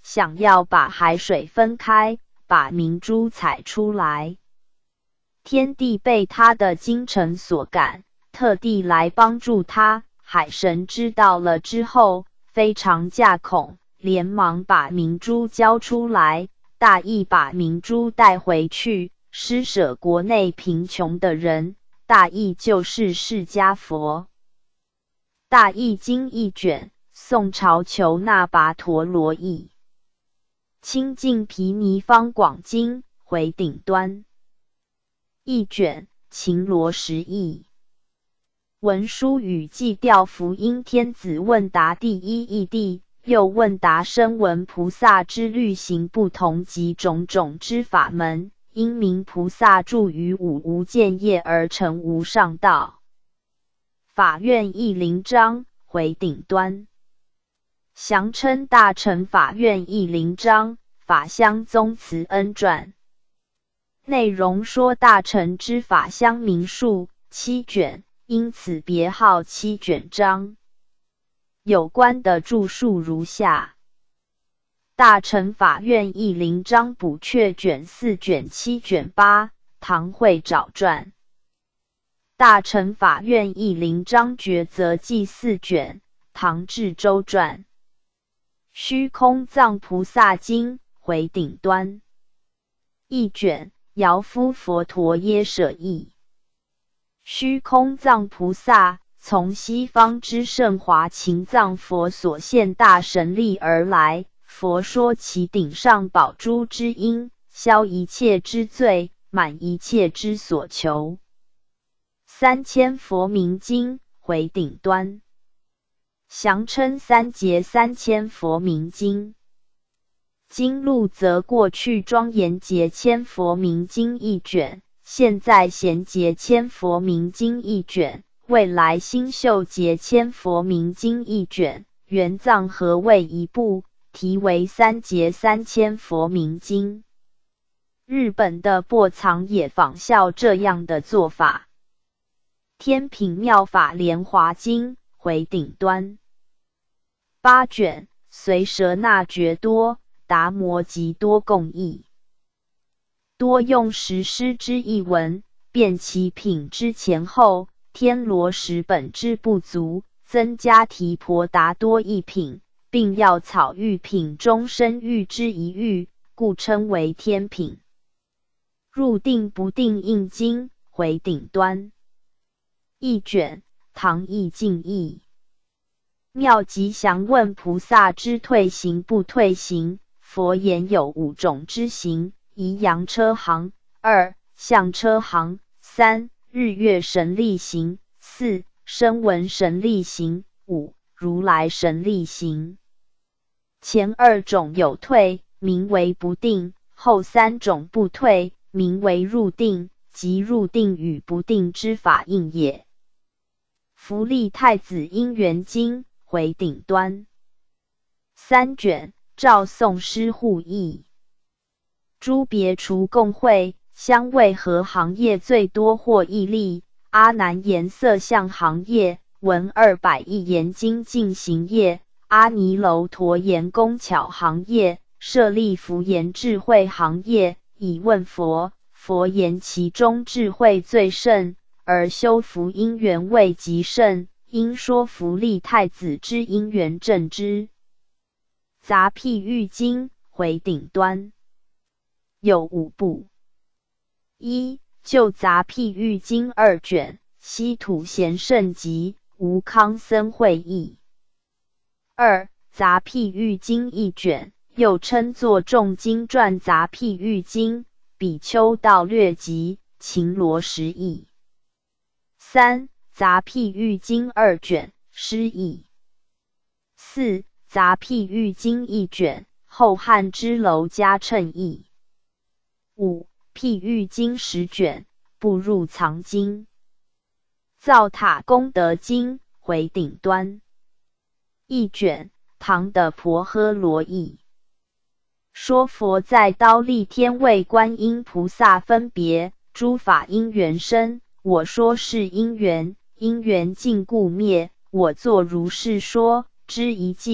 想要把海水分开，把明珠采出来。天帝被他的精诚所感，特地来帮助他。海神知道了之后，非常驾恐，连忙把明珠交出来，大意把明珠带回去，施舍国内贫穷的人，大意就是释迦佛。大易经一卷，宋朝求那跋陀罗译。清净毗尼方广经，回顶端。一卷，秦罗什译。文殊与寂调福音天子问答第一义谛，又问答声闻菩萨之律行不同及种种之法门，因明菩萨住于五无间业而成无上道。法院义灵章，回顶端。详称大乘法院义灵章，法相宗慈恩传。内容说大乘之法相名述，七卷，因此别号七卷章。有关的注述如下：大乘法院义灵章补阙卷四卷七卷八，唐慧沼传。大乘法院义灵章抉择记四卷，唐智周传。虚空藏菩萨经，回顶端。一卷，姚夫佛陀耶舍译。虚空藏菩萨从西方之圣华勤藏佛所现大神力而来，佛说其顶上宝珠之因，消一切之罪，满一切之所求。三千佛明经，回顶端。详称三节三千佛明经。经录则过去庄严节千佛明经一卷，现在贤节千佛明经一卷，未来新秀节千佛明经一卷，元藏合为一部，题为三节三千佛明经。日本的钵藏也仿效这样的做法。天品妙法莲华经，回顶端。八卷，随舍那觉多达摩及多共译。多用实施之译文，辨其品之前后，天罗时本之不足，增加提婆达多一品，并药草喻品中生喻之一喻，故称为天品。入定不定印经，回顶端。一卷，唐译净译。妙吉祥问菩萨之退行不退行，佛言有五种之行：一羊车行，二象车行，三日月神力行，四声闻神力行，五如来神力行。前二种有退，名为不定；后三种不退，名为入定，即入定与不定之法应也。福利太子因缘经，回顶端。三卷，照宋师互译。诸别除共会，香味和行业最多或义利，阿难言色相行业，闻二百亿言经进行业，阿弥楼陀言工巧行业，舍利弗言智慧行业，以问佛，佛言其中智慧最甚，而修福因缘未极甚，因说福利太子之因缘正之。杂譬喻经，回顶端。有五部：一、就杂譬喻经二卷，西土贤圣集，吴康僧会译。二、杂譬喻经一卷，又称作众经传杂譬喻经，比丘道略集，秦罗什译。三、杂譬喻经二卷，师译。四、杂譬喻经一卷，后汉之楼迦谶译。五、譬喻经十卷，不入藏经。造塔功德经，回顶端。一卷，唐的婆诃罗译。说佛在忉利天为观音菩萨分别，诸法因缘生，我说是因缘，因缘尽故灭，我作如是说之一记，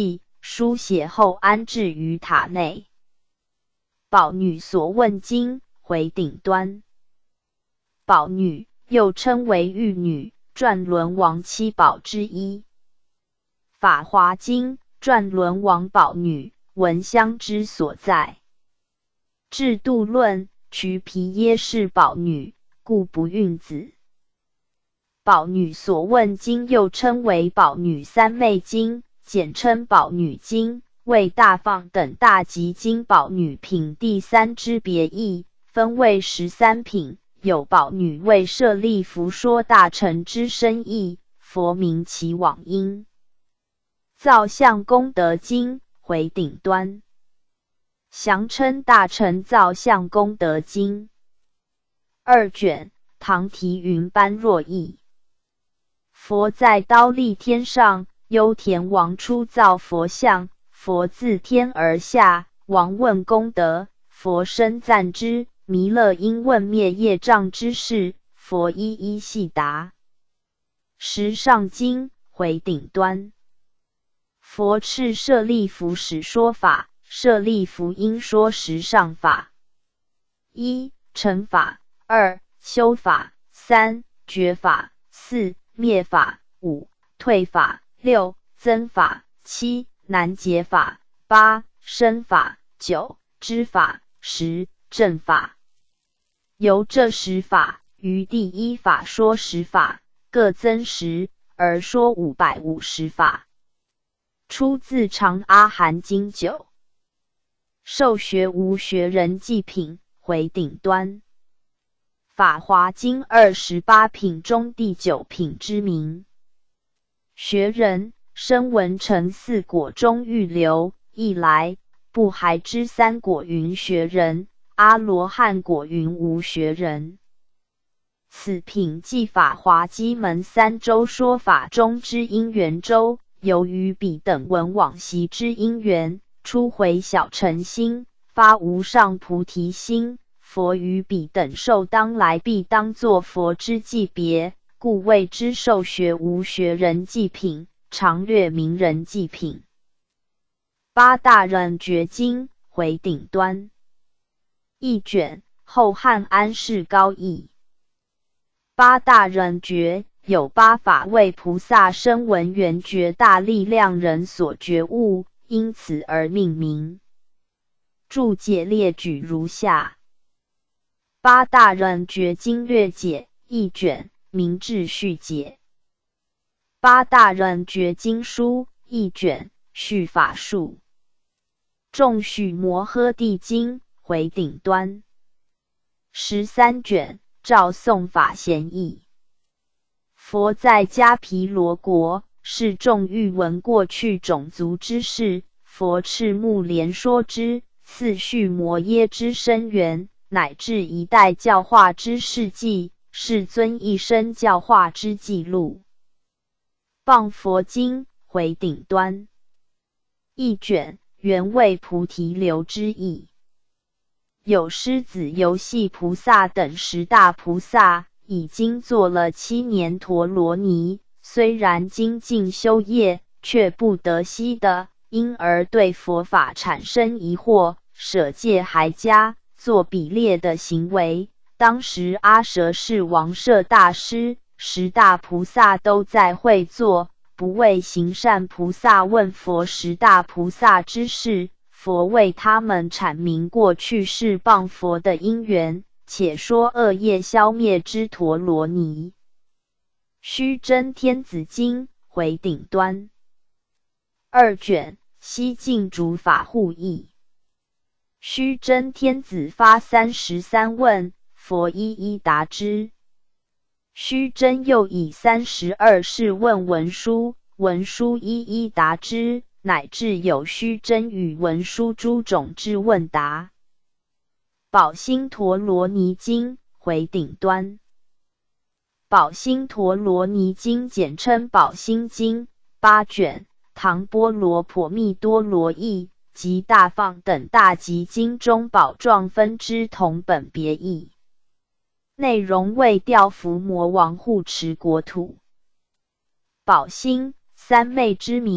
书写后安置于塔内。宝女所问经回顶端。宝女又称为玉女，转轮王七宝之一。法华经转轮王宝女，闻香之所在。制度论瞿皮耶是宝女，故不孕子。宝女所问经又称为宝女三昧经，简称宝女经，为大放等大集经宝女品第三之别义，分为十三品，有宝女为舍利弗说大乘之深义，佛名其往因。造像功德经回顶端。详称大乘造像功德经。二卷，唐提云般若义。佛在忉利天上，幽田王初造佛像，佛自天而下，王问功德，佛深赞之。弥勒因问灭业障之事，佛一一细答。十上经回顶端。佛敕舍利弗始说法，舍利弗应说十上法：一、成法；二、修法；三、觉法；四、灭法；五、退法；六、增法；七、难解法；八、生法；九、知法；十、正法。由这十法，于第一法说十法，各增十，而说五百五十法。出自长阿含经九。受学无学人记品回顶端。法华经二十八品中第九品之名。学人，声闻乘四果中欲流，一来不还之三果云学人，阿罗汉果云无学人。此品即法华基门三周说法中之因缘周，由于彼等闻往昔之因缘，初回小乘心，发无上菩提心，佛于彼等受当来必当作佛之记别，故谓之受学无学人记品，常略名人记品。八大人觉经回顶端。一卷，后汉安世高译。八大人觉有八法为菩萨声闻缘觉大力量人所觉悟，因此而命名。注解列举如下：八大人觉经略解一卷，明智续解。八大人觉经书一卷，续法术。众许摩诃帝经回顶端。十三卷，照诵法贤义。佛在迦毗罗国，是众欲闻过去种族之事，佛敕目连说之，次叙摩耶之生源，乃至一代教化之事迹，世尊一生教化之记录。谤佛经回顶端。一卷，原为菩提流之意。有狮子游戏菩萨等十大菩萨，已经做了七年陀罗尼，虽然精进修业，却不得悉的，因而对佛法产生疑惑，舍戒还家，做比列的行为。当时阿舍是王舍大师，十大菩萨都在会坐，不为行善菩萨问佛十大菩萨之事，佛为他们阐明过去世谤佛的因缘，且说恶业消灭之陀罗尼。须真天子经回顶端。二卷，西晋主法护译。须真天子发三十三问，佛一一答之。须真又以三十二事问文殊，文殊一一答之，乃至有须真与文殊诸种之问答。宝心陀罗尼经回顶端。宝心陀罗尼经简称宝心经，八卷，唐波罗婆蜜多罗译及大放等大集经中宝状分支同本别译。内容为调伏魔王护持国土。宝心，三昧之名，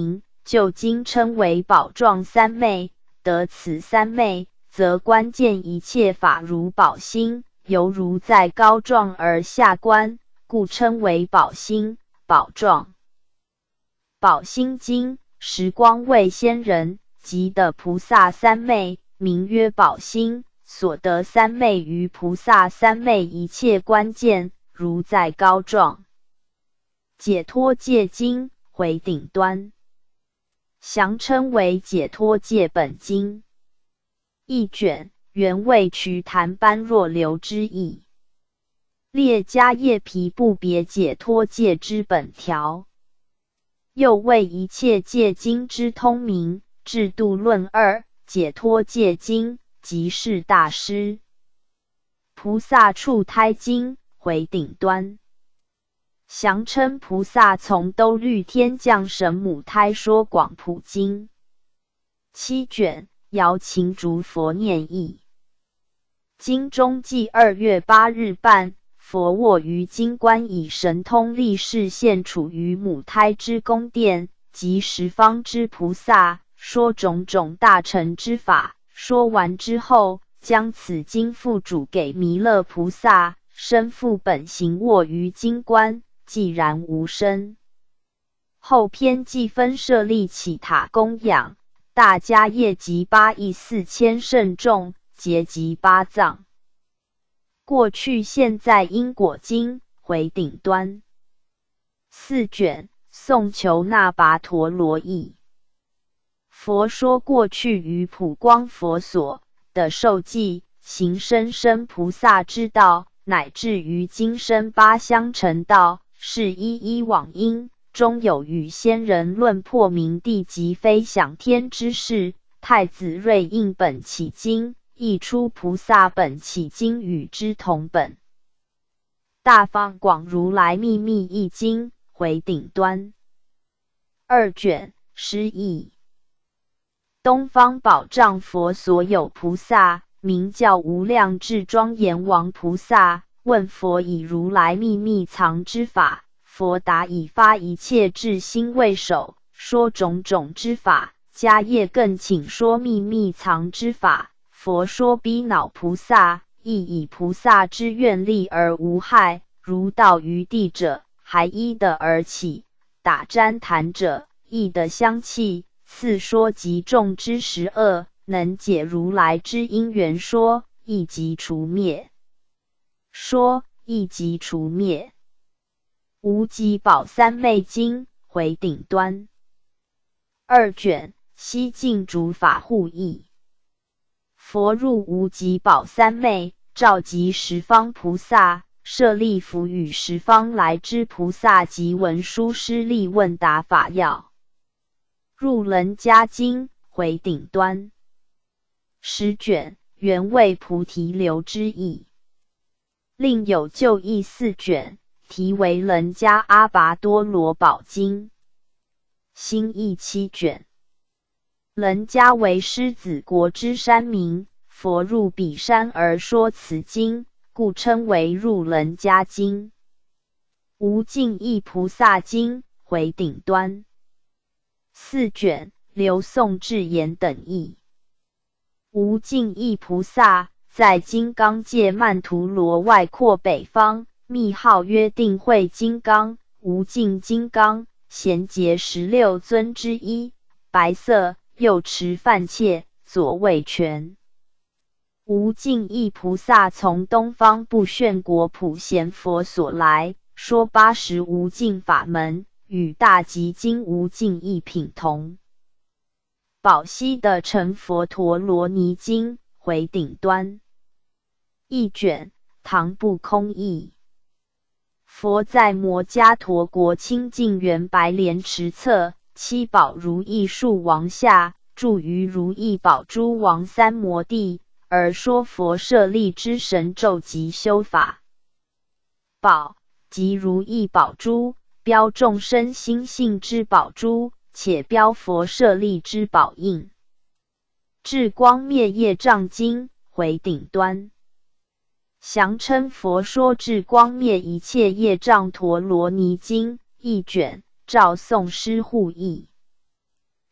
就今称为宝状三昧。得此三昧，则观见一切法如宝心，犹如在高状而下观，故称为宝心、宝状。宝心经，时光为仙人即得菩萨三昧，名曰宝心。所得三昧于菩萨三昧一切关键，如在高状。解脱戒经，回顶端，详称为解脱戒本经。一卷，原为瞿昙般若流之意，列迦叶毗不别解脱戒之本条。又为一切戒经之通明，制度论二，解脱戒经，即是大师。菩萨处胎经，回顶端，详称菩萨从兜率天降神母胎说广普经。七卷，姚琴竹佛念译。经中记二月八日办，佛卧于金观，以神通力示现处于母胎之宫殿，及十方之菩萨，说种种大乘之法。说完之后，将此经付嘱给弥勒菩萨，身复本形卧于金观，寂然无声。后篇记分舍利起塔供养，大迦叶及八亿四千圣众，结集八藏。过去现在因果经，回顶端。四卷，诵求那跋陀罗译。佛说过去于普光佛所的受记，行深深菩萨之道，乃至于今生八相成道，是一一往因。中有与仙人论破明地及非想天之事，太子瑞应本起经，译出菩萨本起经与之同本。大放广如来秘密译经，回顶端。二卷，诗译。东方宝藏佛所有菩萨，名叫无量智庄严王菩萨，问佛以如来秘密藏之法。佛答以发一切智心为首，说种种之法。迦叶更请说秘密藏之法。佛说逼恼菩萨，亦以菩萨之愿力而无害，如倒于地者，还依得而起；打旃檀者，亦得香气。次说极众之十恶，能解如来之因缘说，亦即除灭。说，亦即除灭。无极宝三昧经，回顶端。二卷，西净主法护译。佛入无极宝三昧，召集十方菩萨，舍利弗与十方来之菩萨及文殊师利问答法要。入楞伽经，回顶端。十卷，原为菩提流之意。另有旧译四卷，题为楞伽阿跋多罗宝经。新译七卷。楞伽为狮子国之山名，佛入彼山而说此经，故称为入楞伽经。无尽意菩萨经，回顶端。四卷，刘宋智言等译。无尽意菩萨在金刚界曼荼罗外廓北方，密号约定慧金刚，无尽金刚，贤劫十六尊之一，白色，右持梵切，左卫权。无尽意菩萨从东方不炫国普贤佛所来，说八十无尽法门，与大集经无尽意品同。宝溪的成佛陀罗尼经，回顶端。一卷，唐不空译。佛在摩伽陀国清净园白莲池侧，七宝如意树王下，住于如意宝珠王三摩地，而说佛舍利之神咒及修法。宝，即如意宝珠，标众生心性之宝珠，且标佛舍利之宝印。智光灭业障经，回顶端。详称佛说智光灭一切业障陀罗尼经，一卷，照宋师护译。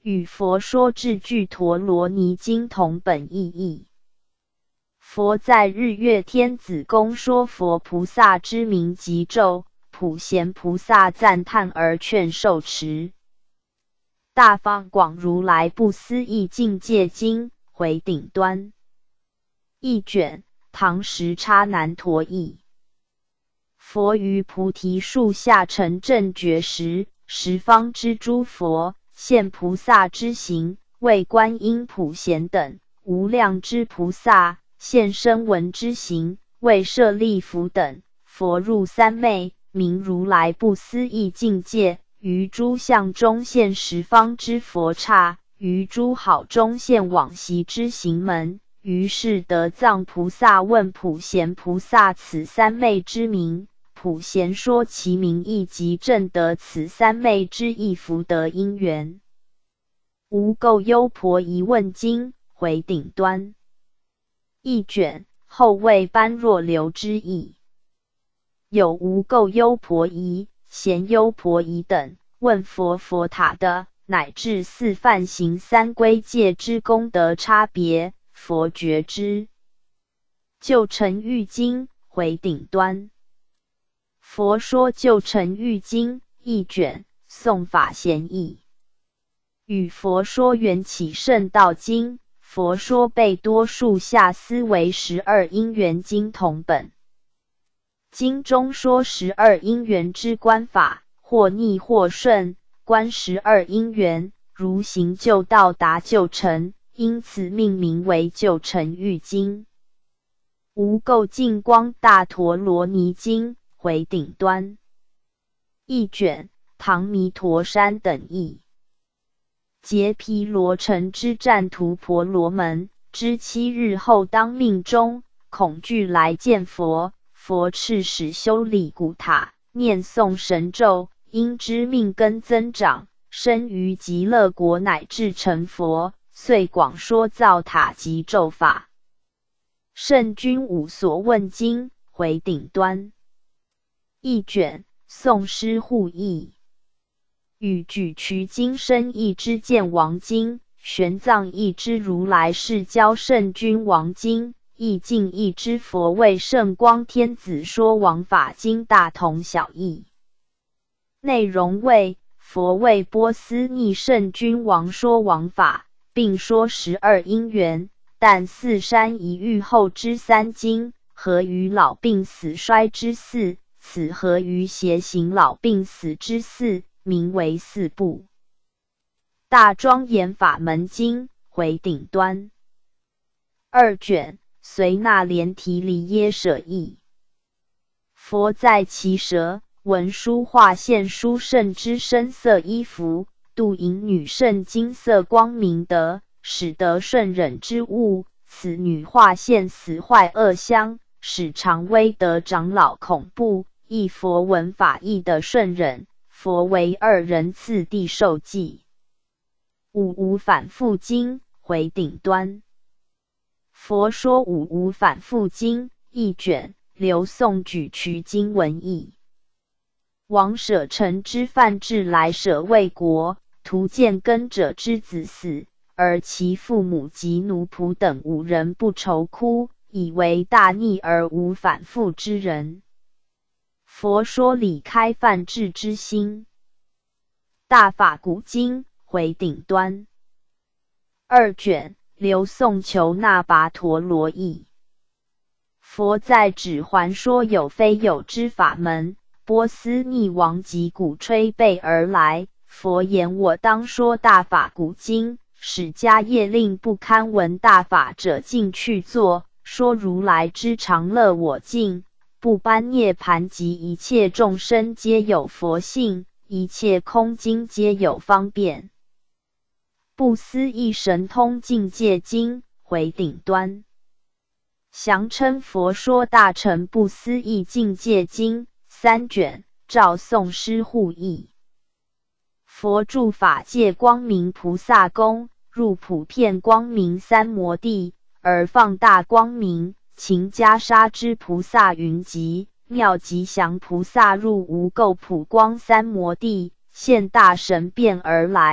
与佛说智具陀罗尼经同本意义。佛在日月天子宫说佛菩萨之名及咒，普贤菩萨赞叹而劝受持。大方广如来不思议境界经回顶端一卷，唐时叉难陀译。佛于菩提树下成正觉时，十方之诸佛现菩萨之形，为观音普贤等无量之菩萨现声闻之形，为舍利弗等。佛入三昧，名如来不思议境界，于诸相中现十方之佛刹，于诸好中现往昔之行门。于是得藏菩萨问普贤菩萨此三昧之名，普贤说其名义即证得此三昧之意福德因缘。无垢优婆夷问经回顶端一卷，后为般若流之译。有无垢优婆夷、贤优婆夷等问佛佛塔的乃至四梵行三归戒之功德差别，佛觉之。救尘喻经回顶端。佛说救尘喻经一卷，颂法贤义。与佛说缘起圣道经，佛说贝多树下思维十二因缘经同本。经中说十二因缘之观法，或逆或顺，观十二因缘，如行就到达救尘，因此命名为救尘喻经。无垢净光大陀罗尼经回顶端一卷，唐弥陀山等译。结毗罗城之战图婆罗门之七日后当命中，恐惧来见佛，佛敕使修理古塔，念诵神咒，因之命根增长，生于极乐国，乃至成佛，遂广说造塔及咒法。圣君五所问经回顶端一卷，宋师护译。与举渠经生译之见王经，玄奘译之如来释教圣君王经，意境译之佛为圣光天子说王法经大同小异。内容为佛为波斯匿圣君王说王法，并说十二因缘，但四山一遇后之三经，合于老病死衰之四，此合于邪行老病死之四，名为四部。大庄严法门经回顶端二卷，随那连提离耶舍译。佛在其舌文殊化现殊胜之深色衣服，度引女胜金色光明德，使得顺忍之物。此女化现死坏恶相，使常威德长老恐怖。一佛闻法义的顺忍，佛为二人次第受记。五无反复经回顶端。佛说五无反复经一卷，刘宋举渠经文义。王舍城之犯至来舍卫国，图见根者之子死，而其父母及奴仆等五人不愁哭，以为大逆而无反复之人。佛说理开犯智之心。大法古经回顶端二卷，刘宋求那跋陀罗译。佛在指还说有非有之法门，波斯匿王及鼓吹背而来。佛言我当说大法古经，使迦叶令不堪闻大法者尽去作，说如来之常乐我净，不般涅盘及一切众生皆有佛性，一切空经皆有方便。不思议神通境界经回顶端。详称佛说大乘不思议境界经三卷，照宋师护译。佛住法界光明菩萨宫，入普遍光明三摩地，而放大光明勤袈裟之菩萨云集，妙吉祥菩萨入无垢普光三摩地，现大神变而来，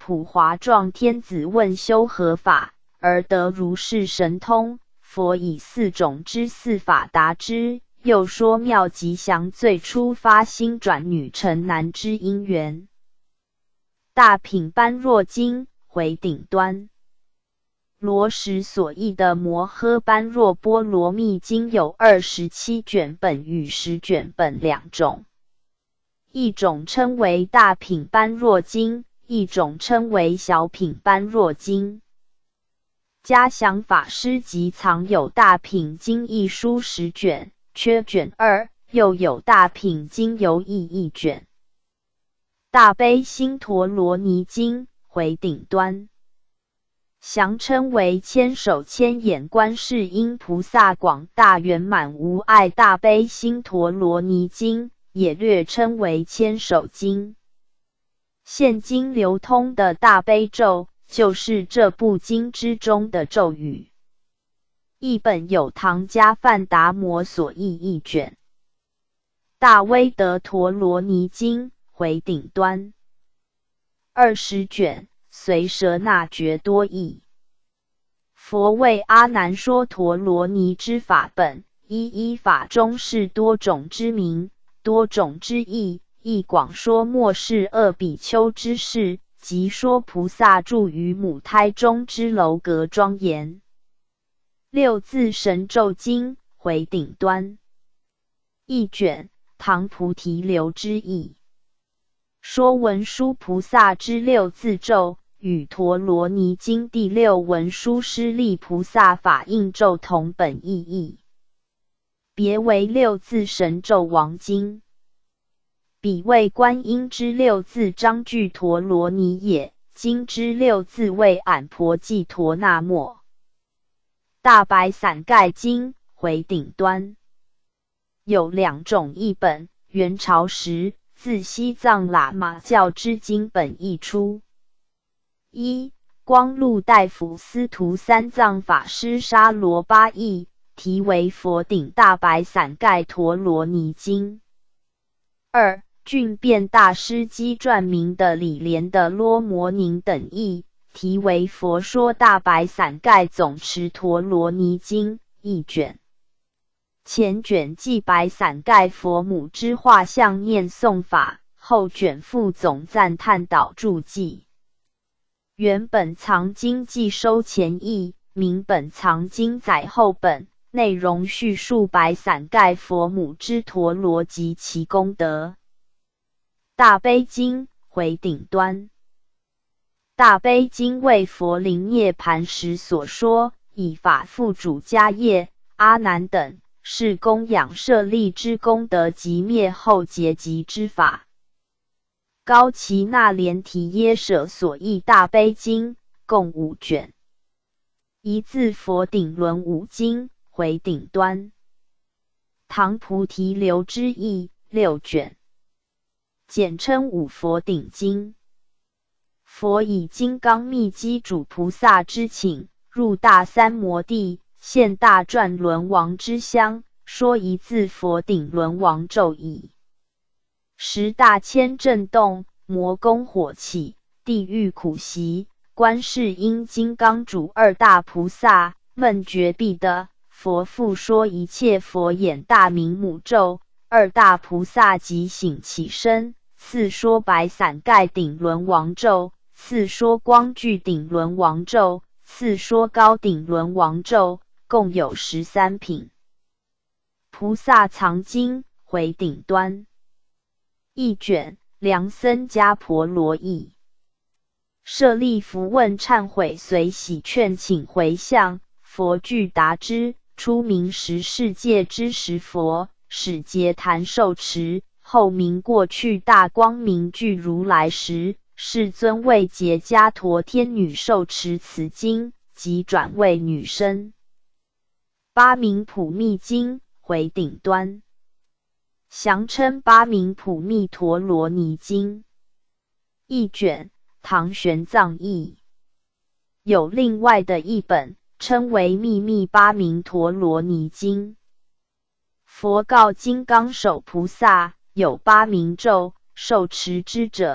普华状天子问修何法，而得如是神通。佛以四种之四法答之，又说妙吉祥最初发心转女成男之因缘。大品般若经回顶端。罗什所译的摩诃般若波罗蜜经有二十七卷本与十卷本两种，一种称为大品般若经，一种称为小品般若经。嘉祥法师集藏有大品经一书十卷，缺卷二，又有大品经游译一卷。大悲心陀罗尼经回顶端，详称为千手千眼观世音菩萨广大圆满无碍大悲心陀罗尼经，也略称为千手经。现今流通的大悲咒就是这部经之中的咒语。译本有唐家范达摩所译一卷。大威德陀罗尼经回顶端，二十卷，随舍那觉多译。佛为阿难说陀罗尼之法本，一一法中是多种之名，多种之义，亦广说末世恶比丘之事，即说菩萨住于母胎中之楼阁庄严。六字神咒经回顶端，一卷，唐菩提流之译。说文殊菩萨之六字咒与陀罗尼经第六文殊师利菩萨法印咒同本异义，别为六字神咒王经。彼为观音之六字章句陀罗尼也，经之六字为俺婆济陀那末。大白伞盖经回顶端，有两种译本，元朝时自西藏喇嘛教之经本译出。一、光禄大夫司徒三藏法师沙罗巴译，题为佛顶大白伞盖陀罗尼经。二、俊辩大师基撰明的李莲的罗摩宁等译，题为佛说大白伞盖总持陀罗尼经一卷。前卷记白伞盖佛母之画像念诵法，后卷附总赞叹导注记。原本藏经记收前译，明本藏经载后本，内容叙述白伞盖佛母之陀罗及其功德。大悲经回顶端，大悲经为佛临涅盘时所说，以法付主迦叶、阿难等，是供养舍利之功德及灭后结集之法。高齐那连提耶舍所译大悲经共五卷。一字佛顶轮五经回顶端，唐菩提流之译六卷，简称五佛顶经。佛以金刚密机主菩萨之请，入大三摩地，现大转轮王之香，说一字佛顶轮王咒语。十大千震动，魔宫火起，地狱苦袭，观世音金刚主二大菩萨，闷绝壁的佛复说一切佛眼大明母咒，二大菩萨即醒起身，次说白伞盖顶轮王咒，次说光具顶轮王咒，次说高顶轮王咒，共有十三品。菩萨藏经回顶端，一卷，梁僧迦婆罗译。舍利弗问忏悔，随喜劝请回向，佛具答之。初名十世界之十佛，始结坛受持，后名过去大光明具如来时，世尊为结迦陀天女受持此经，即转为女身。八名普密经回顶端，详称八名普密陀罗尼经，一卷，唐玄奘译。有另外的译本，称为秘密八名陀罗尼经。佛告金刚手菩萨，有八名咒，受持之者，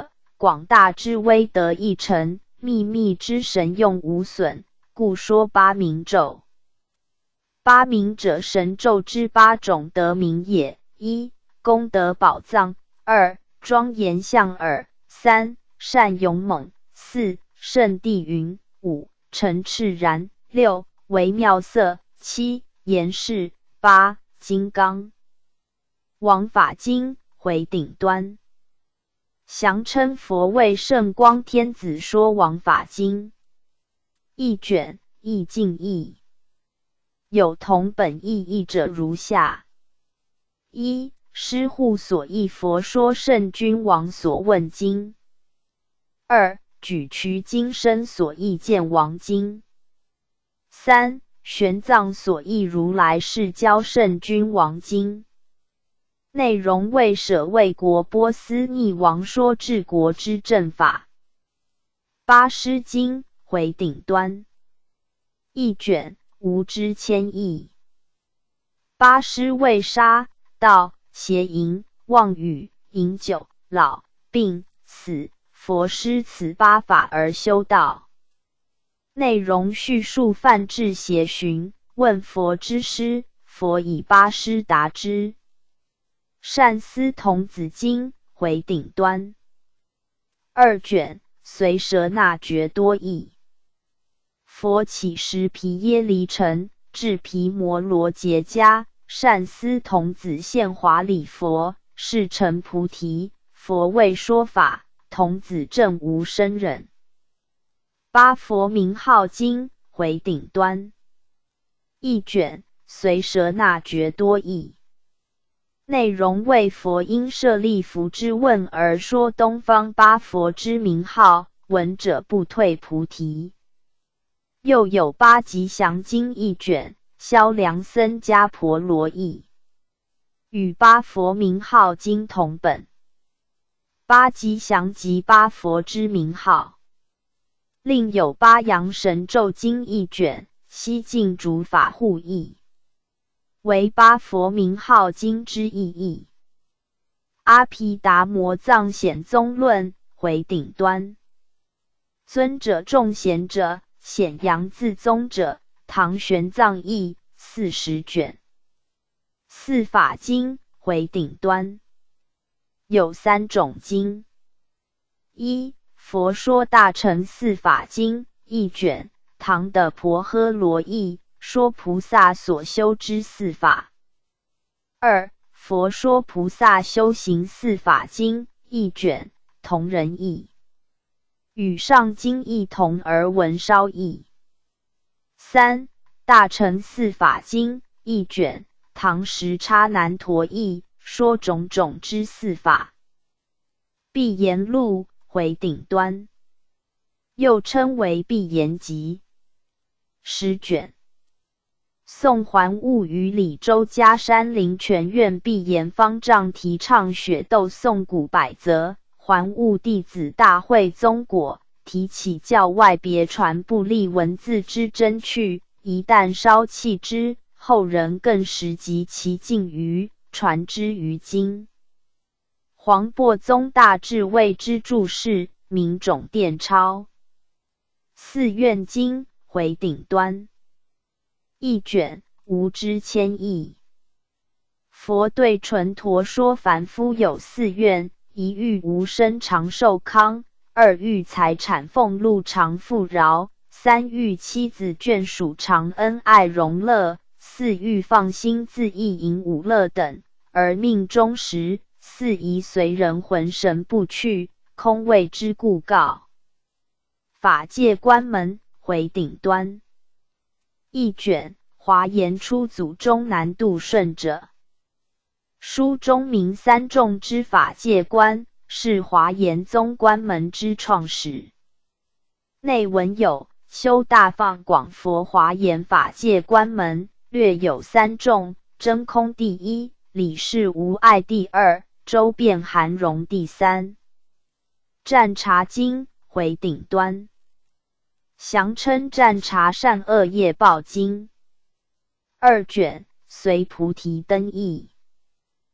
广大之威德一成，秘密之神用无损，故说八名咒。八名者，神咒之八种得名也：一、功德宝藏；二、庄严象耳；三、善勇猛；四、圣地云；五、诚炽然；六、微妙色；七、严饰；八、金刚。王法经回顶端，详称佛为圣光天子说王法经。一卷，义尽义。有同本义义者如下：一、师护所译佛说圣君王所问经；二、举渠经生所译见王经；三、玄奘所译如来释教圣君王经。内容为舍卫国波斯匿王说治国之正法。八师经回顶端，一卷，无之千亿。八师为杀、盗、邪淫、妄语、饮酒、老、病、死、佛施此八法而修道。内容叙述犯智邪寻，问佛之师，佛以八师答之。善思童子经回顶端，二卷，随舍那觉多义。佛起时毗耶离城，至毗摩罗结家，善思童子现华礼佛，是成菩提。佛为说法，童子正无生忍。八佛名号经回顶端，一卷，随舍那觉多义。内容为佛因舍利弗之问而说东方八佛之名号，闻者不退菩提。又有八吉祥经一卷，萧梁僧迦婆罗译，与八佛名号经同本。八吉祥及八佛之名号。另有八阳神咒经一卷，西晋竺法护译，为八佛名号经之意义。阿毗达摩藏显宗论回顶端，尊者众贤者，显扬自宗者，唐玄奘译，四十卷。四法经回顶端，有三种经：一、佛说大乘四法经一卷，唐的婆诃罗译，说菩萨所修之四法。二、佛说菩萨修行四法经一卷，同人译，与上经异同而文稍异。三、大乘四法经一卷，唐时叉难陀译，说种种之四法。碧岩录回顶端，又称为碧岩集，十卷。宋桓悟于李州嘉山灵泉院碧岩方丈提倡雪窦诵古百则，桓悟弟子大会宗果，提起教外别传不立文字之真趣，一旦烧弃之，后人更识及其境于，传之于今。黄檗宗大智慧之注释，名种殿钞。四愿经回顶端，一卷，无之千亿。佛对纯陀说，凡夫有四愿：一欲无生长寿康，二欲财产俸禄常富饶，三欲妻子眷属常恩爱荣乐，四欲放心自意淫舞乐等，而命终时，四宜随人魂神不去，空谓之故告。法界关门回顶端，一卷，华严出祖中难度顺者。书中明三众之法界观，是华严宗关门之创始。内文有修大放广佛华严法界关门，略有三众：真空第一，理事无碍第二，周遍含容第三。占察经回顶端，详称占察善恶业报经。二卷，随菩提灯译。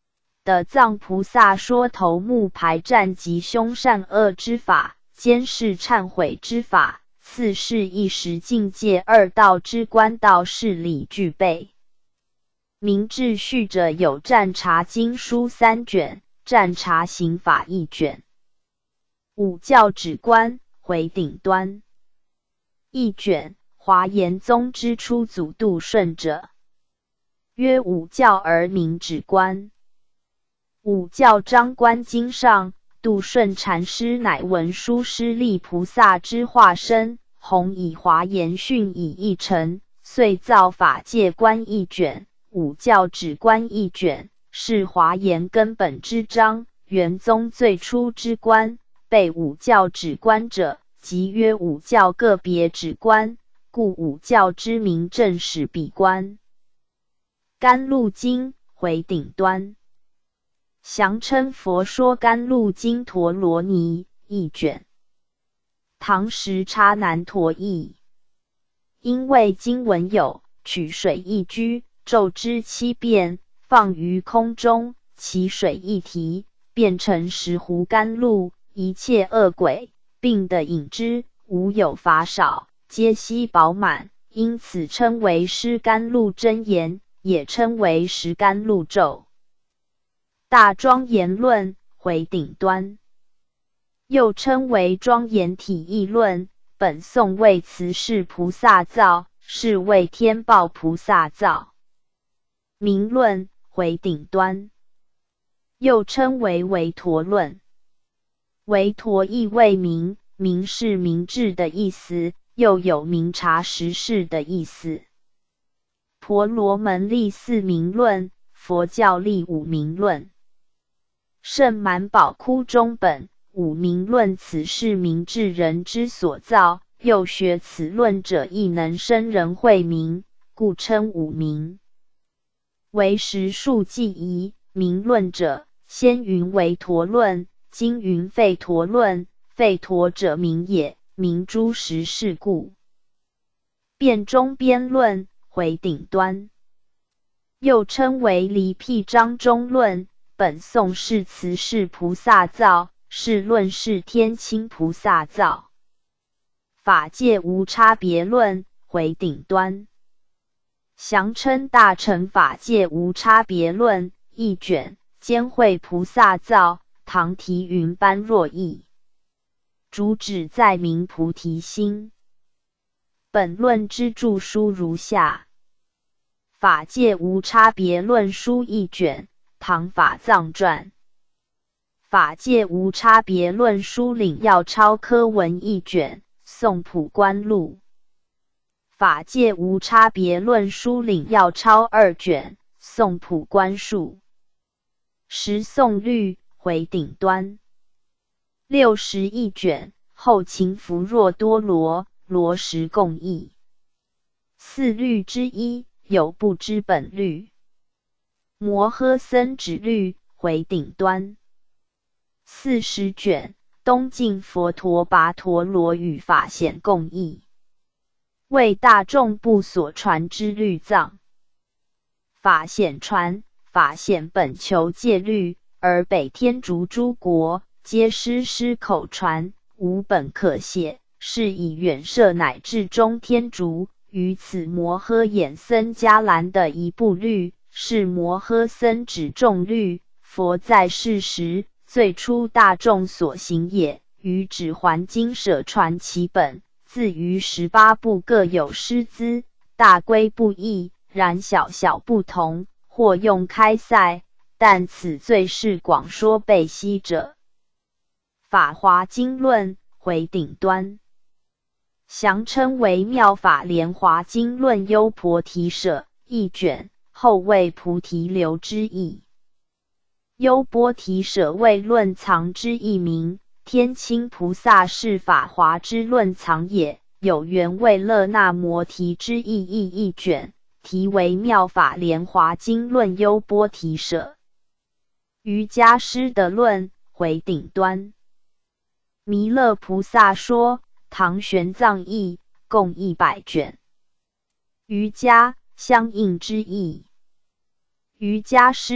的藏菩萨说头目排战及凶善恶之法，兼是忏悔之法，次是一时境界二道之观道事理具备。明秩序者有占察经书三卷，占察刑法一卷。五教止观回顶端一卷，华严宗之初祖度顺者，曰五教而名止观。五教章观经上，度顺禅师乃文殊师利菩萨之化身，弘以华严训以一成，遂造法界观一卷，五教止观一卷，是华严根本之章，元宗最初之观。被五教止观者，即曰五教个别止观，故五教之名正始彼观。甘露经回顶端详称佛说甘露经陀罗尼一卷。唐时叉难陀译。因为经文有取水一居，骤之七变，放于空中，其水一提，变成石斛甘露，一切恶鬼病的饮之，无有乏少，皆悉饱满，因此称为施甘露真言，也称为十甘露咒。大庄严论回顶端，又称为庄严体义论，本颂为慈氏菩萨造，是为天报菩萨造。明论回顶端，又称为维陀论。维陀意为明，明是明智的意思，又有明察实事的意思。婆罗门立四明论，佛教立五明论。圣满宝窟中本五明论，此是明智人之所造，又学此论者亦能生人慧明，故称五明。为实数记疑明论者，先云维陀论，今云吠陀论，吠陀者明也，明诸实事故。辩中边论回顶端，又称为离辟章中论，本颂是慈氏菩萨造，是论是天亲菩萨造。法界无差别论回顶端，详称大乘法界无差别论一卷，兼会菩萨造，唐提云般若义，主旨在明菩提心。本论之著书如下：法界无差别论书一卷，唐法藏传。法界无差别论书领要抄科文一卷，宋普观录。法界无差别论书领要抄二卷，宋普观述。十诵律回顶端，六十一卷，后秦福若多罗罗什共译。四律之一，有不知本律。摩诃僧止律回顶端，四十卷，东晋佛陀跋陀罗与法显共译，为大众部所传之律藏。法显传，法显本求戒律，而北天竺诸国皆师师口传，无本可写，是以远摄乃至中天竺。于此摩诃衍僧伽蓝的一部律，是摩诃僧止众律，佛在世时最初大众所行也。于指环经舍传其本，自于十八部各有师资，大归不异，然小小不同，或用开塞，但此最是广说备悉者。法华经论回顶端，详称为妙法莲华经论优婆提舍一卷，后为菩提流之意。优波提舍为论藏之一名，天亲菩萨是法华之论藏也，有原为勒那摩提之意义一卷，题为妙法莲华经论优波提舍。瑜伽师的论回顶端，弥勒菩萨说，唐玄奘译，共一百卷。瑜伽相应之意。瑜伽师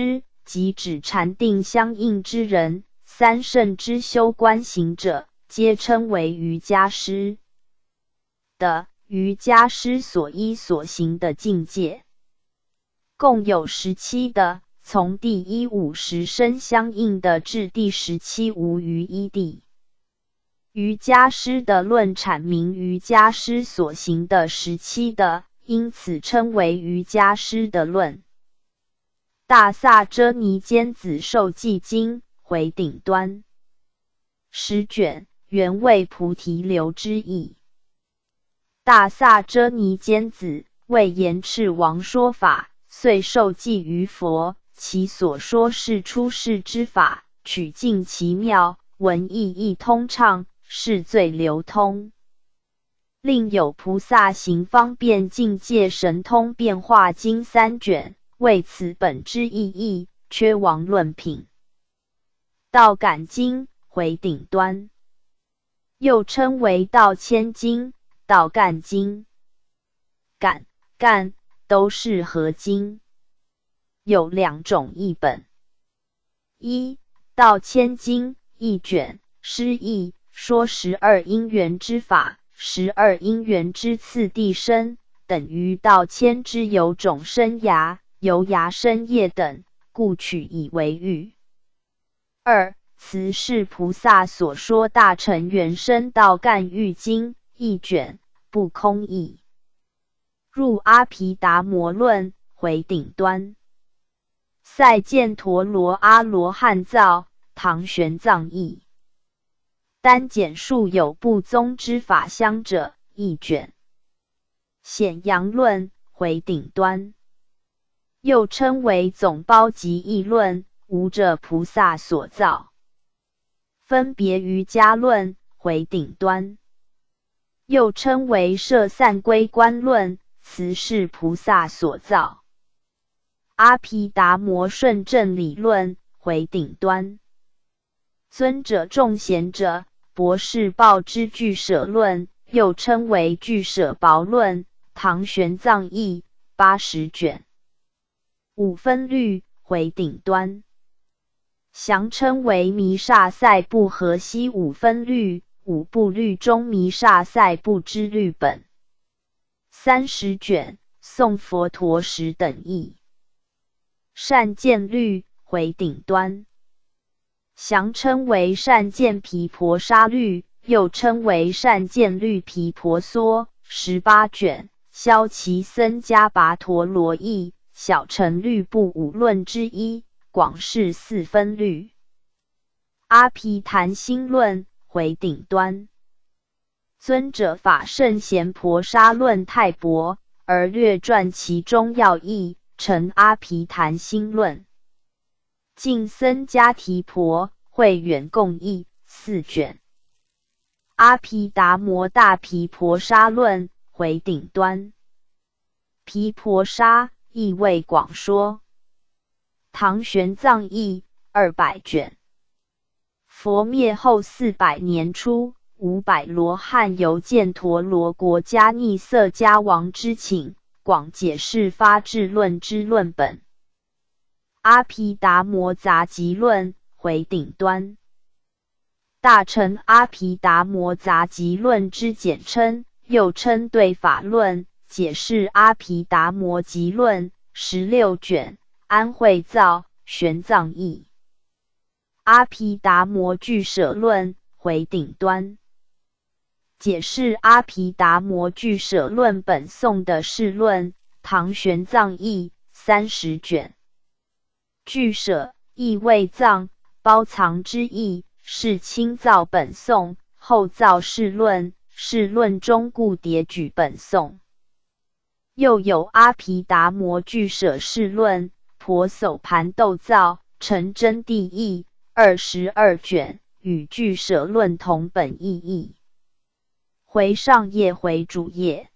即指禅定相应之人，三圣之修观行者，皆称为瑜伽师的瑜伽师所依所行的境界，共有十七的，从第一五十声相应的至第十七无余一地。瑜伽师的论阐明瑜伽师所行的十七的，因此称为瑜伽师的论。大萨遮尼坚子受记经回顶端十卷，原为菩提流之意。大萨遮尼坚子为延赤王说法，遂受记于佛，其所说是出世之法，曲径奇妙，文意亦通畅，是最流通。另有菩萨行方便境界神通变化经三卷，为此本之意义，缺王论品。道感经回顶端，又称为道千经、道干经。感、干都是合经，有两种译本。一、道千经一卷，诗意说十二因缘之法，十二因缘之次第生，等于道千之有种生芽，由芽生叶等，故取以为喻。二、此是菩萨所说大乘原生道干喻经一卷，不空义。入阿毗达摩论回顶端，赛犍陀罗阿罗汉造唐玄奘译。单简述有部宗之法相者一卷。显扬论回顶端，又称为总包集义论，无者菩萨所造。分别瑜伽论回顶端，又称为摄散归观论，此是菩萨所造。阿毗达摩顺正理论回顶端，尊者众贤者博士报之俱舍论，又称为俱舍雹论，唐玄奘译，八十卷。五分律回顶端，详称为弥萨赛部河西五分律，五部律中弥萨赛部之律本。三十卷，颂佛陀时等译。善见律回顶端，详称为善见毗婆沙律，又称为善见律毗婆娑，十八卷，消其僧迦跋陀罗译，小乘律部五论之一，广释四分律。阿毗昙心论回顶端，尊者法圣贤婆沙论太薄，而略传其中要义，成阿毗昙心论。净僧迦提婆慧远共译，四卷。阿毗达摩大毗婆沙论回顶端，毗婆沙意为广说，唐玄奘译，二百卷。佛灭后四百年初，五百罗汉由犍陀罗国迦尼色迦王之请，广解释发智论之论本。阿毗达摩杂集论回顶端，大乘阿毗达摩杂集论之简称，又称对法论，解释阿毗达摩集论，十六卷，安慧造、玄奘译。阿毗达摩俱舍论回顶端，解释阿毗达摩俱舍论本颂的释论，唐玄奘译，三十卷。俱舍意为藏，包藏之意，是清造本颂，后造释论，释论中故迭举本颂。又有阿毗达摩俱舍释论，婆叟盘豆造，成真谛译，二十二卷，与俱舍论同本意义。回上页回主页。